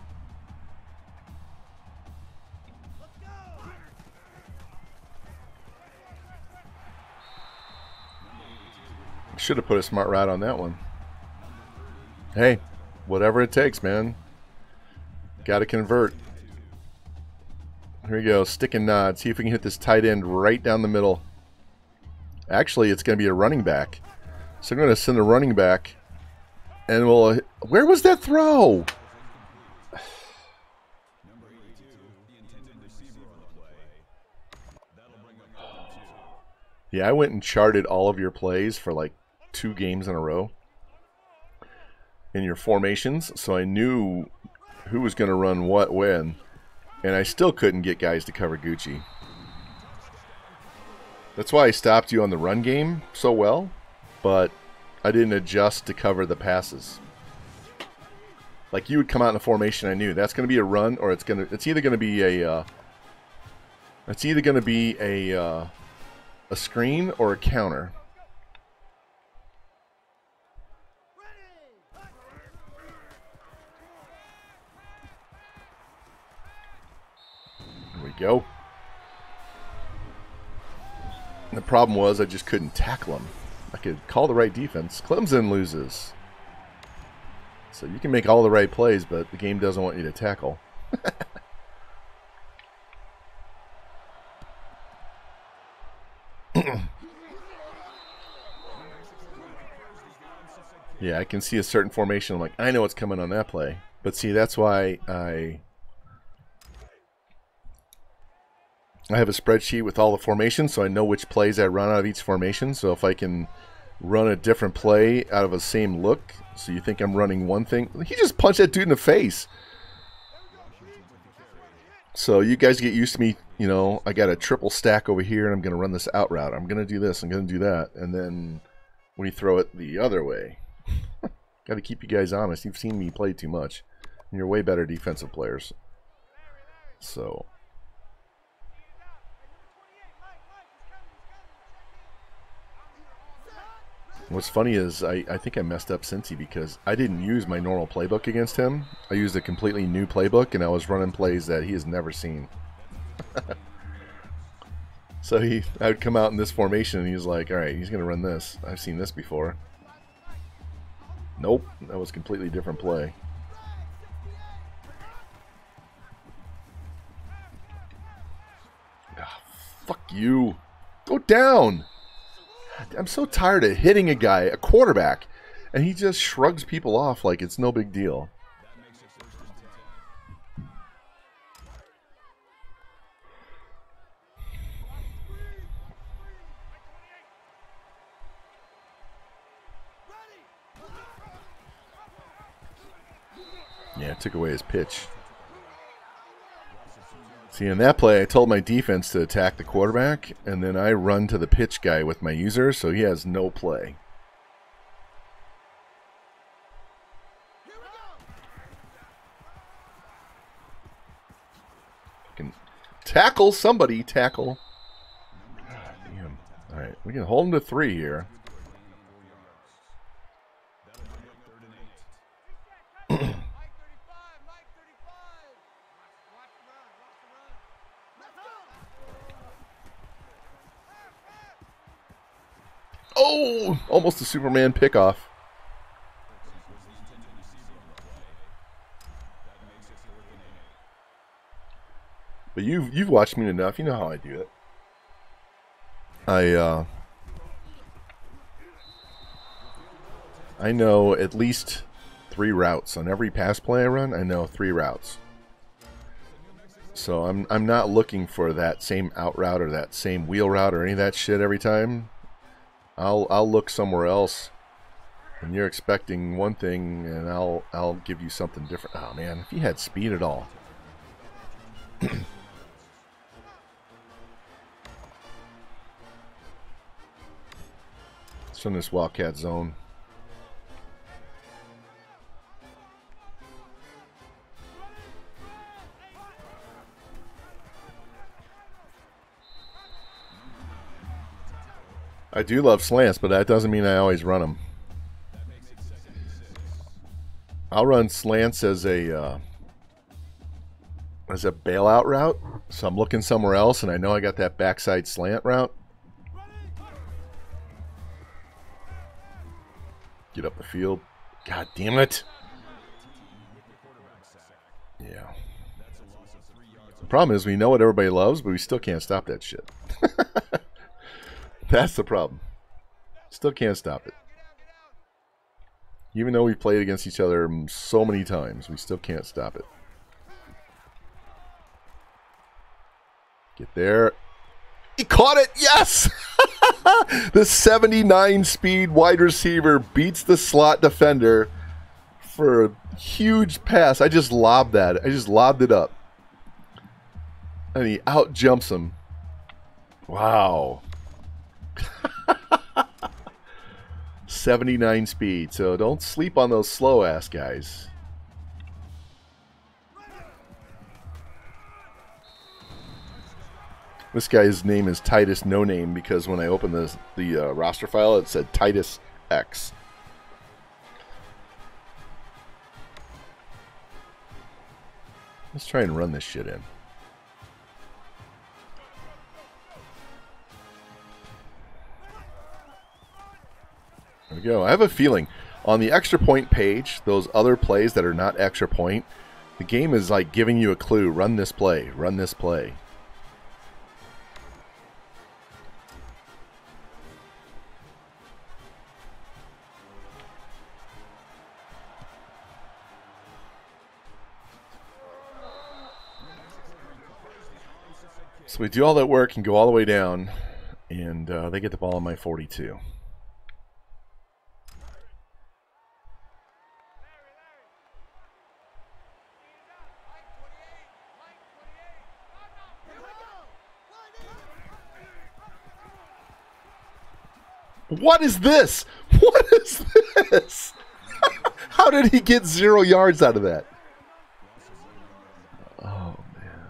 Should have put a smart route on that one. Hey, whatever it takes, man. Got to convert. Here we go. Stick and nod. See if we can hit this tight end right down the middle. Actually, it's going to be a running back. So I'm going to send a running back. And we'll... Where was that throw? Yeah, I went and charted all of your plays for like two games in a row in your formations, so I knew who was going to run what when, and I still couldn't get guys to cover Gucci. That's why I stopped you on the run game so well, but I didn't adjust to cover the passes. Like, you would come out in a formation, I knew that's going to be a run, or it's going to it's either going to be a uh, it's either going to be a uh, a screen or a counter. Here we go. And the problem was I just couldn't tackle him. I could call the right defense. Clemson loses. So you can make all the right plays, but the game doesn't want you to tackle. Yeah, I can see a certain formation. I'm like, I know what's coming on that play. But see, that's why I I have a spreadsheet with all the formations, so I know which plays I run out of each formation. So if I can run a different play out of a same look. So you think I'm running one thing. He just punched that dude in the face. So you guys get used to me, you know, I got a triple stack over here and I'm going to run this out route. I'm going to do this, I'm going to do that. And then we throw it the other way. Got to keep you guys honest. You've seen me play too much. And you're way better defensive players. So. What's funny is I, I think I messed up Cincy because I didn't use my normal playbook against him. I used a completely new playbook, and I was running plays that he has never seen. So he, I would come out in this formation, and he's like, all right, he's going to run this. I've seen this before. Nope, that was a completely different play. Ah, fuck you. Go down. I'm so tired of hitting a guy, a quarterback, and he just shrugs people off like it's no big deal. Yeah, it took away his pitch. See, in that play, I told my defense to attack the quarterback, and then I run to the pitch guy with my user, so he has no play. Can tackle somebody, tackle. God, damn. All right, we can hold him to three here. Oh, almost a Superman pickoff. But you've you've watched me enough. You know how I do it. I uh, I know at least three routes on every pass play I run. I know three routes. So I'm I'm not looking for that same out route or that same wheel route or any of that shit every time. I'll I'll look somewhere else, and you're expecting one thing, and I'll I'll give you something different. Oh man, if he had speed at all. It's in this Wildcat zone. I do love slants, but that doesn't mean I always run them. I'll run slants as a uh, as a bailout route, so I'm looking somewhere else, and I know I got that backside slant route. Get up the field. God damn it! Yeah. The problem is we know what everybody loves, but we still can't stop that shit. That's the problem. Still can't stop it. Even though we've played against each other so many times, we still can't stop it. Get there. He caught it! Yes! The seventy-nine speed wide receiver beats the slot defender for a huge pass. I just lobbed that. I just lobbed it up. And he out jumps him. Wow. seventy-nine speed, so don't sleep on those slow ass guys. This guy's name is Titus No Name because when I opened the the uh, roster file, it said Titus X. Let's try and run this shit in. There we go. I have a feeling on the extra point page, those other plays that are not extra point, the game is like giving you a clue. Run this play. Run this play. So we do all that work and go all the way down, and uh, they get the ball on my forty-two. What is this? What is this? How did he get zero yards out of that? Oh, man.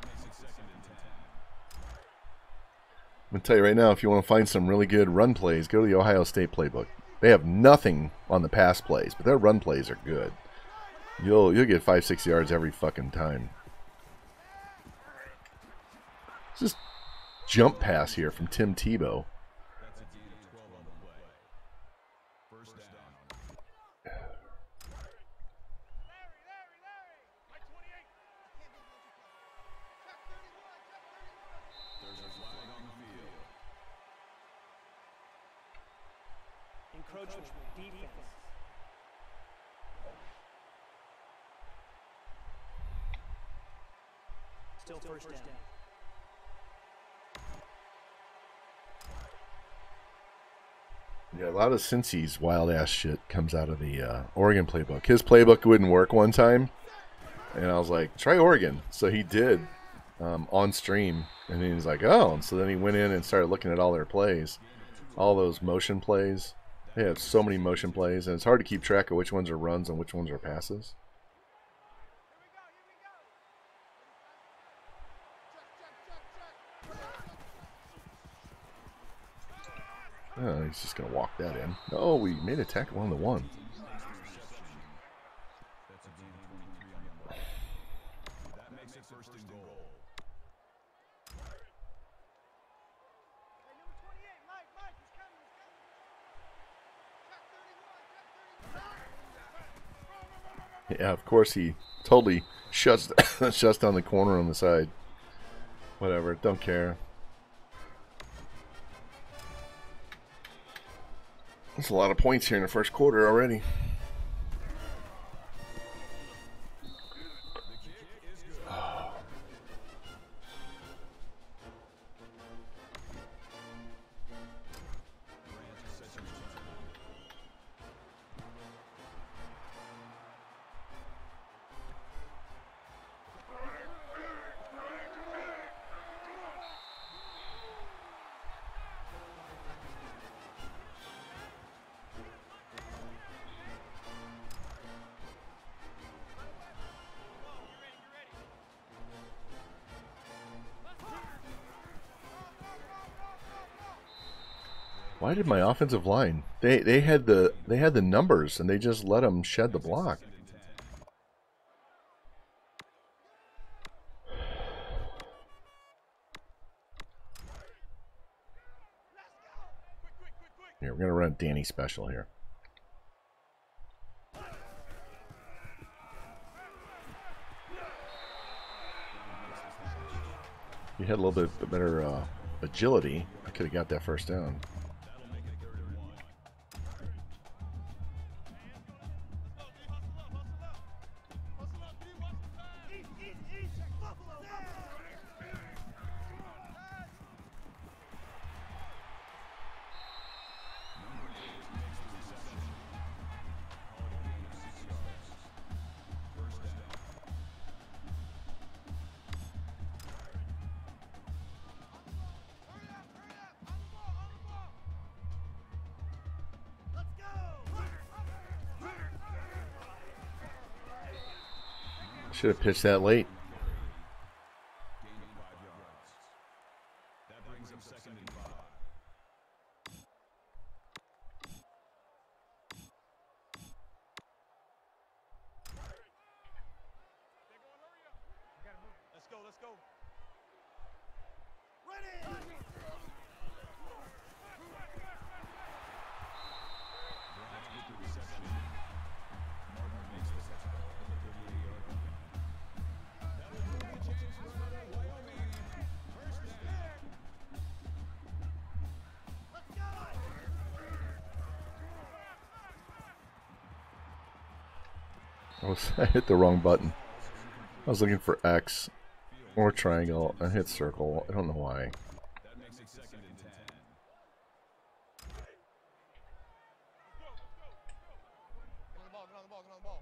I'm going to tell you right now, if you want to find some really good run plays, go to the Ohio State playbook. They have nothing on the pass plays, but their run plays are good. You'll you'll get five, six yards every fucking time. Just jump pass here from Tim Tebow. Encroachment defense. Still first down. Yeah, a lot of Cincy's wild ass shit comes out of the uh, Oregon playbook. His playbook wouldn't work one time, and I was like, try Oregon. So he did um, on stream, and he was like, oh. And so then he went in and started looking at all their plays, all those motion plays. They have so many motion plays, and it's hard to keep track of which ones are runs and which ones are passes. Oh, he's just going to walk that in. Oh, we made a tackle on the one. That makes it first and goal. Yeah, of course he totally shuts shuts down the corner on the side. Whatever, don't care. That's a lot of points here in the first quarter already. Why did my offensive line? They they had the they had the numbers and they just let them shed the block. Here, we're gonna run Danny special here. You had a little bit better uh, agility. I could have got that first down. Should have pitched that late. That brings up second and five. Let's go, let's go. I, was, I hit the wrong button. I was looking for X or triangle. I hit circle. I don't know why. That makes it second and ten. Get on the ball, get on the ball, get on the ball.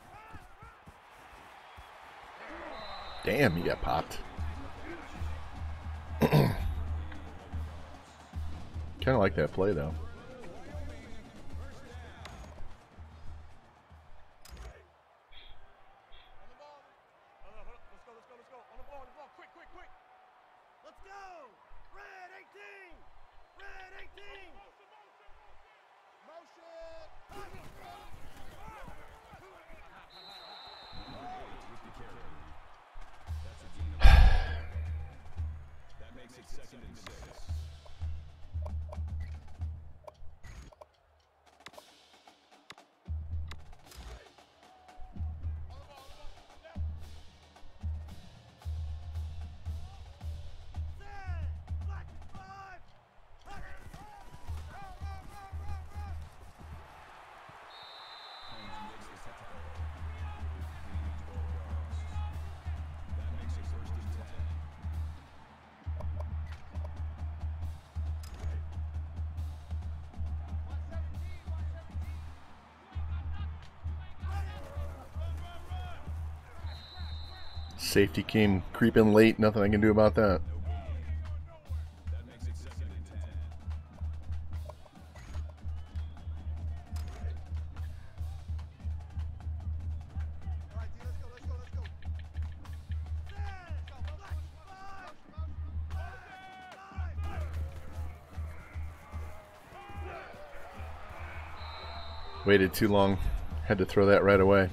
Damn, he got popped. Kind of like that play, though. Safety came creeping late. Nothing I can do about that. Waited too long. Had to throw that right away.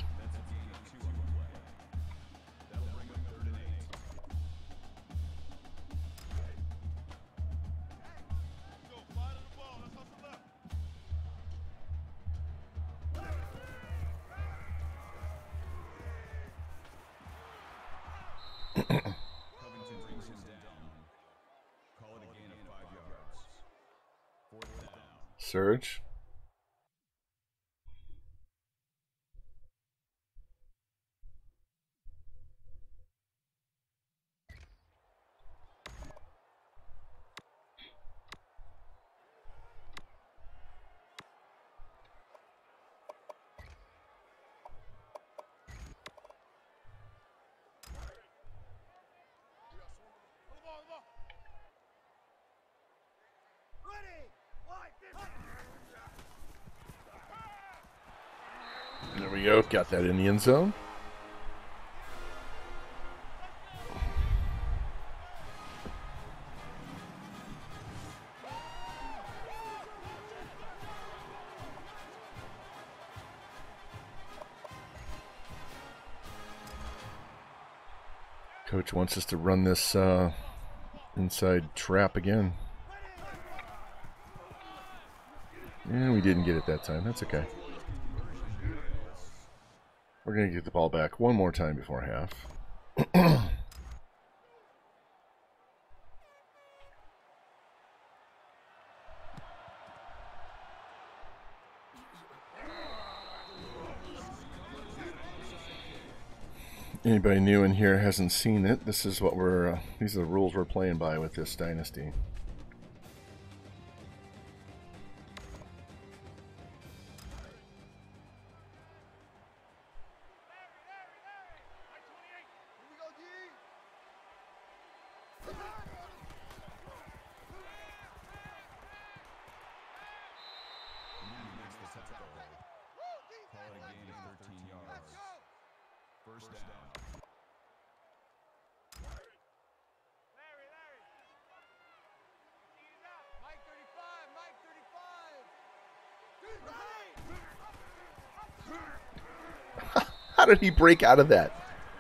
Surge. There we go. Got that in the end zone. Coach wants us to run this uh, inside trap again. And we didn't get it that time. That's okay. We're going to get the ball back one more time before half. Anybody new in here hasn't seen it, this is what we're, uh, these are the rules we're playing by with this Dynasty. How did he break out of that?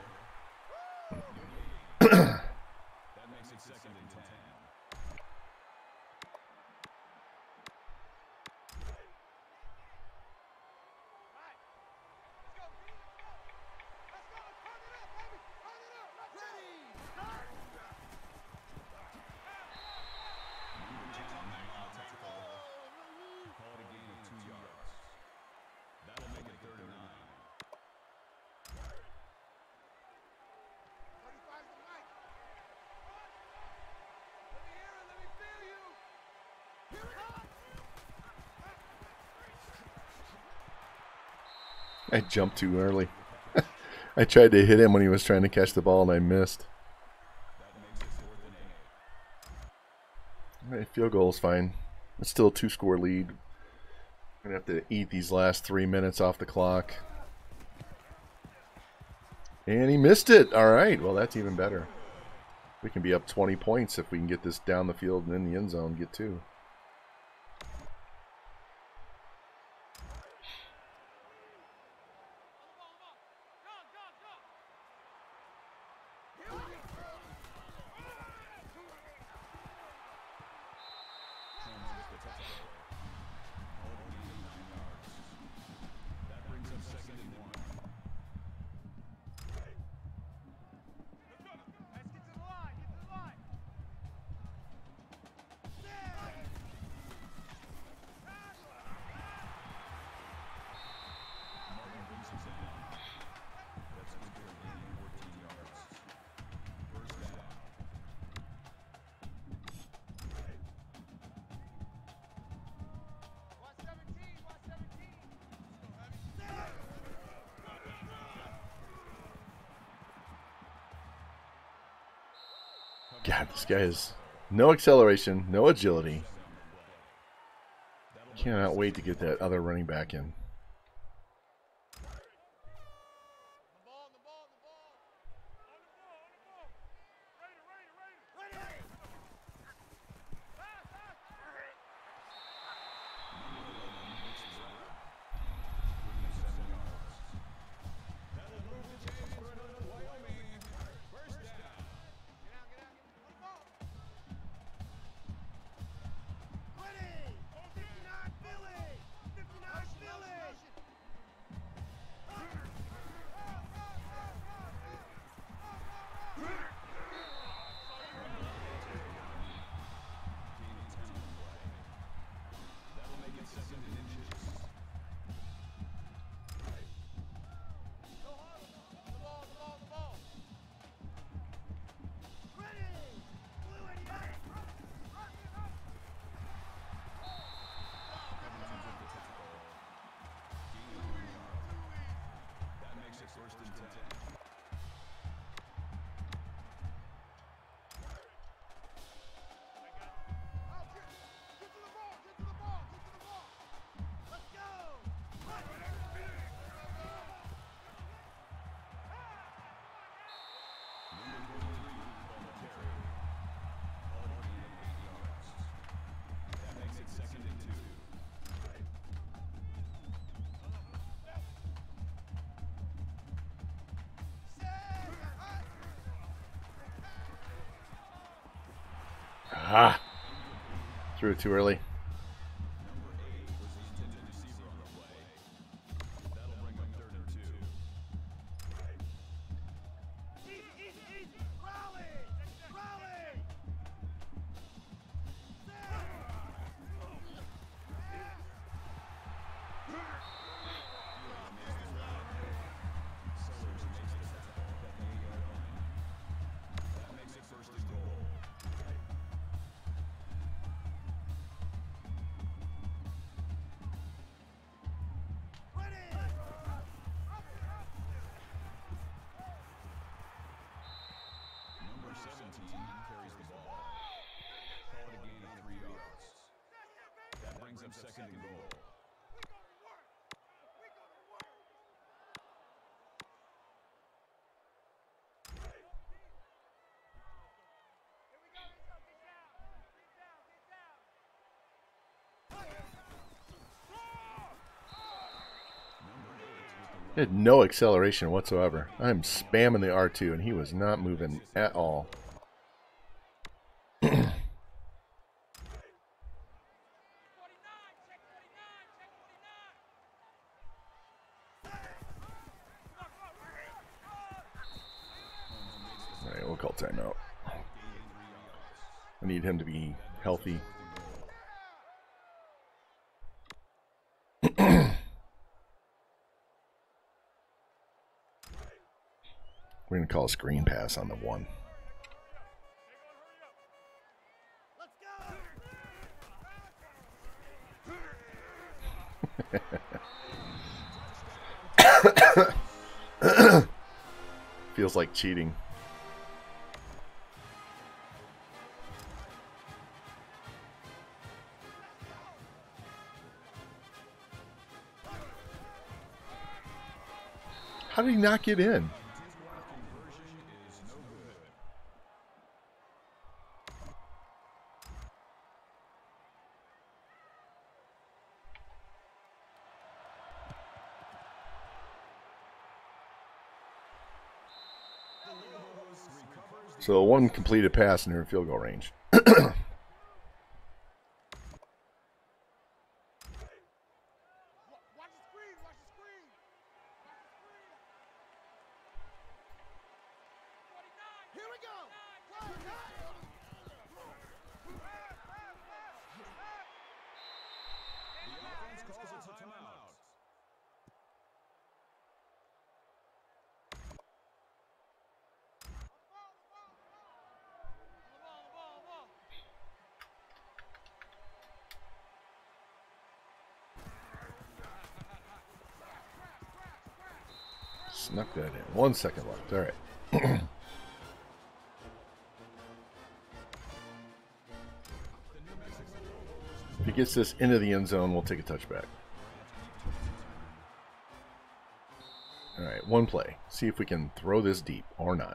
I jumped too early. I tried to hit him when he was trying to catch the ball and I missed. All right, field goal is fine. It's still a two-score lead. Gonna have to eat these last three minutes off the clock. And he missed it. All right. Well, that's even better. We can be up twenty points if we can get this down the field and in the end zone, get two. God, this guy has no acceleration, no agility. Cannot wait to get that other running back in. Ah, threw it too early. Second and goal. He had no acceleration whatsoever. I'm spamming the R two, and he was not moving at all. Alright, we'll call timeout. I need him to be healthy. We're going to call a screen pass on the one. Feels like cheating. How did he not get in? So one completed pass and they're in field goal range. Watch the screen, watch the screen. Watch the screen. forty-nine. Here we go. Play, The offense calls a timeout. Snuck that in. One second left. All right. If he gets this into the end zone, we'll take a touchback. All right, one play. See if we can throw this deep or not.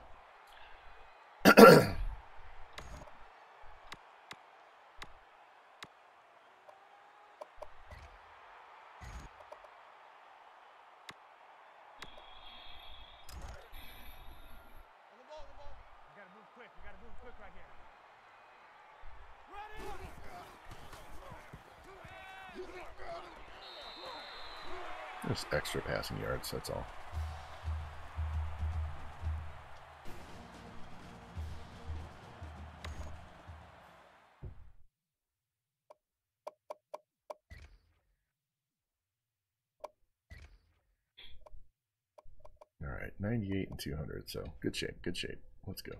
Just extra passing yards, that's all. All right, ninety-eight and two hundred, so good shape, good shape. Let's go.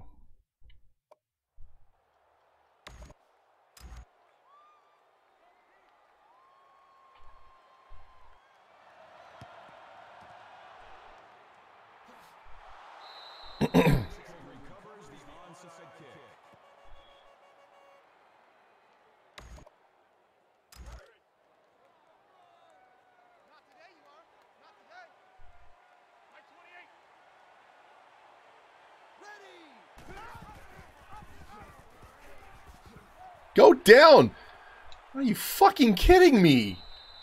Recovers the onside kick. Not today, you are. Not today. Mike twenty-eight. Ready. Go down! Are you fucking kidding me?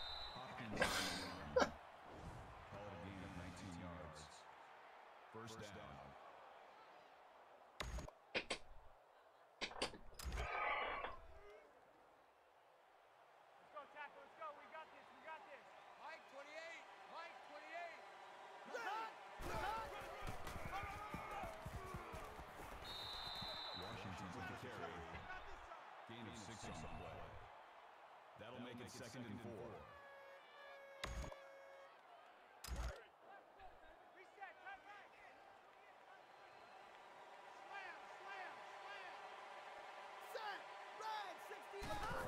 First down. Let's go, tackle. Let's go. We got this. We got this. Mike twenty-eight. Mike twenty-eight. Washington with the carry. Gain of six on the play. That'll make it second and four. Reset. Cut back. Slam, slam, slam. Set. Red sixty-eight.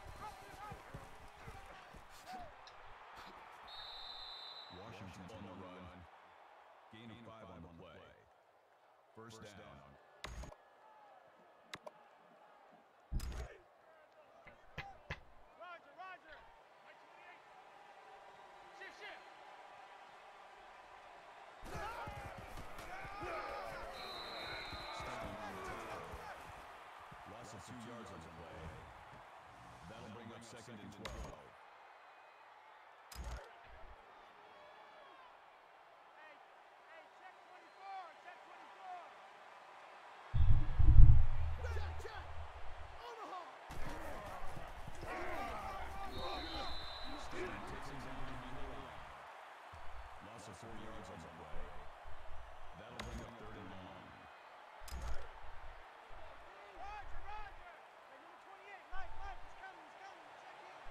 Washington's on the run. Gain of five on the play. First down. Roger, Roger. Mike twenty-eight. Shift, shift. Loss of two yards on the play. That'll bring up second and twelve. Hey, hey, check twenty-four. Check twenty-four. Check, check. Omaha. Stanley takes him down behind the line. Loss of four yards on the play. That'll bring up third and long. Roger, Roger. Hey, number twenty-eight. Mike, Mike, he's coming. He's coming. Check in.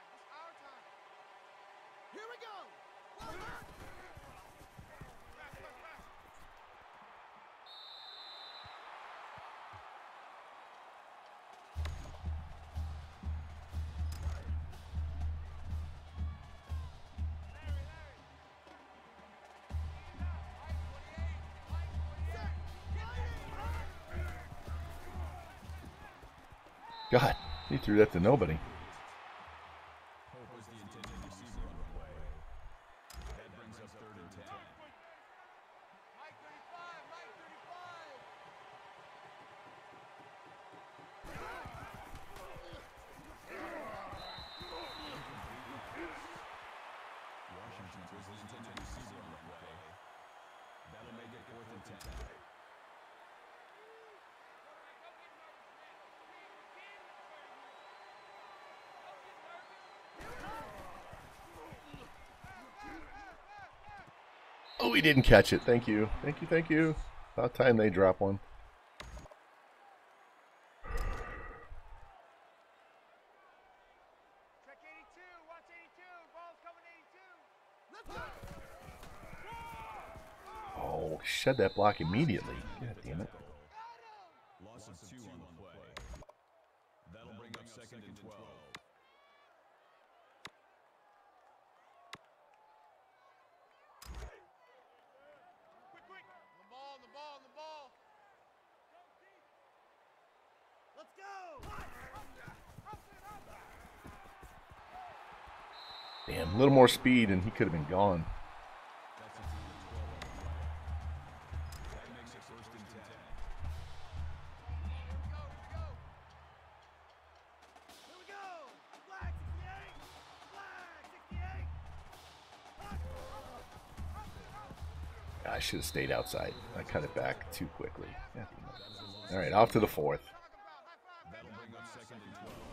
time. This is our time. Here we go. Well done. God, he threw that to nobody. Pope was the intended receiver on the play. That brings up third and ten. Mike thirty-five, Mike thirty-five. Washington was the intended receiver on the play. That'll make it fourth and ten. Oh, he didn't catch it. Thank you. Thank you, thank you. About time they drop one. Check eighty-two. Watch eighty-two. Ball's coming eighty-two. Let's go. Oh, shed that block immediately. God damn it. Loss of two on the play. That'll bring up second and twelve. Quick, quick. On the ball, on the ball, on the ball. Let's go. Damn, a little more speed and he could have been gone. That's a team of twelve on the play. That makes it first and ten. Here we go, here we go. Here we go. Flag sixty-eight. Flag sixty-eight. I should have stayed outside. I cut it back too quickly. God damn it. All right, off to the fourth. That'll bring up second and twelve.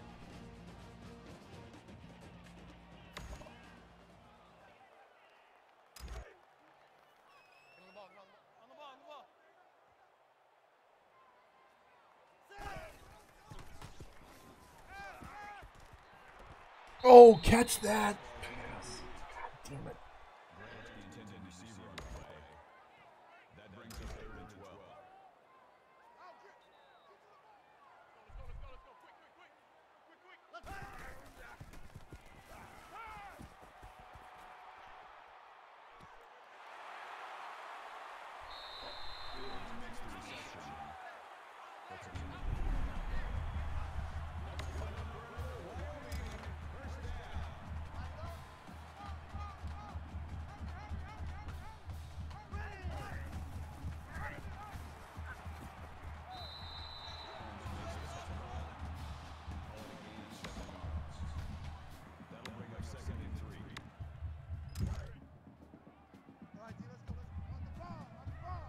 On the ball, on the ball, on the ball. Oh, catch that. God damn it. Grant, the intended receiver on the play. That brings up third and twelve. Let's go, let's go, let's go. Quick, quick, quick. Quick, quick. Let's go. Fields makes the reception. That's a team of That'll bring up second and three. All right, D, let's go. Let's on the ball, on the ball.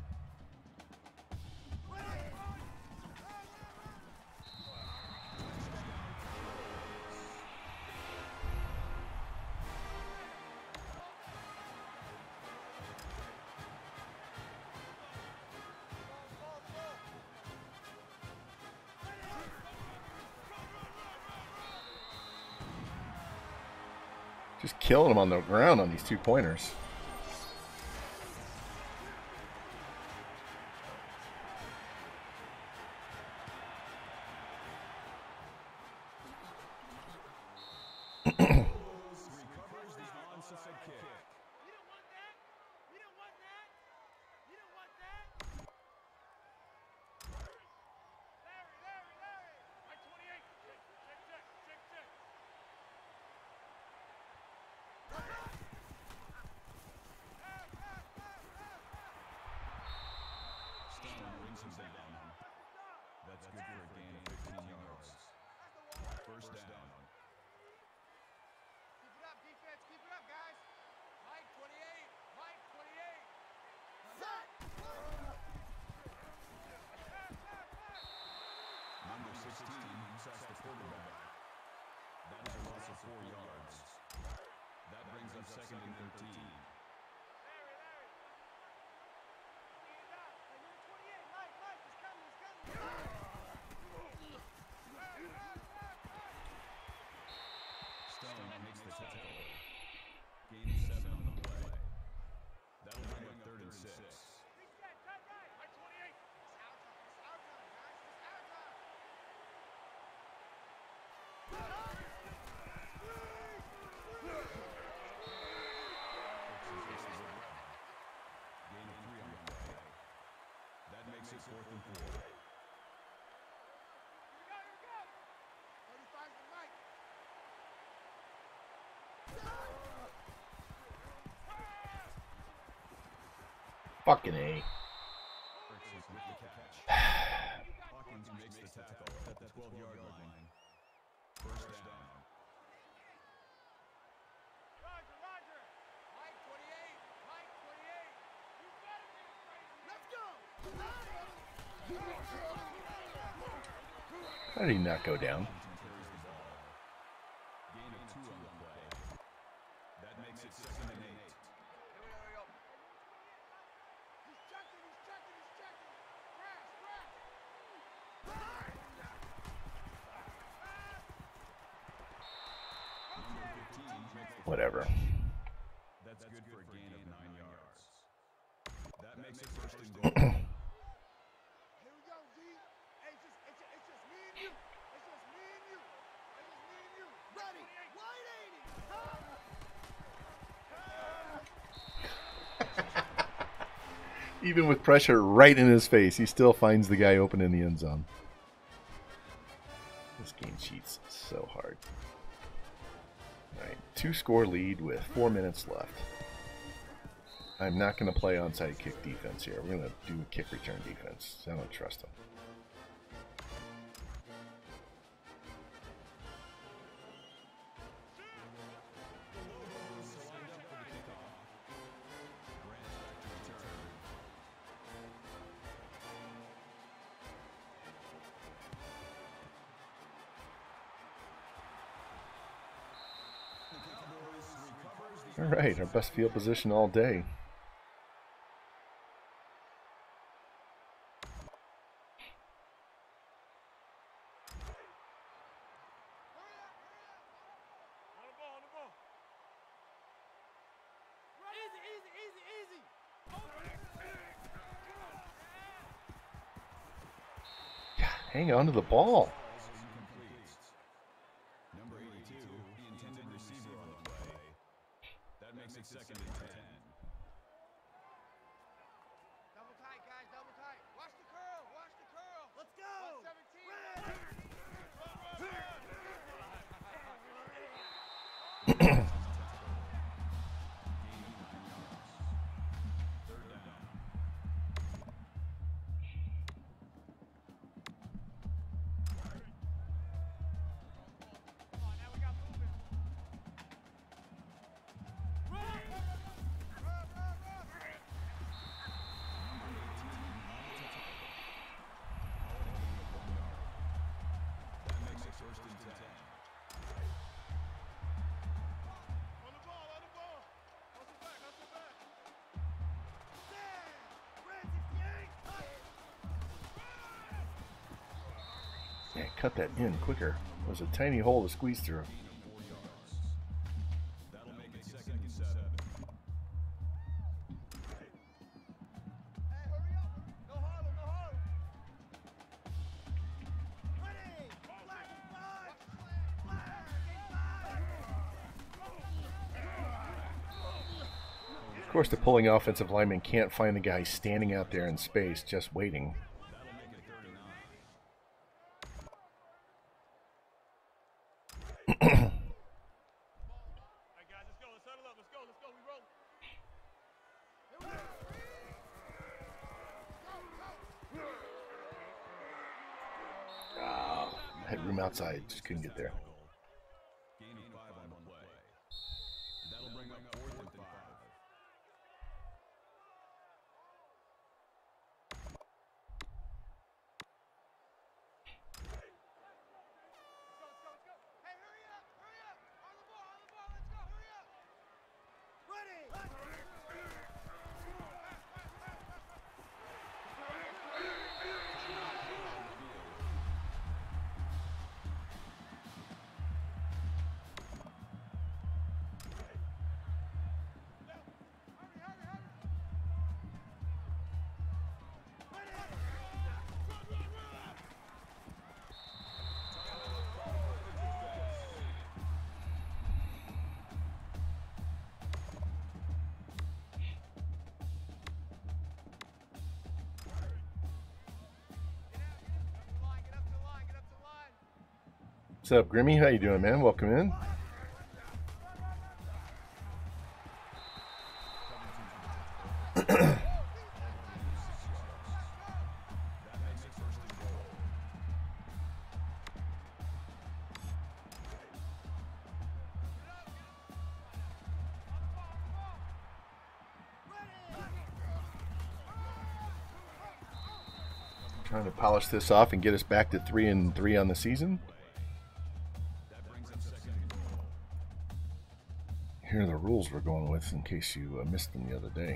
Just killing them on the ground on these two pointers. Recovers the onside kick. You don't want that. You don't want that. You don't want that. Larry, Larry, Larry. Mike twenty-eight. Check, check, check, check, check. Stone brings him down. That's good for a gain of fifteen yards. First down. Keep it up, defense. Keep it up, guys. Mike twenty-eight. Mike twenty-eight. Set. Number sixteen sacks the quarterback. That is a loss of four yards. That brings up second and thirteen. Larry, Larry. Speed it up. Hey, number twenty-eight. Mike, Mike, he's coming, he's coming. Stone makes the tackle. makes it fourth and four. thirty-five to Mike. Fucking A. Ertz's with the catch. Hawkins makes the tackle at the twelve-yard line. First down. Roger, Roger. Mike twenty-eight. Mike twenty-eight. You better get it crazy. Let's go. How did he not go down? Carries the ball. Gain of two on the play. That makes it second and eight. Here we go, here we go. He's checking, he's checking, he's checking. Crash, crash. Number fifteen makes the Whatever. That's good for a gain of nine yards. That makes it first and goal. Here we go, D. Hey, it's just, it's just, it's just me and you. It's just me and you. It's just me and you. Ready. Wide eighty. Even with pressure right in his face, he still finds the guy open in the end zone. This game cheats so hard. All right, two score lead with four minutes left. I'm not going to play onside kick defense here. We're going to do kick return defense. I don't trust him. All right, our best field position all day. On the ball, on the ball. Easy, easy, easy, easy. Hang on to the ball. Number eighty-two, the intended receiver on the play. That makes it second and ten. Double tight, guys, double tight. Watch the curl, watch the curl. Let's go. one seventeen. Third down. Come on, now we got movement. That makes it first and ten. On the ball, on the ball. Hustle back, hustle back. Yeah, cut that in quicker. There's a tiny hole to squeeze through. Four yards. That'll make it second and seven. Hey, hurry up. No Harlem, no Harlem. Ready. Flash, flash. Of course, the pulling offensive lineman can't find the guy standing out there in space just waiting. That'll make it thirty-nine. All right, guys, let's go. Let's settle up. Let's go. Let's go. We roll. Oh, I had room outside, just couldn't get there. Gain of five on the play. That'll bring up fourth and five. Let's go, let's go, let's go. Hey, hurry up, hurry up. On the ball, on the ball. Let's go, hurry up. Ready. What's up, Grimmy? How you doing, man? Welcome in. Trying to polish this off and get us back to three and three on the season. Here are the rules we're going with in case you uh, missed them the other day.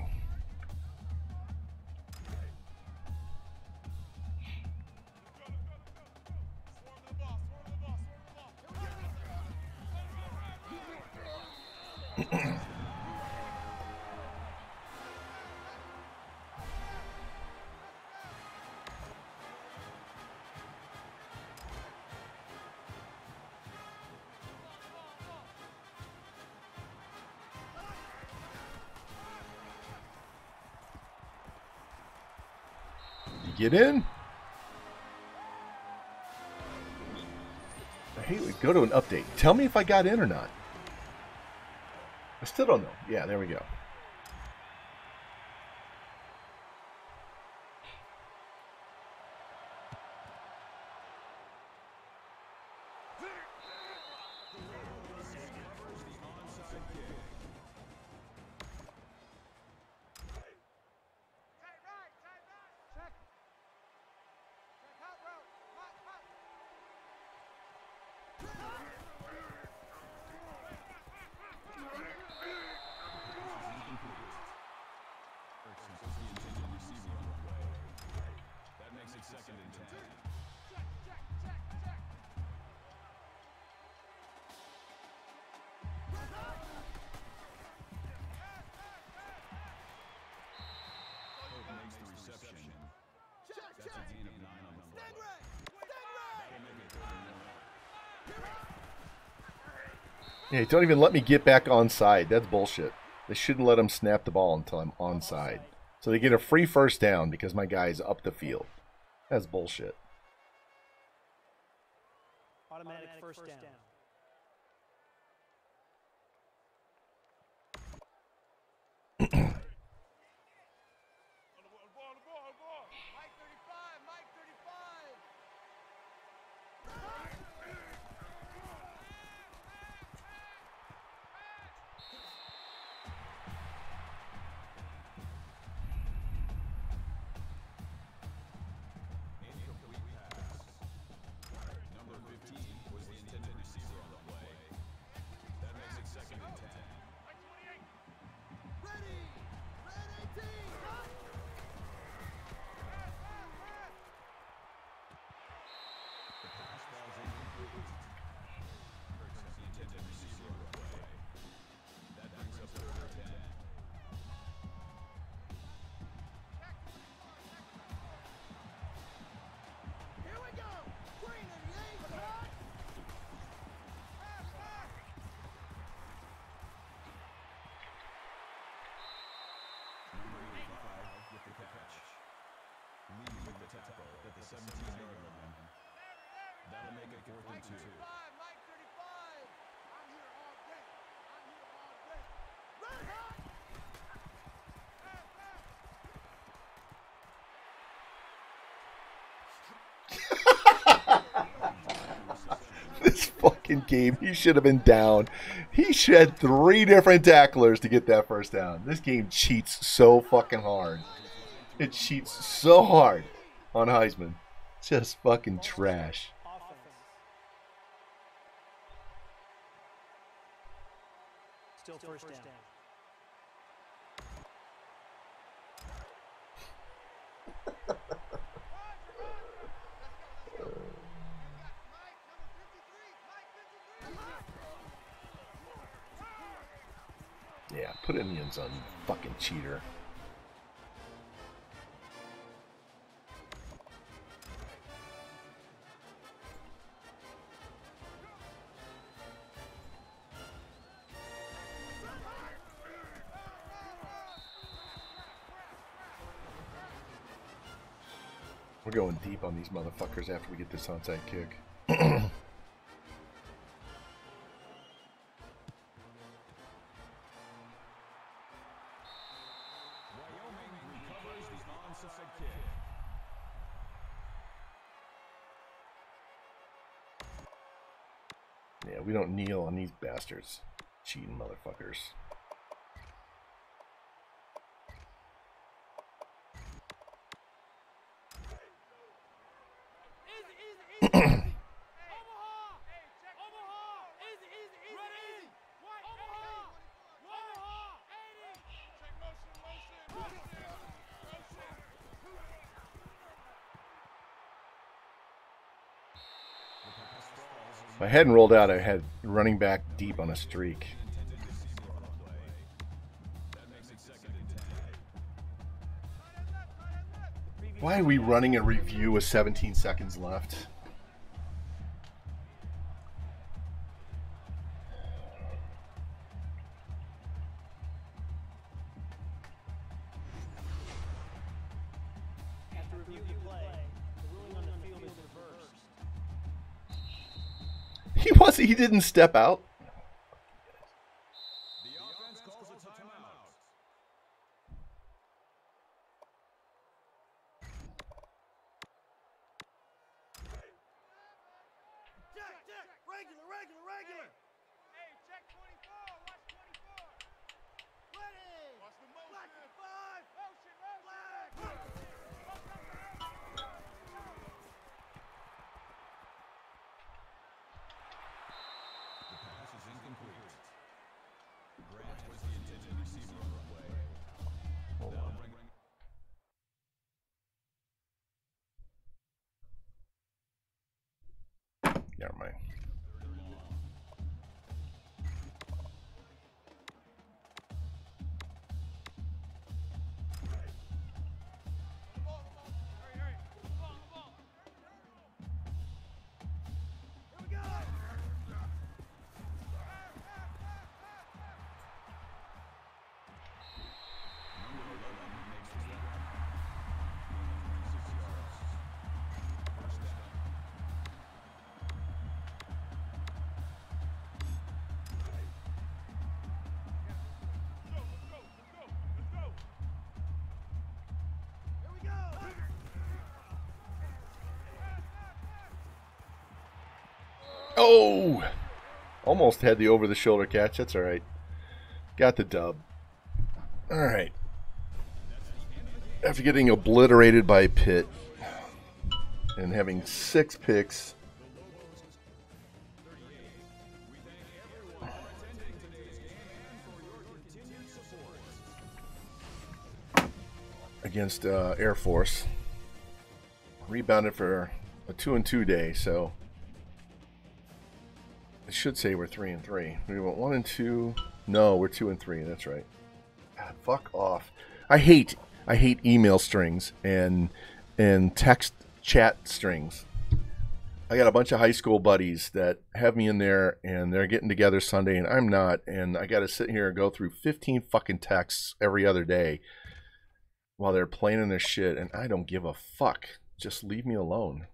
Get in. Hey, we go to an update. Tell me if I got in or not. I still don't know. Yeah, there we go. Yeah, don't even let me get back onside. That's bullshit. They shouldn't let him snap the ball until I'm onside. So they get a free first down because my guy's up the field. That's bullshit. Automatic first down. This fucking game, he should have been down. He had three different tacklers to get that first down. This game cheats so fucking hard. It cheats so hard on Heisman. Just fucking trash. Still first down. Yeah, put it in the end zone, you fucking cheater. We're going deep on these motherfuckers after we get this onside kick. Yeah, we don't kneel on these bastards. Cheating motherfuckers. If I hadn't rolled out, I had running back deep on a streak. Why are we running a review with seventeen seconds left? After review the play, the ruling on the field is reversed. He wasn't. He didn't step out. The offense calls a timeout. Check, check. Regular, regular, regular. Hey, check twenty-four. Watch twenty-four. Ready. Watch the motion. Black and five. Motion, motion. Black. The pass is incomplete. Grant was the intended receiver on the play. That'll bring Never mind. Hurry, hurry. Ball, ball. Here we go. number eleven makes the stop. twenty-six yards. First down. Let's go, let's go, let's go. Here we go. Oh! Almost had the over-the-shoulder catch. That's all right. Got the dub. All right. After getting obliterated by Pitt and having six picks, against uh, Air Force, rebounded for a two and two day, so I should say we're three and three. We went one and two. No, we're two and three. That's right. God, fuck off. I hate I hate email strings and and text chat strings. I got a bunch of high school buddies that have me in there, and they're getting together Sunday, and I'm not, and I got to sit here and go through fifteen fucking texts every other day while they're playing their shit, and I don't give a fuck. Just leave me alone.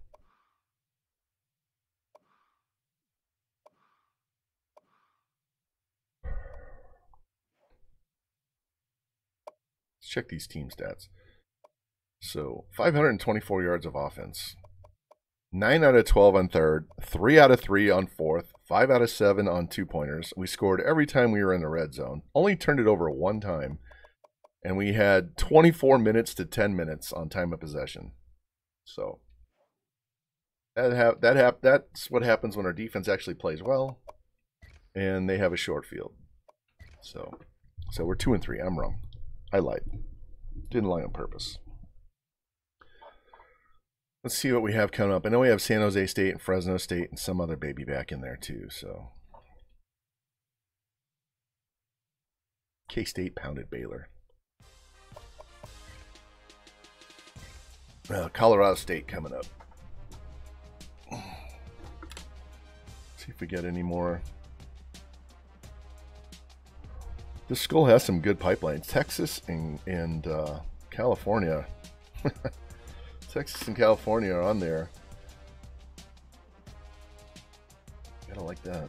Let's check these team stats. So, five hundred twenty-four yards of offense. nine out of twelve on third, three out of three on fourth, five out of seven on two-pointers. We scored every time we were in the red zone. Only turned it over one time. And we had twenty-four minutes to ten minutes on time of possession. So, that ha- that hap- that's what happens when our defense actually plays well and they have a short field. So, so we're two and three. I'm wrong. I lied. Didn't lie on purpose. Let's see what we have coming up. I know we have San Jose State and Fresno State and some other baby back in there too. So, K-State pounded Baylor. Uh, Colorado State coming up. See if we get any more. This school has some good pipelines. Texas and, and uh, California. Texas and California are on there. Gotta like that.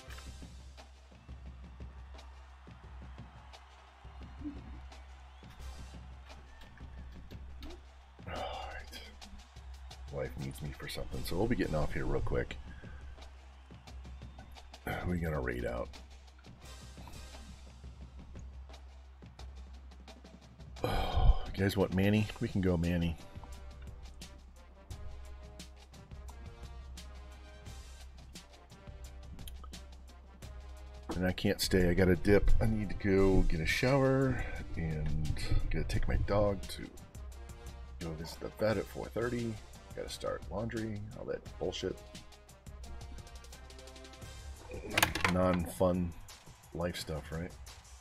Alright. Wife needs me for something, so we'll be getting off here real quick. we gonna raid out? Oh, you guys want Manny? We can go Manny. And I can't stay. I gotta dip. I need to go get a shower and gotta take my dog to go visit the vet at four thirty. Gotta start laundry, all that bullshit. Non-fun life stuff, right?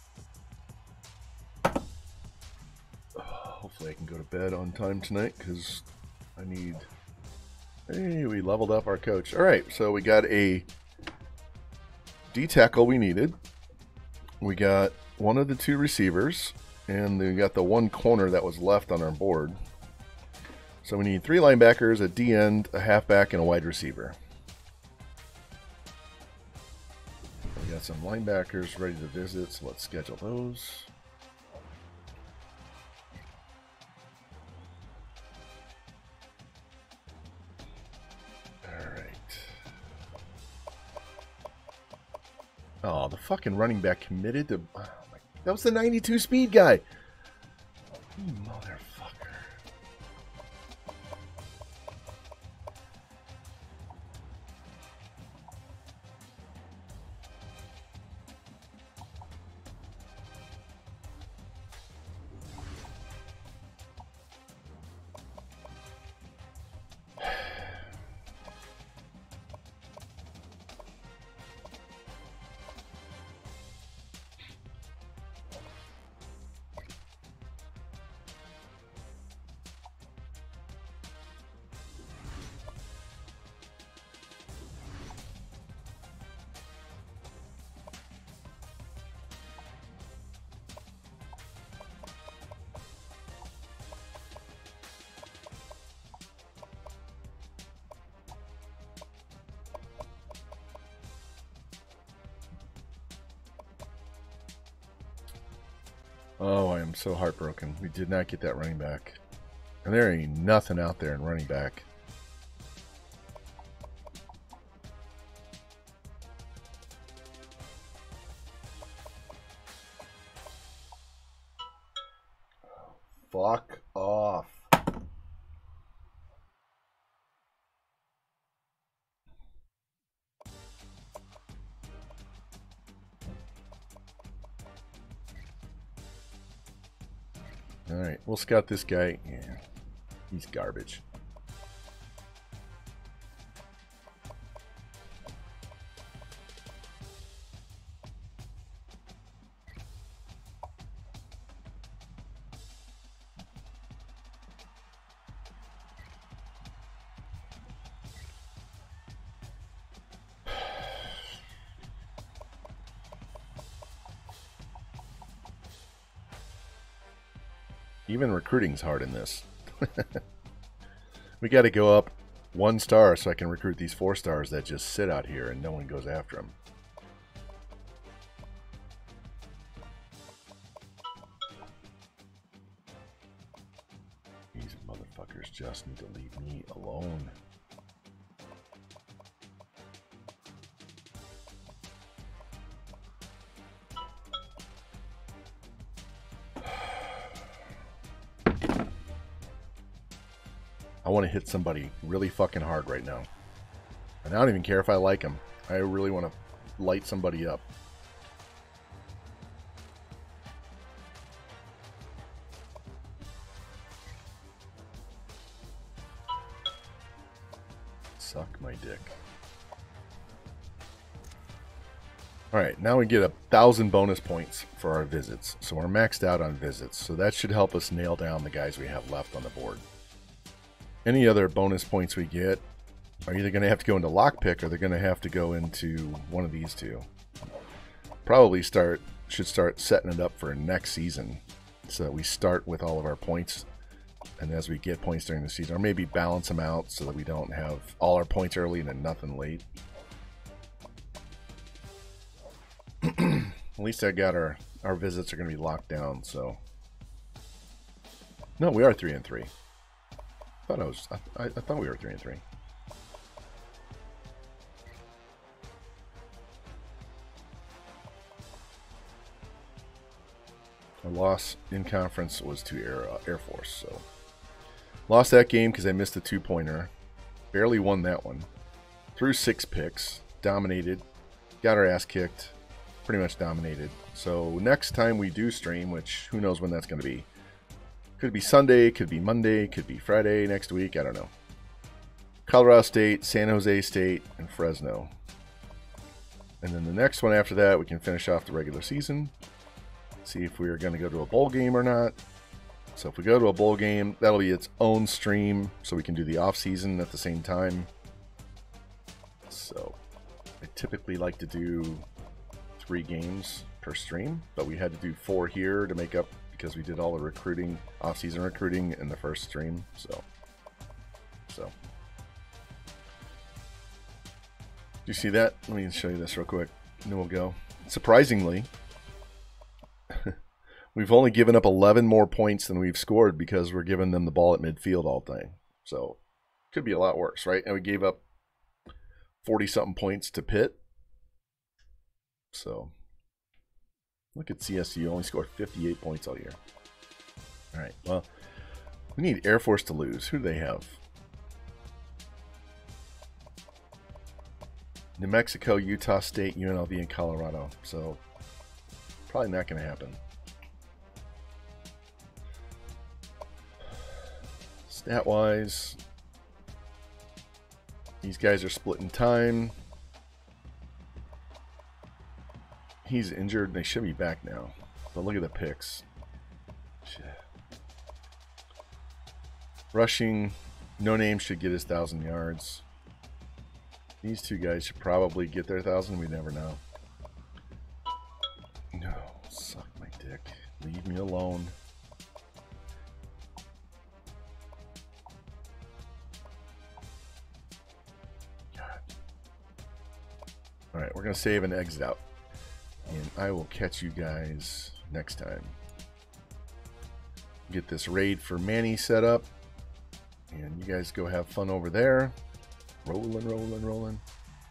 Hopefully I can go to bed on time tonight because I need... Hey, we leveled up our coach. Alright, so we got a D-tackle we needed. We got one of the two receivers, and we got the one corner that was left on our board. So we need three linebackers, a D-end, a halfback, and a wide receiver. We got some linebackers ready to visit, so let's schedule those. Oh, the fucking running back committed to... Oh my, that was the ninety-two speed guy. You motherfucker. Oh, I am so heartbroken. We did not get that running back. And there ain't nothing out there in running back. Fuck off. Alright, we'll scout this guy. Yeah, he's garbage. Even recruiting's hard in this. We got to go up one star so I can recruit these four stars that just sit out here and no one goes after them. These motherfuckers just need to leave me alone. I want to hit somebody really fucking hard right now. And I don't even care if I like them. I really want to light somebody up. Suck my dick. Alright, now we get a thousand bonus points for our visits. So we're maxed out on visits. So that should help us nail down the guys we have left on the board. Any other bonus points we get are either going to have to go into lockpick or they're going to have to go into one of these two. Probably start should start setting it up for next season so that we start with all of our points, and as we get points during the season, or maybe balance them out so that we don't have all our points early and then nothing late. At least I got our our visits are going to be locked down. So no, we are three and three. I thought I was. I, I thought we were three and three. Our loss in conference was to Air, uh, Air Force. So lost that game because I missed a two-pointer. Barely won that one. Threw six picks. Dominated. Got our ass kicked. Pretty much dominated. So next time we do stream, which who knows when that's going to be. Could be Sunday, could be Monday, could be Friday next week. I don't know. Colorado State, San Jose State, and Fresno. And then the next one after that, we can finish off the regular season. See if we are going to go to a bowl game or not. So if we go to a bowl game, that'll be its own stream, so we can do the off season at the same time. So I typically like to do three games per stream, but we had to do four here to make up because we did all the recruiting, off season recruiting in the first stream. So, so. Do you see that? Let me show you this real quick, and then we'll go. Surprisingly, we've only given up eleven more points than we've scored because we're giving them the ball at midfield all day. So, could be a lot worse, right? And we gave up forty-something points to Pitt. So, look at C S U, only scored fifty-eight points all year. All right, well, we need Air Force to lose. Who do they have? New Mexico, Utah State, U N L V, and Colorado. So, probably not going to happen. Stat-wise, these guys are splitting time. He's injured. They should be back now. But look at the picks. Shit. Rushing, no name should get his one thousand yards. These two guys should probably get their one thousand. We never know. No, suck my dick. Leave me alone. God. Alright, we're going to save and exit out. And I will catch you guys next time. Get this raid for Manny set up. And you guys go have fun over there. Rolling, rolling, rolling.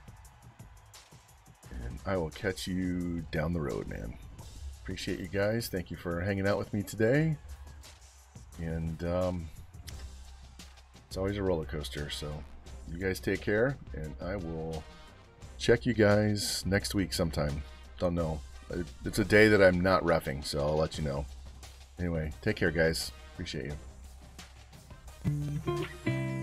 And I will catch you down the road, man. Appreciate you guys. Thank you for hanging out with me today. And um, it's always a roller coaster. So you guys take care. And I will check you guys next week sometime. Don't know. It's a day that I'm not reffing, so I'll let you know. Anyway, take care, guys. Appreciate you.